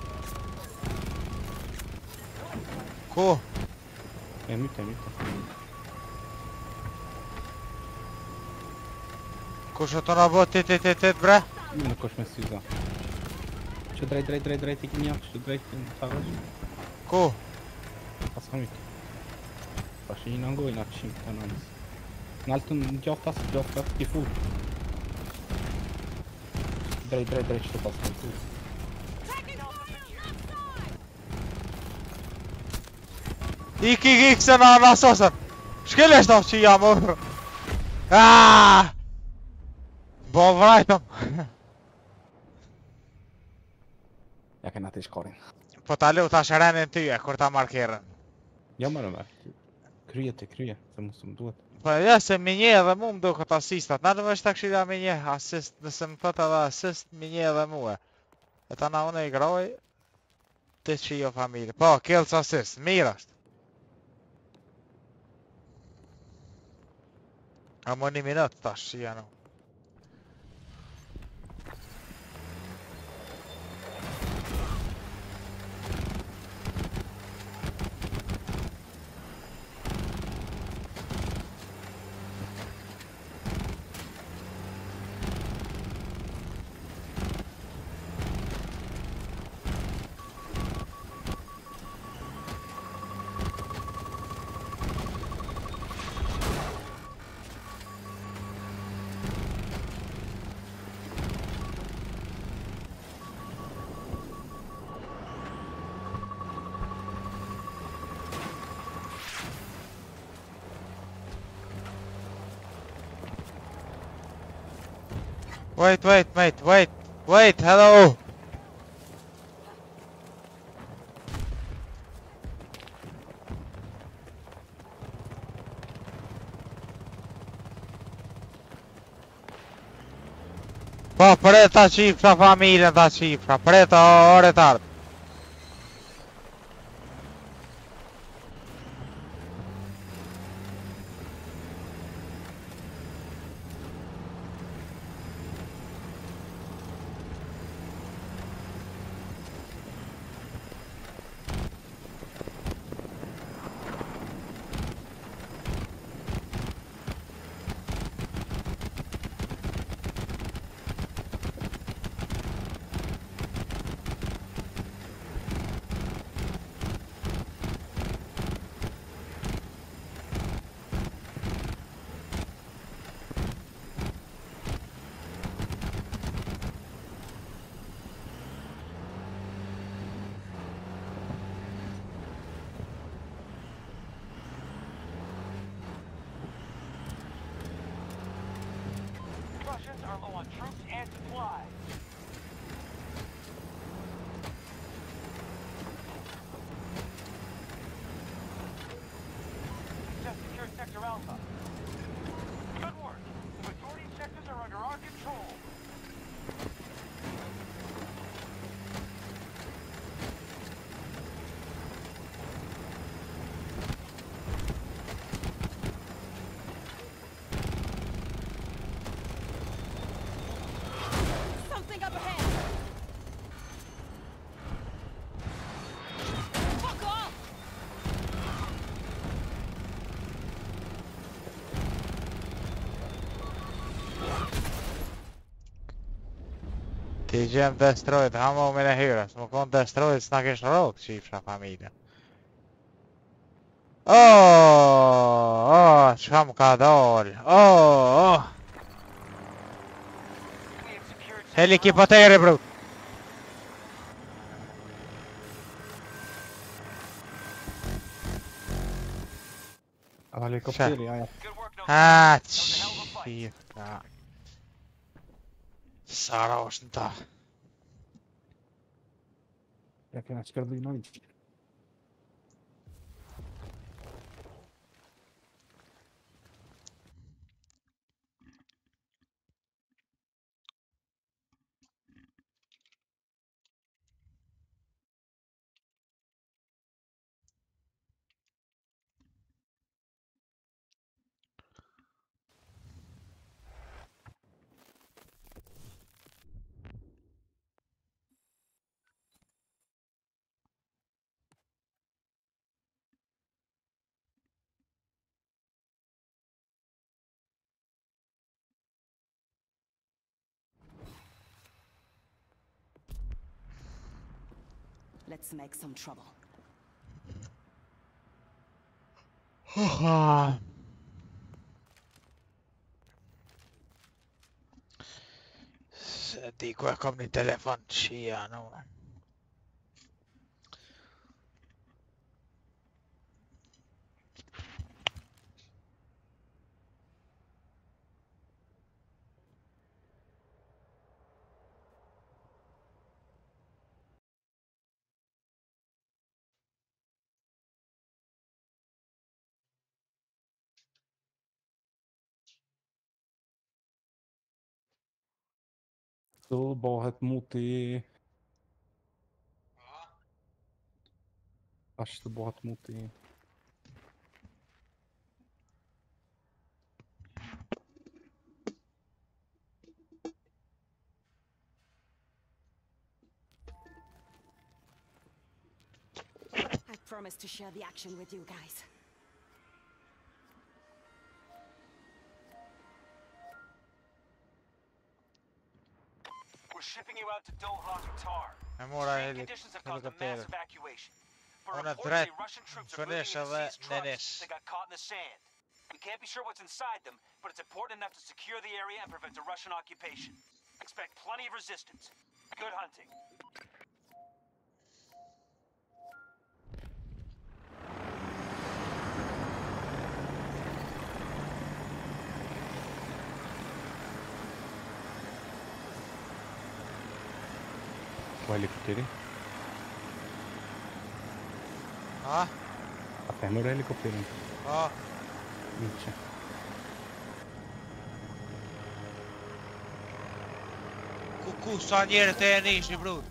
A: Ku?
L: E myte, myte.
A: Ku që të në bo tit, tit, tit, tit, bre?
L: Në kosh me syza. Që drejt, drejt, drejt, drejt, i ki një, që drejt, në të agresh.
A: Ku?
L: Pas kam myte. Pas që i në ngojnë atë shimë të nëmës. Në altë në gjoftas, gjoftas, i full. Drejt, drejt, drejt, që të pas kam full.
A: Ik, ik, ik, se në në sosën. Shkelesh të që jam, o. Aaaa! Bo vrajtëm.
L: Ja ke në të shkorin.
A: Po ta lu ta shërenin tyje, kur ta markerën.
L: Ja mërë me. Kryje të kryje, se mu së më duhet.
A: Po ja se mi nje edhe mu më do këtë asistat. Në në vështë të këshida mi nje asist, nëse më thët edhe asist, mi nje edhe muë. E ta na une i groj, të që jo familje. Po, kills assist, mirë është. A më një minut tash, që janë. Wait, wait, mate, wait, wait, hello! Po, preta cifra familjen ta cifra, preta o retard.
K: Russians are low on troops and supplies. Just secured Sector Alpha. Good work. The majority of sectors are under our control.
M: Something up ahead! Fuck off!
A: T G M destroyed, how many mina heroes? Som kon destroyed snackers road, cifra familjen. Åh, åh, skamkadal, åh, åh. Helikopter bror.
L: Ja, helikopter, ja, ja.
A: Ah, cifra. Sarosnta.
L: Ja kiedyś skarbinować.
J: Let's make some trouble.
A: Dico è come il telefoncino.
L: Så bahet mot i... Aż to bahet mot i...
J: I promise to share the action with you guys.
K: We're shipping you out to Doha Qatar.
A: Amora
K: Extreme
A: heli-
K: conditions have caused a mass
A: helikopter.
K: evacuation. But
A: Ona
K: reportedly
A: threat
K: Russian troops are moving into
A: förnäsade
K: these trucks
A: Nenes.
K: that got caught in the sand. We can't be sure what's inside them, but it's important enough to secure the area and prevent a Russian occupation. Expect plenty of resistance. Good hunting.
L: På helikopteri.
A: Ha?
L: Apriamo l'elicottero.
A: Ja.
L: Minchia.
A: Kukussan ger det till en nisch, bror.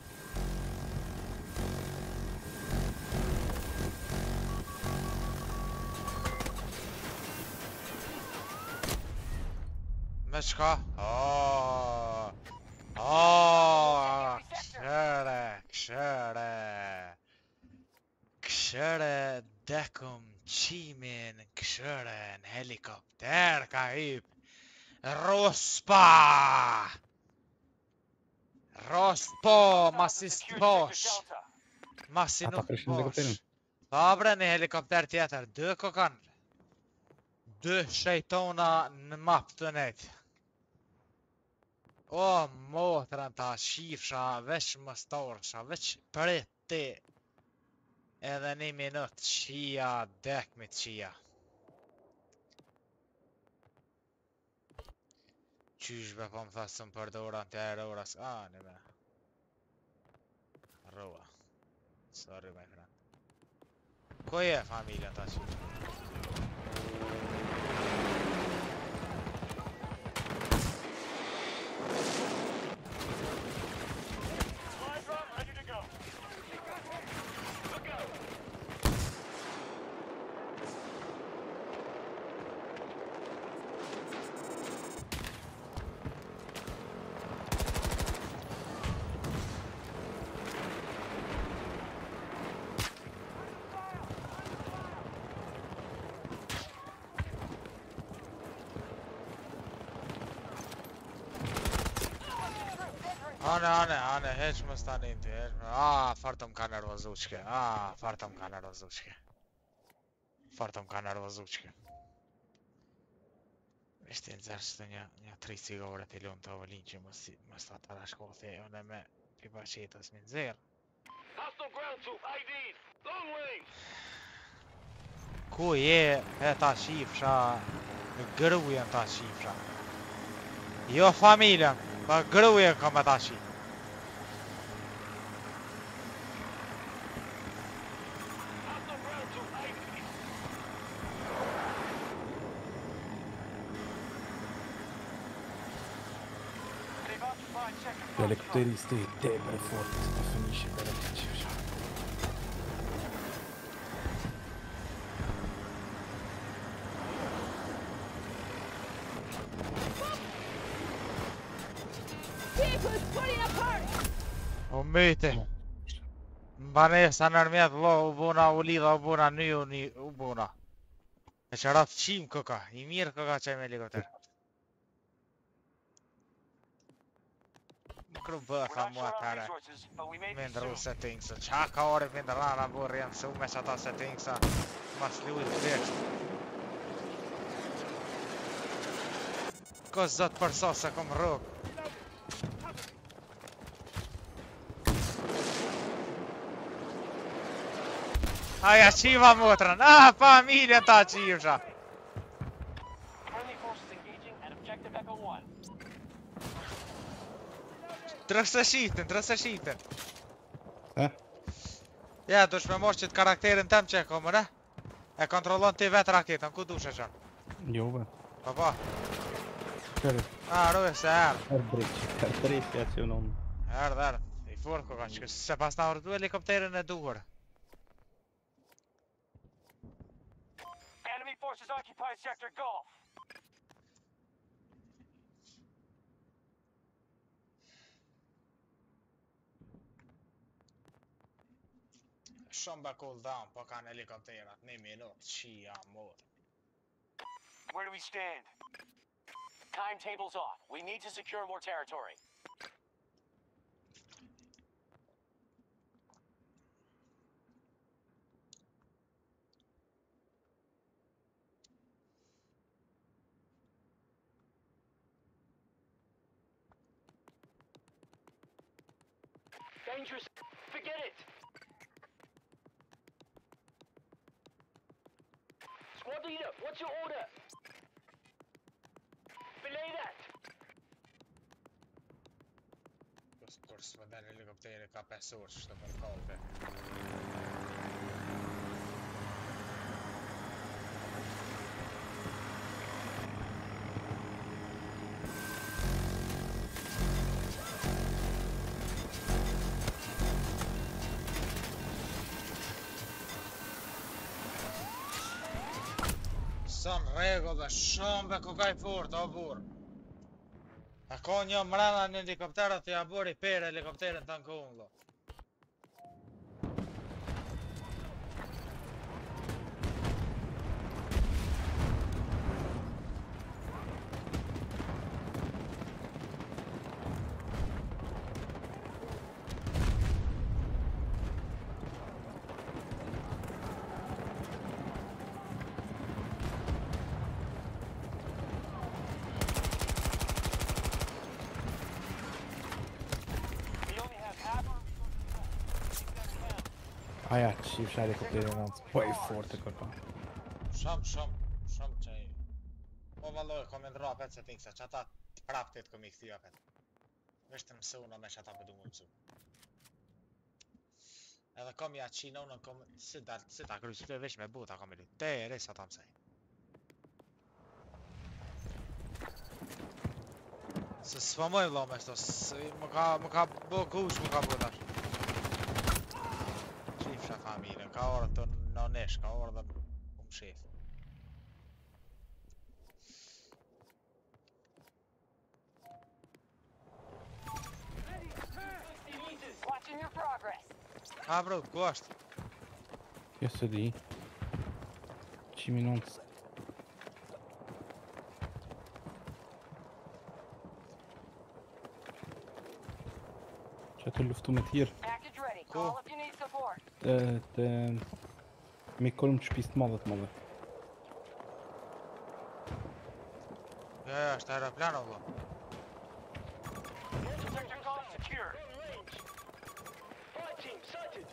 A: Meszka? O, o, kşere, kşere. Kşere dekum çimin kşeren helikopter kayıp. Rospa! Rospo, massist bosh. Massi
L: Ata
A: nuk
L: prishin helikopterin.
A: bosh. Dobra në helikopter tjetër, dy kokan. Dy shejtona në map të net. O, motrën ta shifsha, veç më storsha, veç priti. Edhe një minut, qia, dek me qia. Qysh be po më thasë më përdoran të aeroras, a, në me. Roa. Sorry, my friend. Ko je familja ta që? Ane, ane, ane, heq më stani ti, heq më... A, fartëm ka nervozuqke, a, fartëm ka nervozuqke. Fartëm ka nervozuqke. Ishte në zërë që një, një tri cigare të lumë të avolin që më sta të rashkothi, une me pipa qetës më nëzirë. Ku je e ta shifsha, në grujen ta shifsha. Jo familjen. Pa grujen ka me tashi.
L: L'elicotteri sti debole forte, sta finisce per la caccia.
A: O myte. Mbanesa nërmjet lo u buna u lidha u buna një u një u buna. E që ratë qim këka, i mirë këka qaj me helikopter. Më kru bëtha mua tëre. Me ndru settingsa, qa ka ore me ndrana burë jam su me që ata settingsa. Mas lujt vërsh. Ko zot përso se kom rrugë. Aja qiva motrën, ah, familjen ta qivsha. Trëse shiten, trëse shiten.
L: Eh?
A: Ja, dush me mosh qëtë karakterin tem që e komë, ne? E kontrolon ti vetë raketën, ku dush e qënë?
L: Jo, be.
A: Pa pa.
L: Kërë.
A: Ah, rrë se erë.
L: Erë drejtë, erë drejtë, ja që unë.
A: Erë dhe erë, i furë ko kanë që se pas na urdu helikopterin e duhur.
K: Enemy forces occupy sector Golf.
A: Shumë be cool down, po kanë helikopterat, një minut, qia mod.
K: Where do we stand? Timetable's off. We need to secure more territory. Dangerous. Forget it. Squad leader, what's your order? Belay that.
A: Kur s'më den helikopteri ka pesë orë që të më kape. Son rregull dhe shumë be kokaj fort, o burr. A ka një mrena në helikopterët të jabori per helikopterin të në kunë, lo.
L: Aja, qif shari helikopterin në të po i fort e kërpa.
A: Shumë, shumë, shumë që i... Po valoj, kom e ndra apet se t'ink se që ata praptit kom i këthi apet. Vështë të mësu në me që ata përdu më mësu. Edhe kom i atë qina unë kom... Si ta, si ta krysi të vesh me buta kom i lu. Te e resa ta mësej. Se s'famoj vlo me shto, më ka, më ka bo kush, më ka bo tash. Qifsha familjen, ka orë të në nesh, ka orë dhe më shef.
J: Watching your progress.
A: Ha bro, ku është?
L: Jo se di. Qi minutë. Që të luftu me tjerë.
J: Package ready. Call if you need support.
L: Të... të... me kolm të shpis të madhe të madhe.
A: Ja, ja, është aeroplan o vlo.
K: Sector Golf secure. Fighting sighted.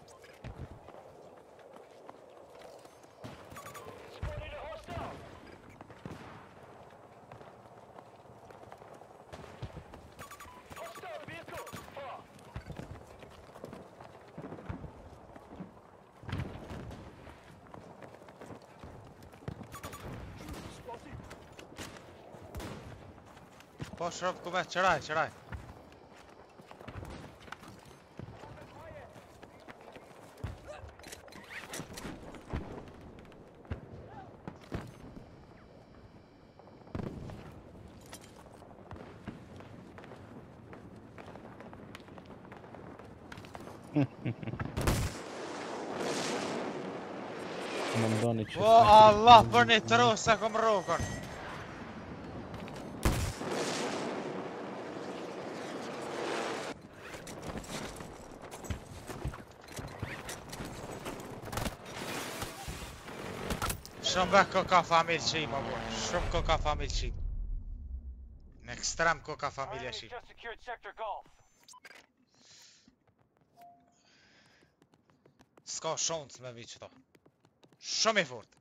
K: Spotted a hostile. Hostile vehicle. Far.
A: Po shrop ku vetë, qëraj, qëraj.
L: Më ndoni që...
A: O Allah, për një të rosë se kom rokër. Shumë be koka familë qim, o bërë. Shumë koka familë qim. Në ekstrem koka familje qim.
K: Just secured sector Golf.
A: S'ka shonc me vi qëto. Shumë i fort.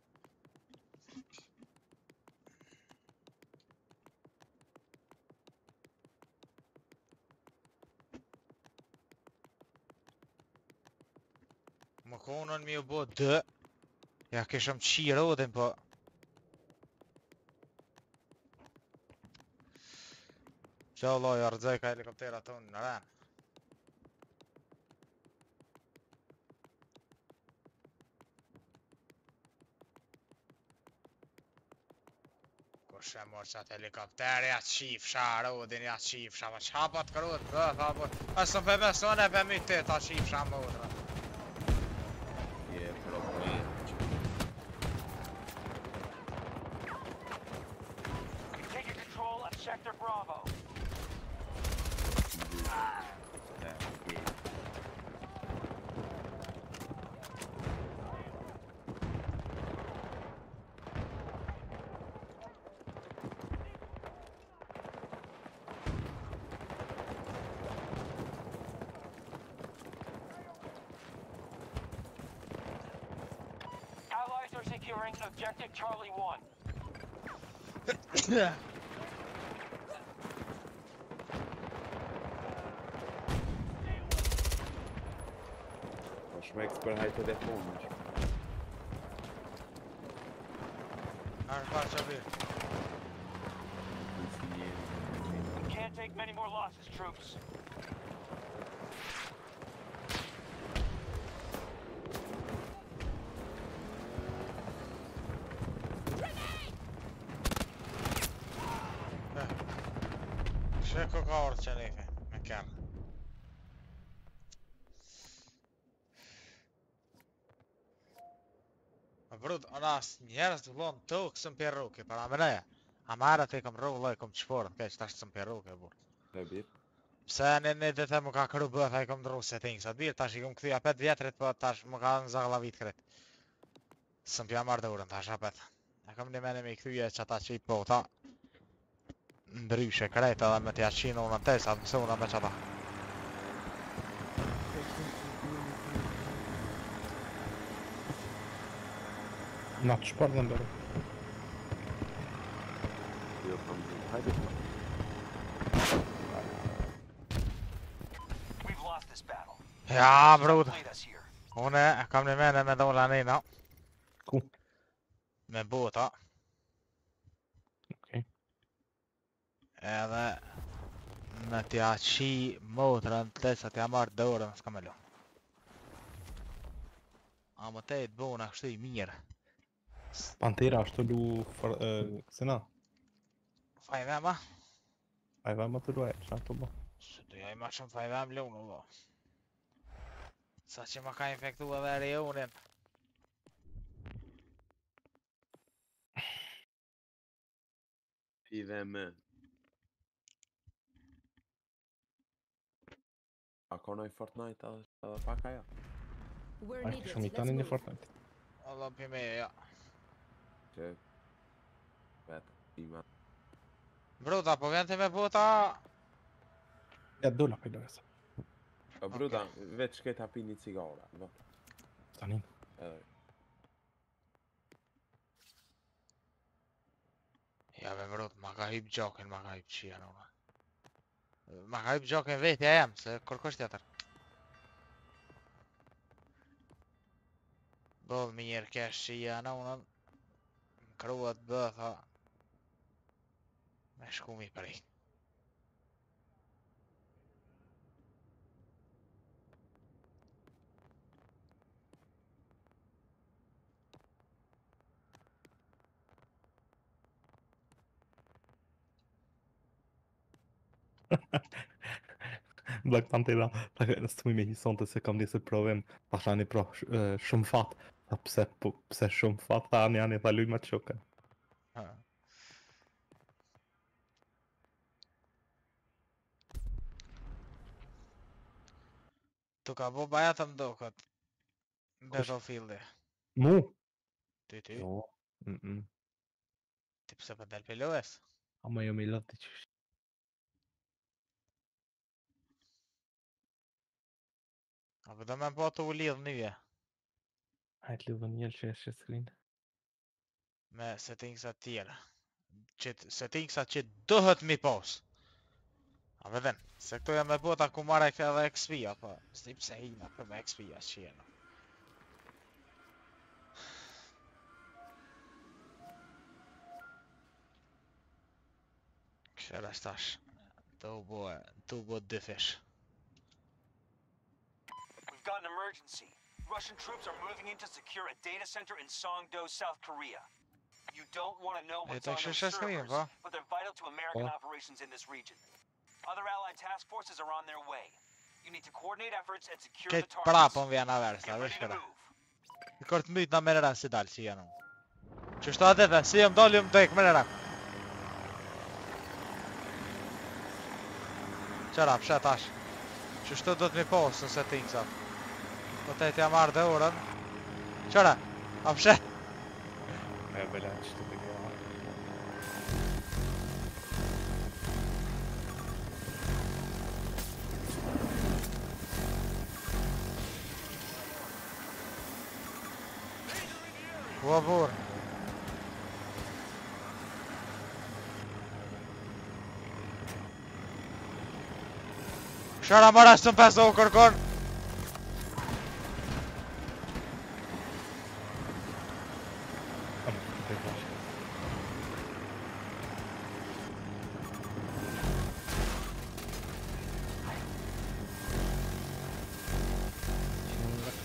A: Më konën mi u bo dë. Ja kishëm qi rodin, po... Qa Allah, ja rëdzaj ka helikoptera tonë në ren. Kush e mor qatë helikopteri, ja qifsha rodin, ja qifsha, ma qa pa të kërot, bë, tha po... Asë në pëmë sone, pëmë i të, ta qifsha më odra.
B: Je, problem.
K: Taking control of sector Bravo. Allies are securing objective Charlie one.
B: me expert telefonen.
A: Här kanske blir.
K: We can't take many more losses, troops.
A: Försök åka hårt känner jag med kan. المفروض انا نيرست بلون توك سمبيروكي para منايا عمارة تيكم رو لايكم تشبور كيش تاش سمبيروكي بور
B: Läbir.
A: Sen en det här muka klubba för kom dro setting så blir tash igång kvia pet vetret på tash muka zagla vitkret. Som jag mar då tash apet. Jag kom det med mig kvia chatta chip på ta. Drusche kreta med att chino och inte så så med chatta.
L: Nattsparen där.
B: Jag kan hide it.
A: Ja, bror. Hon är, kom ni med med dollarn innan?
L: Cool.
A: Med båtar.
L: Okej.
A: Eller när jag chi motorn tills att jag mar dörren ska man lo. Ja, men det är ett bonus i mer.
L: Pantera, что du för sina?
A: Five M.
L: Ai vai maturar, já tô bom.
A: Så det är matchen five M miljoner då. Så att man kan effektua värionen.
B: I vem? Akona i Fortnite alla packa ja.
L: Ai, što mi tani ne Fortnite.
A: Alla på med ja.
B: Che. Vet, ima.
A: Bruta, på vänta med båta.
L: Ja, dollar på det.
B: Ja, broda, vet ska jag ta pin i cigarra, va?
L: Stanna in.
B: Eh.
A: Ja, men bror, man kan hyp joken, man kan hyp chia nu. Man kan hyp joken vet jag hem, så korkost jag tar. Bol mer cash chia nu. Kroat böta. مش قومي بري
L: Black Pantera, s-mi mi sont se kam nisë provim, pasha një pro shumë fat, pse pse shumë fat, ta janë janë ta luj më të shokën.
A: Tu ka bo bajatëm dokat. Battlefield.
L: Mu?
A: Ty ty.
L: Jo. Mm.
A: Ti pse pa del për lojës?
L: Ama jo mi lëtë që
A: Apo do me po të u lidh një.
L: Hajt lidhë një që është screen.
A: Me settingsat tjera. Settingsat që dohet mi pos. A vedem, se këto jam me bota ku marrë edhe X P, apo s'di pse hina për me X P as që jena. Këshera shtash, të u bo, të u bo dy fish.
K: We've got an emergency. Russian troops are moving in to secure a data center in Songdo, South Korea. You don't want to know what's on those servers, but they're vital to American operations in this region. Other allied task forces are on their way. You need to coordinate efforts and secure the
A: Këtë
K: targets.
A: prapë në vjena versa, vesh këra. I kërtë mytë në mërëra si dalë që jenë. Që shto atë dhe, si jem dalë jem të ekë mërëra. Qëra, pshet tash. Që shto do të mi posë në settingsat. Do të e t'ja marrë dhe orën. Qëra, a pshet.
L: Ja, bela që të të gjera.
A: Ua bur. Qëra marrë ashtë të më pesë o kërkon.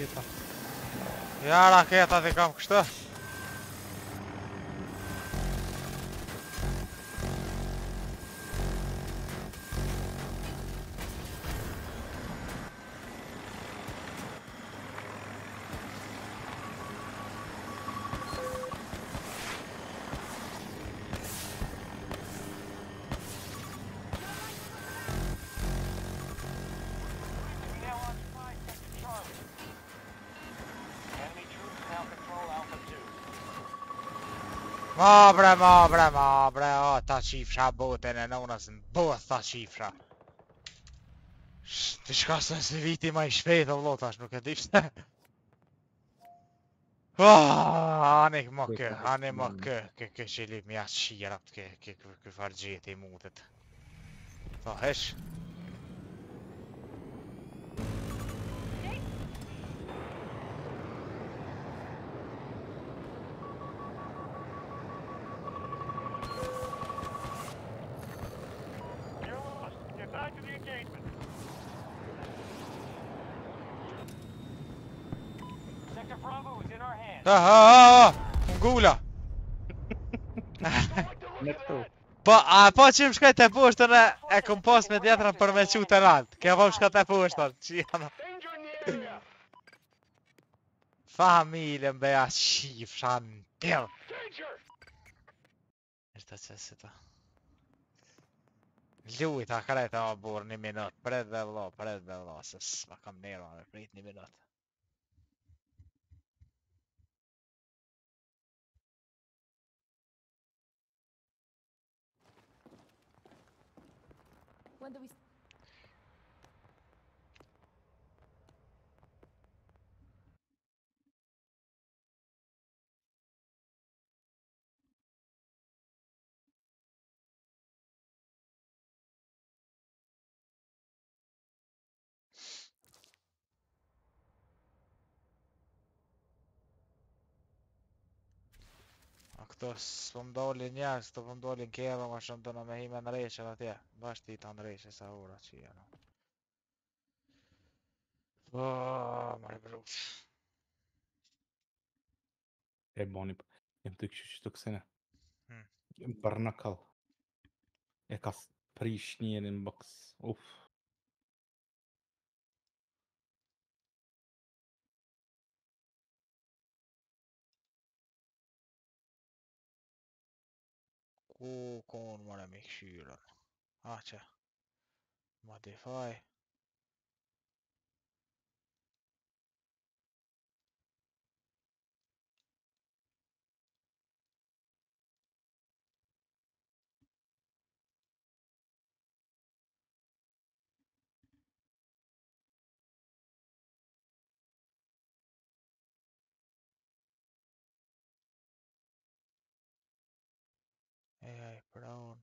L: rакета.
A: Ja raketa ti kam kështu.
K: We now occupy Sector Charlie. Enemy troops now control Alpha two.
A: Ma bre, ma bre, ma bre, o ta qifra botën e nonës në both ta qifra. Sh- Të shka së nëse viti ma i shpejt o vlotash, nuk e di pse. Ah, Ani më kë, ani më kë, kë kë që li mja qirat, kë kë kë kë fargjet i mutet. Ta hesh.
K: You're lost. Get back to the engagement. Sector Bravo is in our hands.
A: Ah, ah, ah, ngula.
L: Netto.
A: Po, a po që më shkajt e poshtën e, e kom pas me djetërën për me qu të ralt. Kja po më shkajt e poshtën, që janë. Familjen beja qif shanë tjel. Ishte që si ta. Lujt a krejta o burë një minut, pret dhe vlo, pret dhe vlo, se s'ma kam nero, me prit një minut.
M: When do we...
A: A këto s'po m'dolin njerës, këto po m'dolin keva, ma shumë të në me hime në rejqen atje. Bash ti ta në rejqen sa ura që janë. Oh, my brut.
L: E boni, jem të kështu që të kësene.
A: Hmm.
L: Jem bërnakal. E ka prish njerin box. Uff.
A: Ku kon mëre me këshyren? A që? Modify. A I Brown.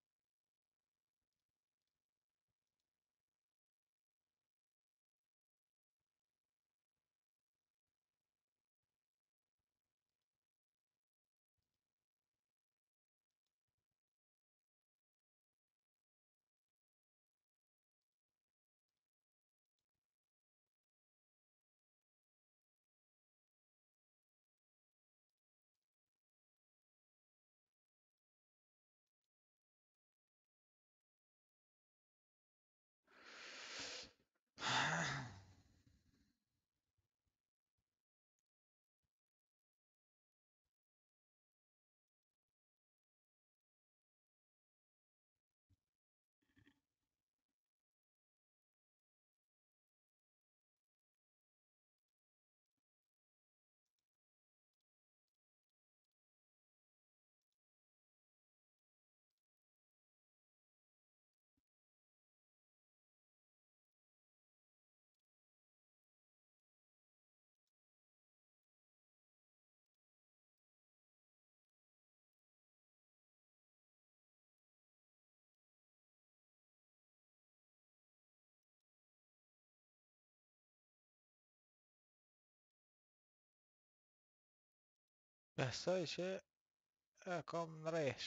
A: Besoj që e kom në resh.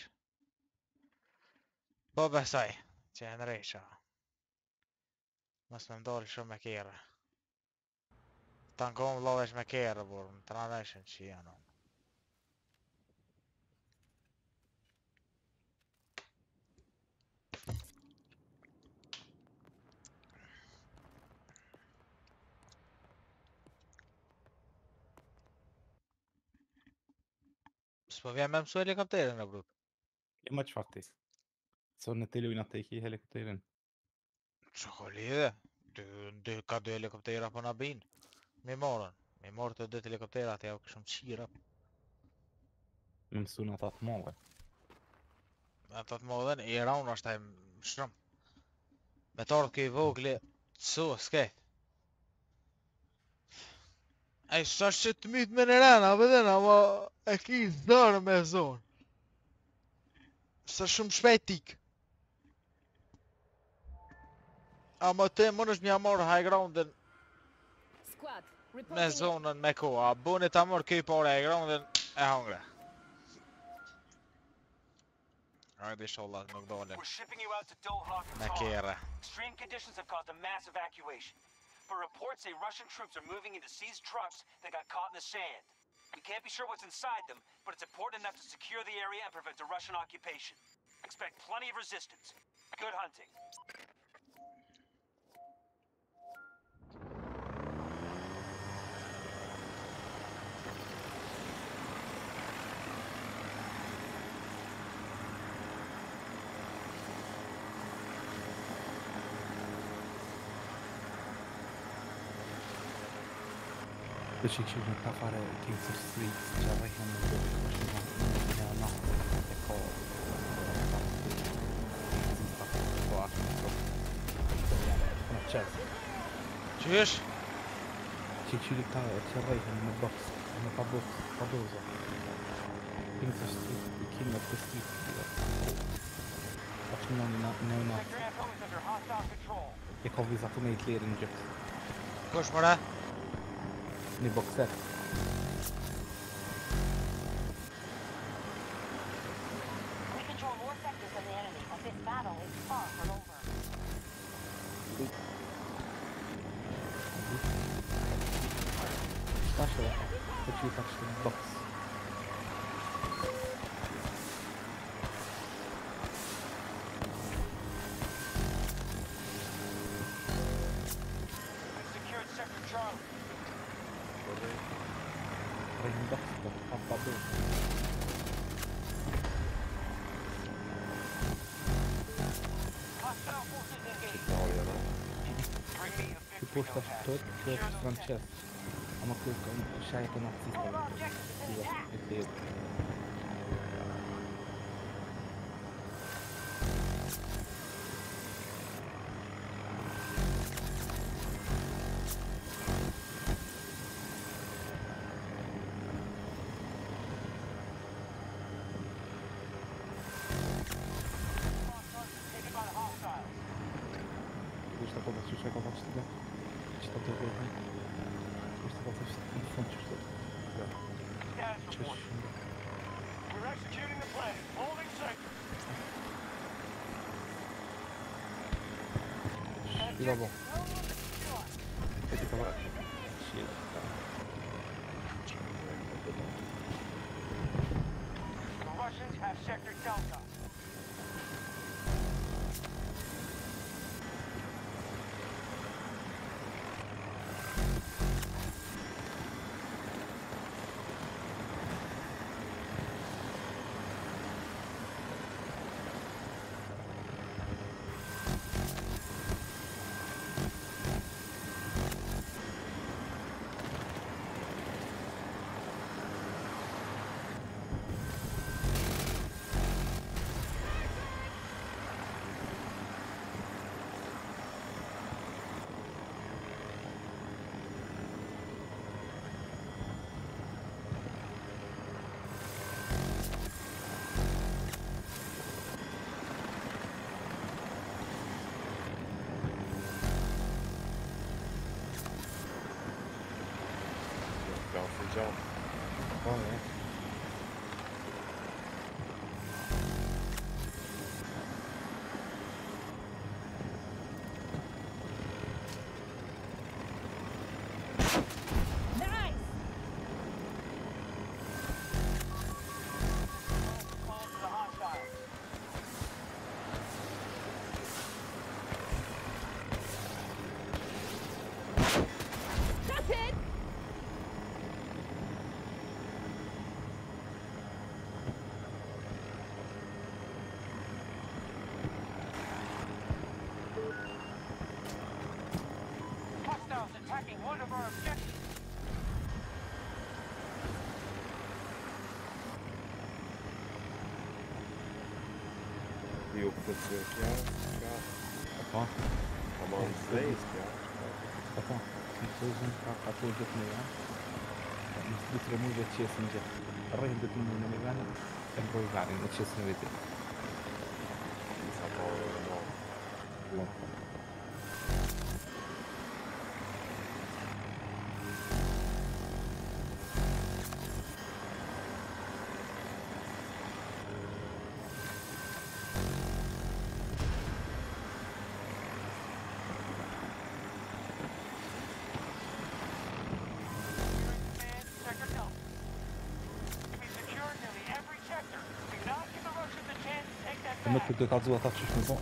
A: Po besoj që e në resha. Mos me mdolë shumë e kjere. Otan kom loves med kervor, mutta han är sen tjänar. Ska vi med så helikopteren då, bror?
L: Det är match faktiskt. Så när till att gick i helikopteren.
A: Så lite. Du, du kan du helikoptera på Nabin. Med morgon. Med morgon du helikoptera till jag som kira.
L: Men så när tagit mål.
A: Jag tar målen i raunasta stram. Me torkii vågli så skate. Ei saa shit mit menee av den var aqui dar med zon. Så som svettig. Amma te monos mi amor high grounden.
M: Squad,
A: Med
M: reporting.
A: zonen med K. Bunit amor key på high grounden. Är hungrig. Ja, det är så långt nog dåligt.
K: We're shipping you out to Doha,
A: Med
K: Qatar.
A: kera.
K: Extreme conditions have caused a mass evacuation. But reports say Russian troops are moving into seized trucks that got caught in the sand. We can't be sure what's inside them, but it's important enough to secure the area and prevent a Russian occupation. Expect plenty of resistance. Good hunting.
L: Besiktigen kan fare Kings of Streets. Jag vet inte om det är natt. Det är kvar. På att på något sätt.
A: Cheers.
L: Besiktigen kan jag vet inte med box. Med på box. På dosa. Kings of Streets. King of the Streets. Vart någon någon natt. Jag kommer visa på mig till en jet.
A: Kurs var det?
L: Ni boxar.
J: We control more sectors than the enemy, but this battle is far from over.
L: Starta det. Det är faktiskt en box.
K: Secured sector Charlie.
L: Ring box då. Pappa då.
K: Hostile forces engaged. Bring me a
L: Du postar stort för Francesco. Han har klok om tjejken att sista. Det är Está com vocês, está com vocês, está com vocês, está com vocês, fontes
K: Status report. We're executing the plan. Holding sector.
L: Det var bra. Det tycker jag var shit.
K: The Russians have sector Delta.
B: Down for jump.
L: Ja, ja.
K: attacking one of our objectives.
B: E o professor aqui, ó.
L: Ó.
B: Tá mal de três, cara.
L: Опа, должен как отложить меня. Быстро мы же честно же. Рейд это не наверное. Такой гарный, но честно ведь. Вот. Mettre de cardio attaque sur le banc.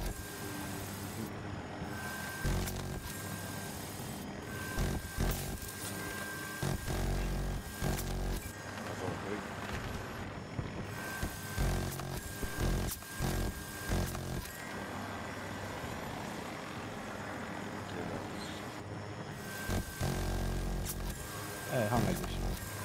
L: Eh, han är det.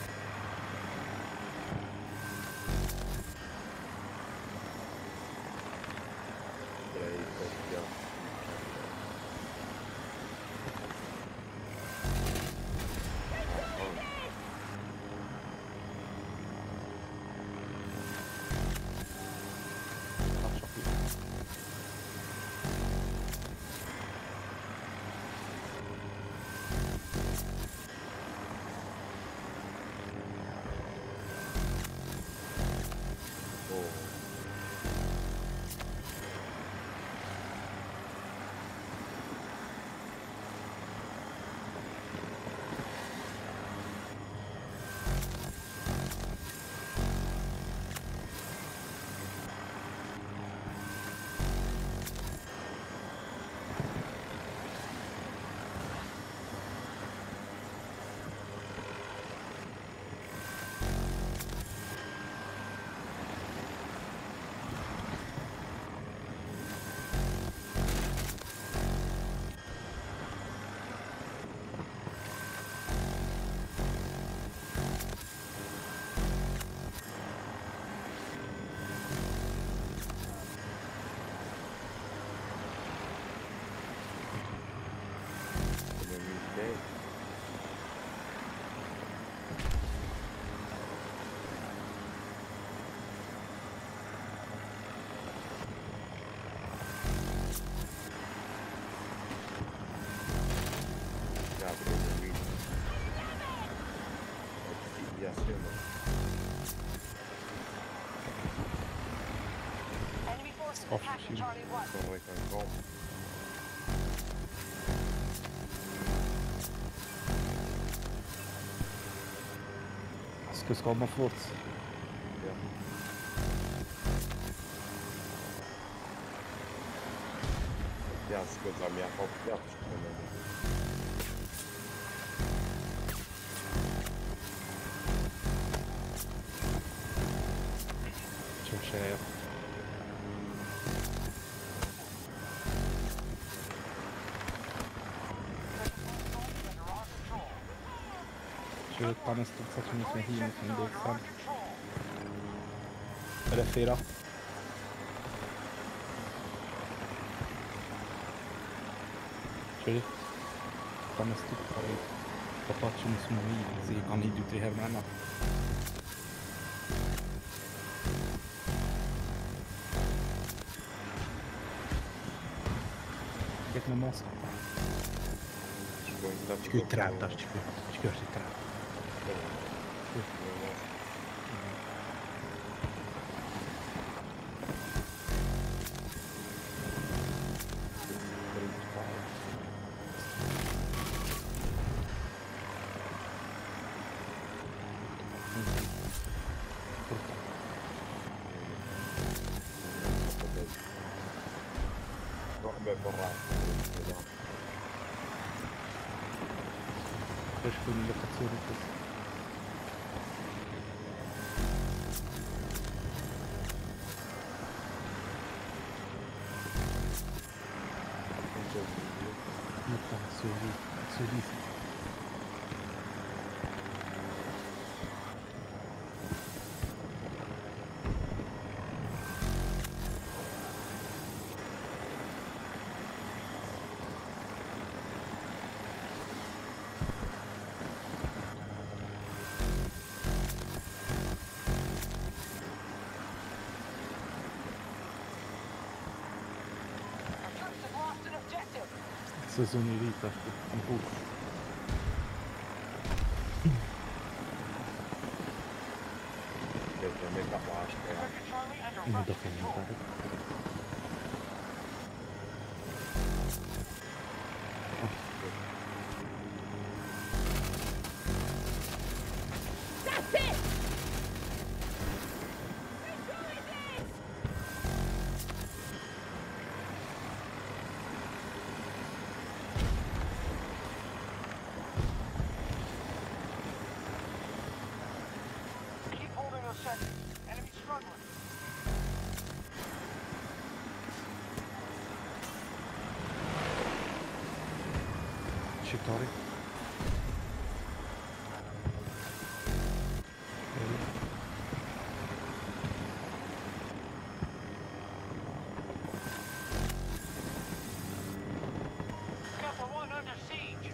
J: Off shoot.
B: So like I'm home.
L: Ska vi skapa flott?
B: Ja. Ja, ska za mnie hop, ja
L: Czym się je? Kör ett par nästan så att vi måste hinna till en dödsam. Är det fyra? Kör ut. Par nästan par ut. Pappa som som vi ser kan hit ut i hemma. Как на мозг. Чуть трапта, чуть чуть трапта. Też powinien lokacyjny to jest. No tam, soli, soli. Сезонні вітер, бух.
B: Sieltä on mega paaskeja.
L: Не допомагає.
K: Keep holding those sectors. Enemy struggling.
L: Читали.
K: Delta One under siege.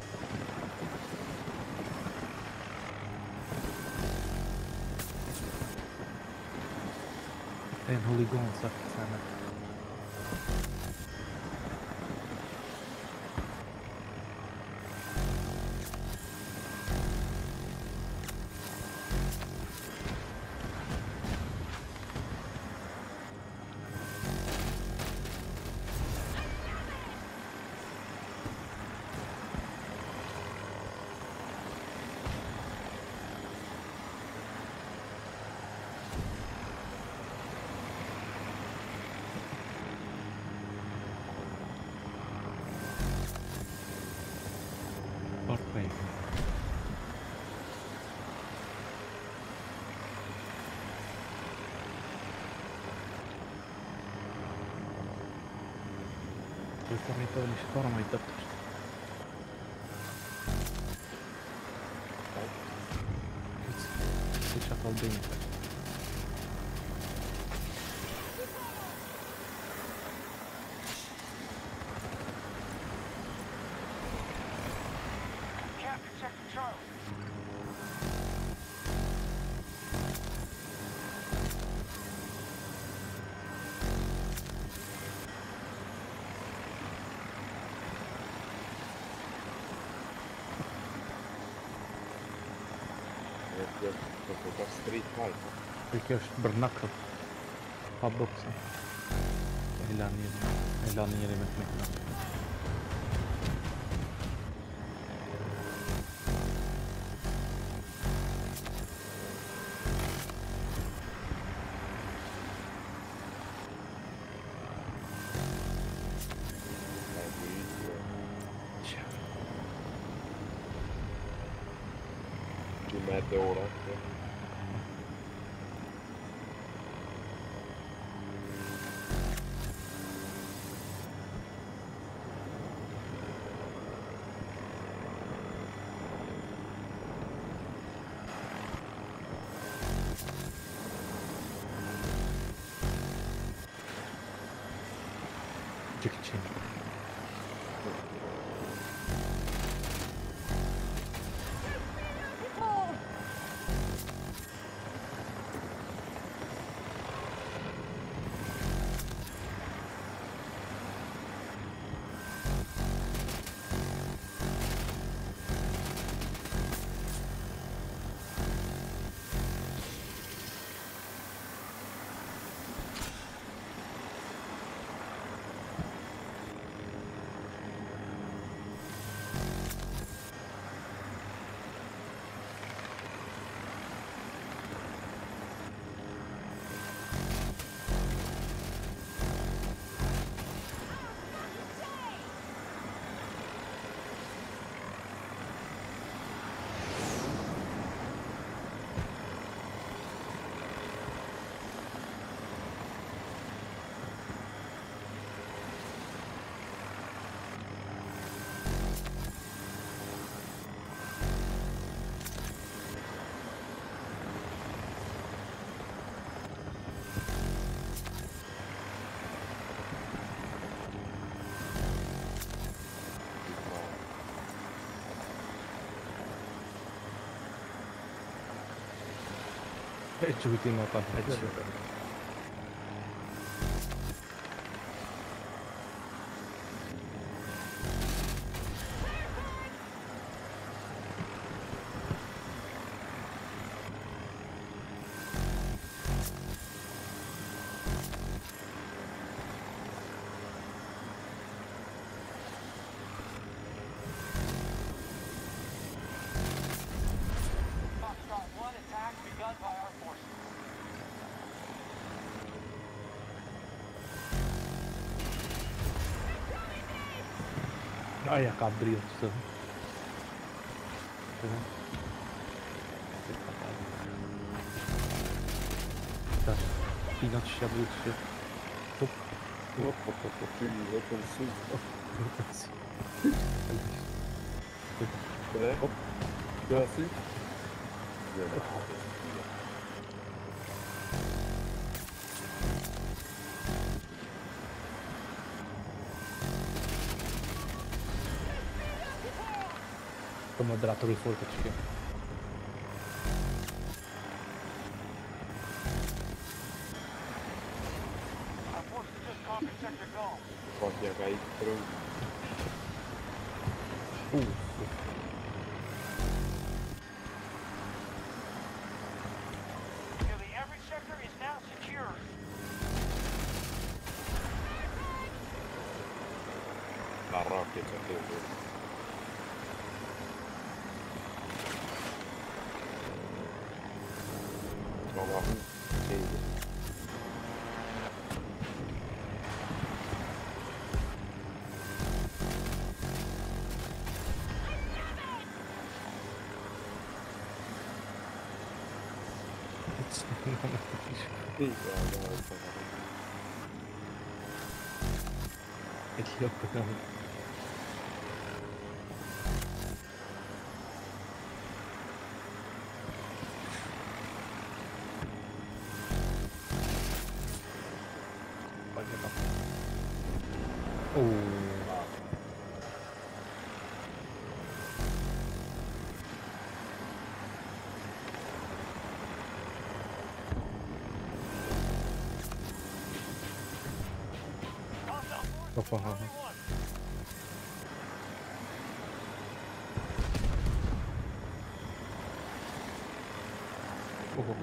L: En huligan sagt sen. Portrait. Vaikka niitä olisi varmaita tästä. Vitsi, sit sä oot bingo.
K: Captain Sector Charlie.
B: Et jos se tuota Street Fighter.
L: Vilka görs bernackel. Pubboxen. Hela ner. Hela ner i mitt.
B: Täytyy istua. Pimeät eurat.
L: Jackie Chan. Executing otan heti. Ai, a cabrito. Tak, pinać się, obróć się. Hop.
B: Hop, hop, hop, hop, czyli rotacji. Tyle? Hop. Rotacji.
L: To moderator i furteczkę.
B: Fuck, jaka ich true.
L: Uff.
K: Nearly every sector is now secure.
B: La rocket c'è tutto. Trova un piede. Sì, guarda,
L: E ti ho appena... Oh. Opa, opa. Oh.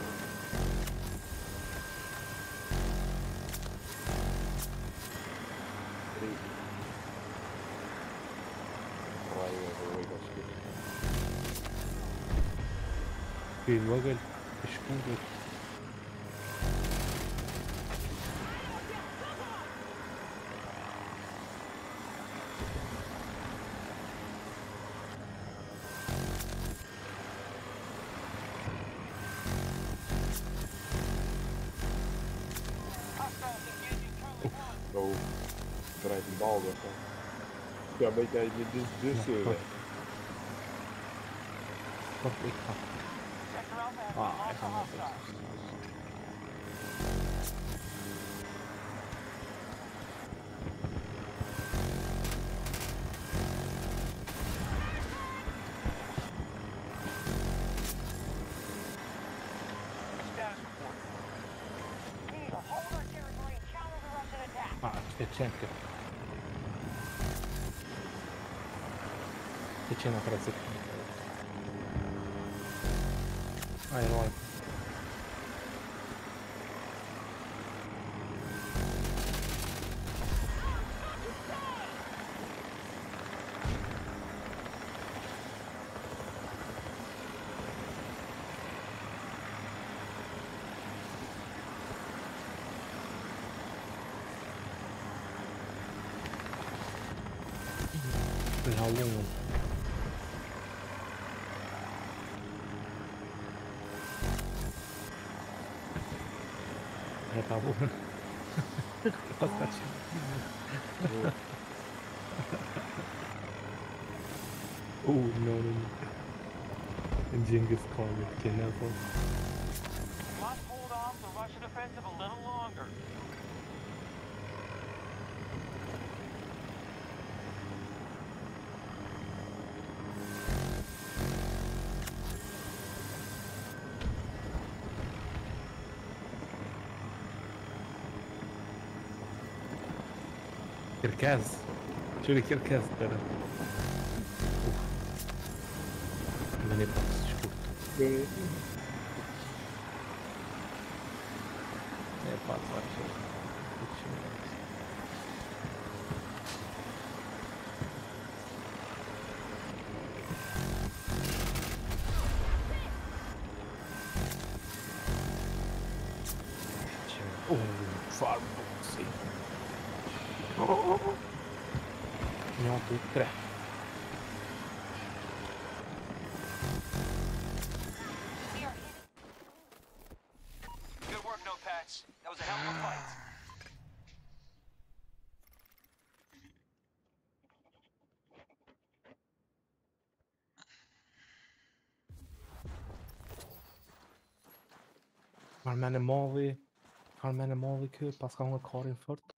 L: في الوجل مش موجود.
B: Oh, draait die bal weg. Ja, weet jij, dit is dus... Uh,
L: Wat ik ga. Ah, ik ga maar goed. Ah, c'è anche. E c'è una frase. Ah, eroe. How long? É, tá bom. Oh, no, no, no. Genghis Khan, que nervoso.
K: Must hold off the Russian offensive a little longer.
L: Kirkaz. Şöyle Kirkaz derim. Ben hep şükür. Ne yaparsa şey. Oh, farboxy. No, one, two, tre.
K: Good work, Notepats. That was a hell of a fight.
L: Har med en Mavi. Har med en Mavi kupa ska hon ha Karin fört.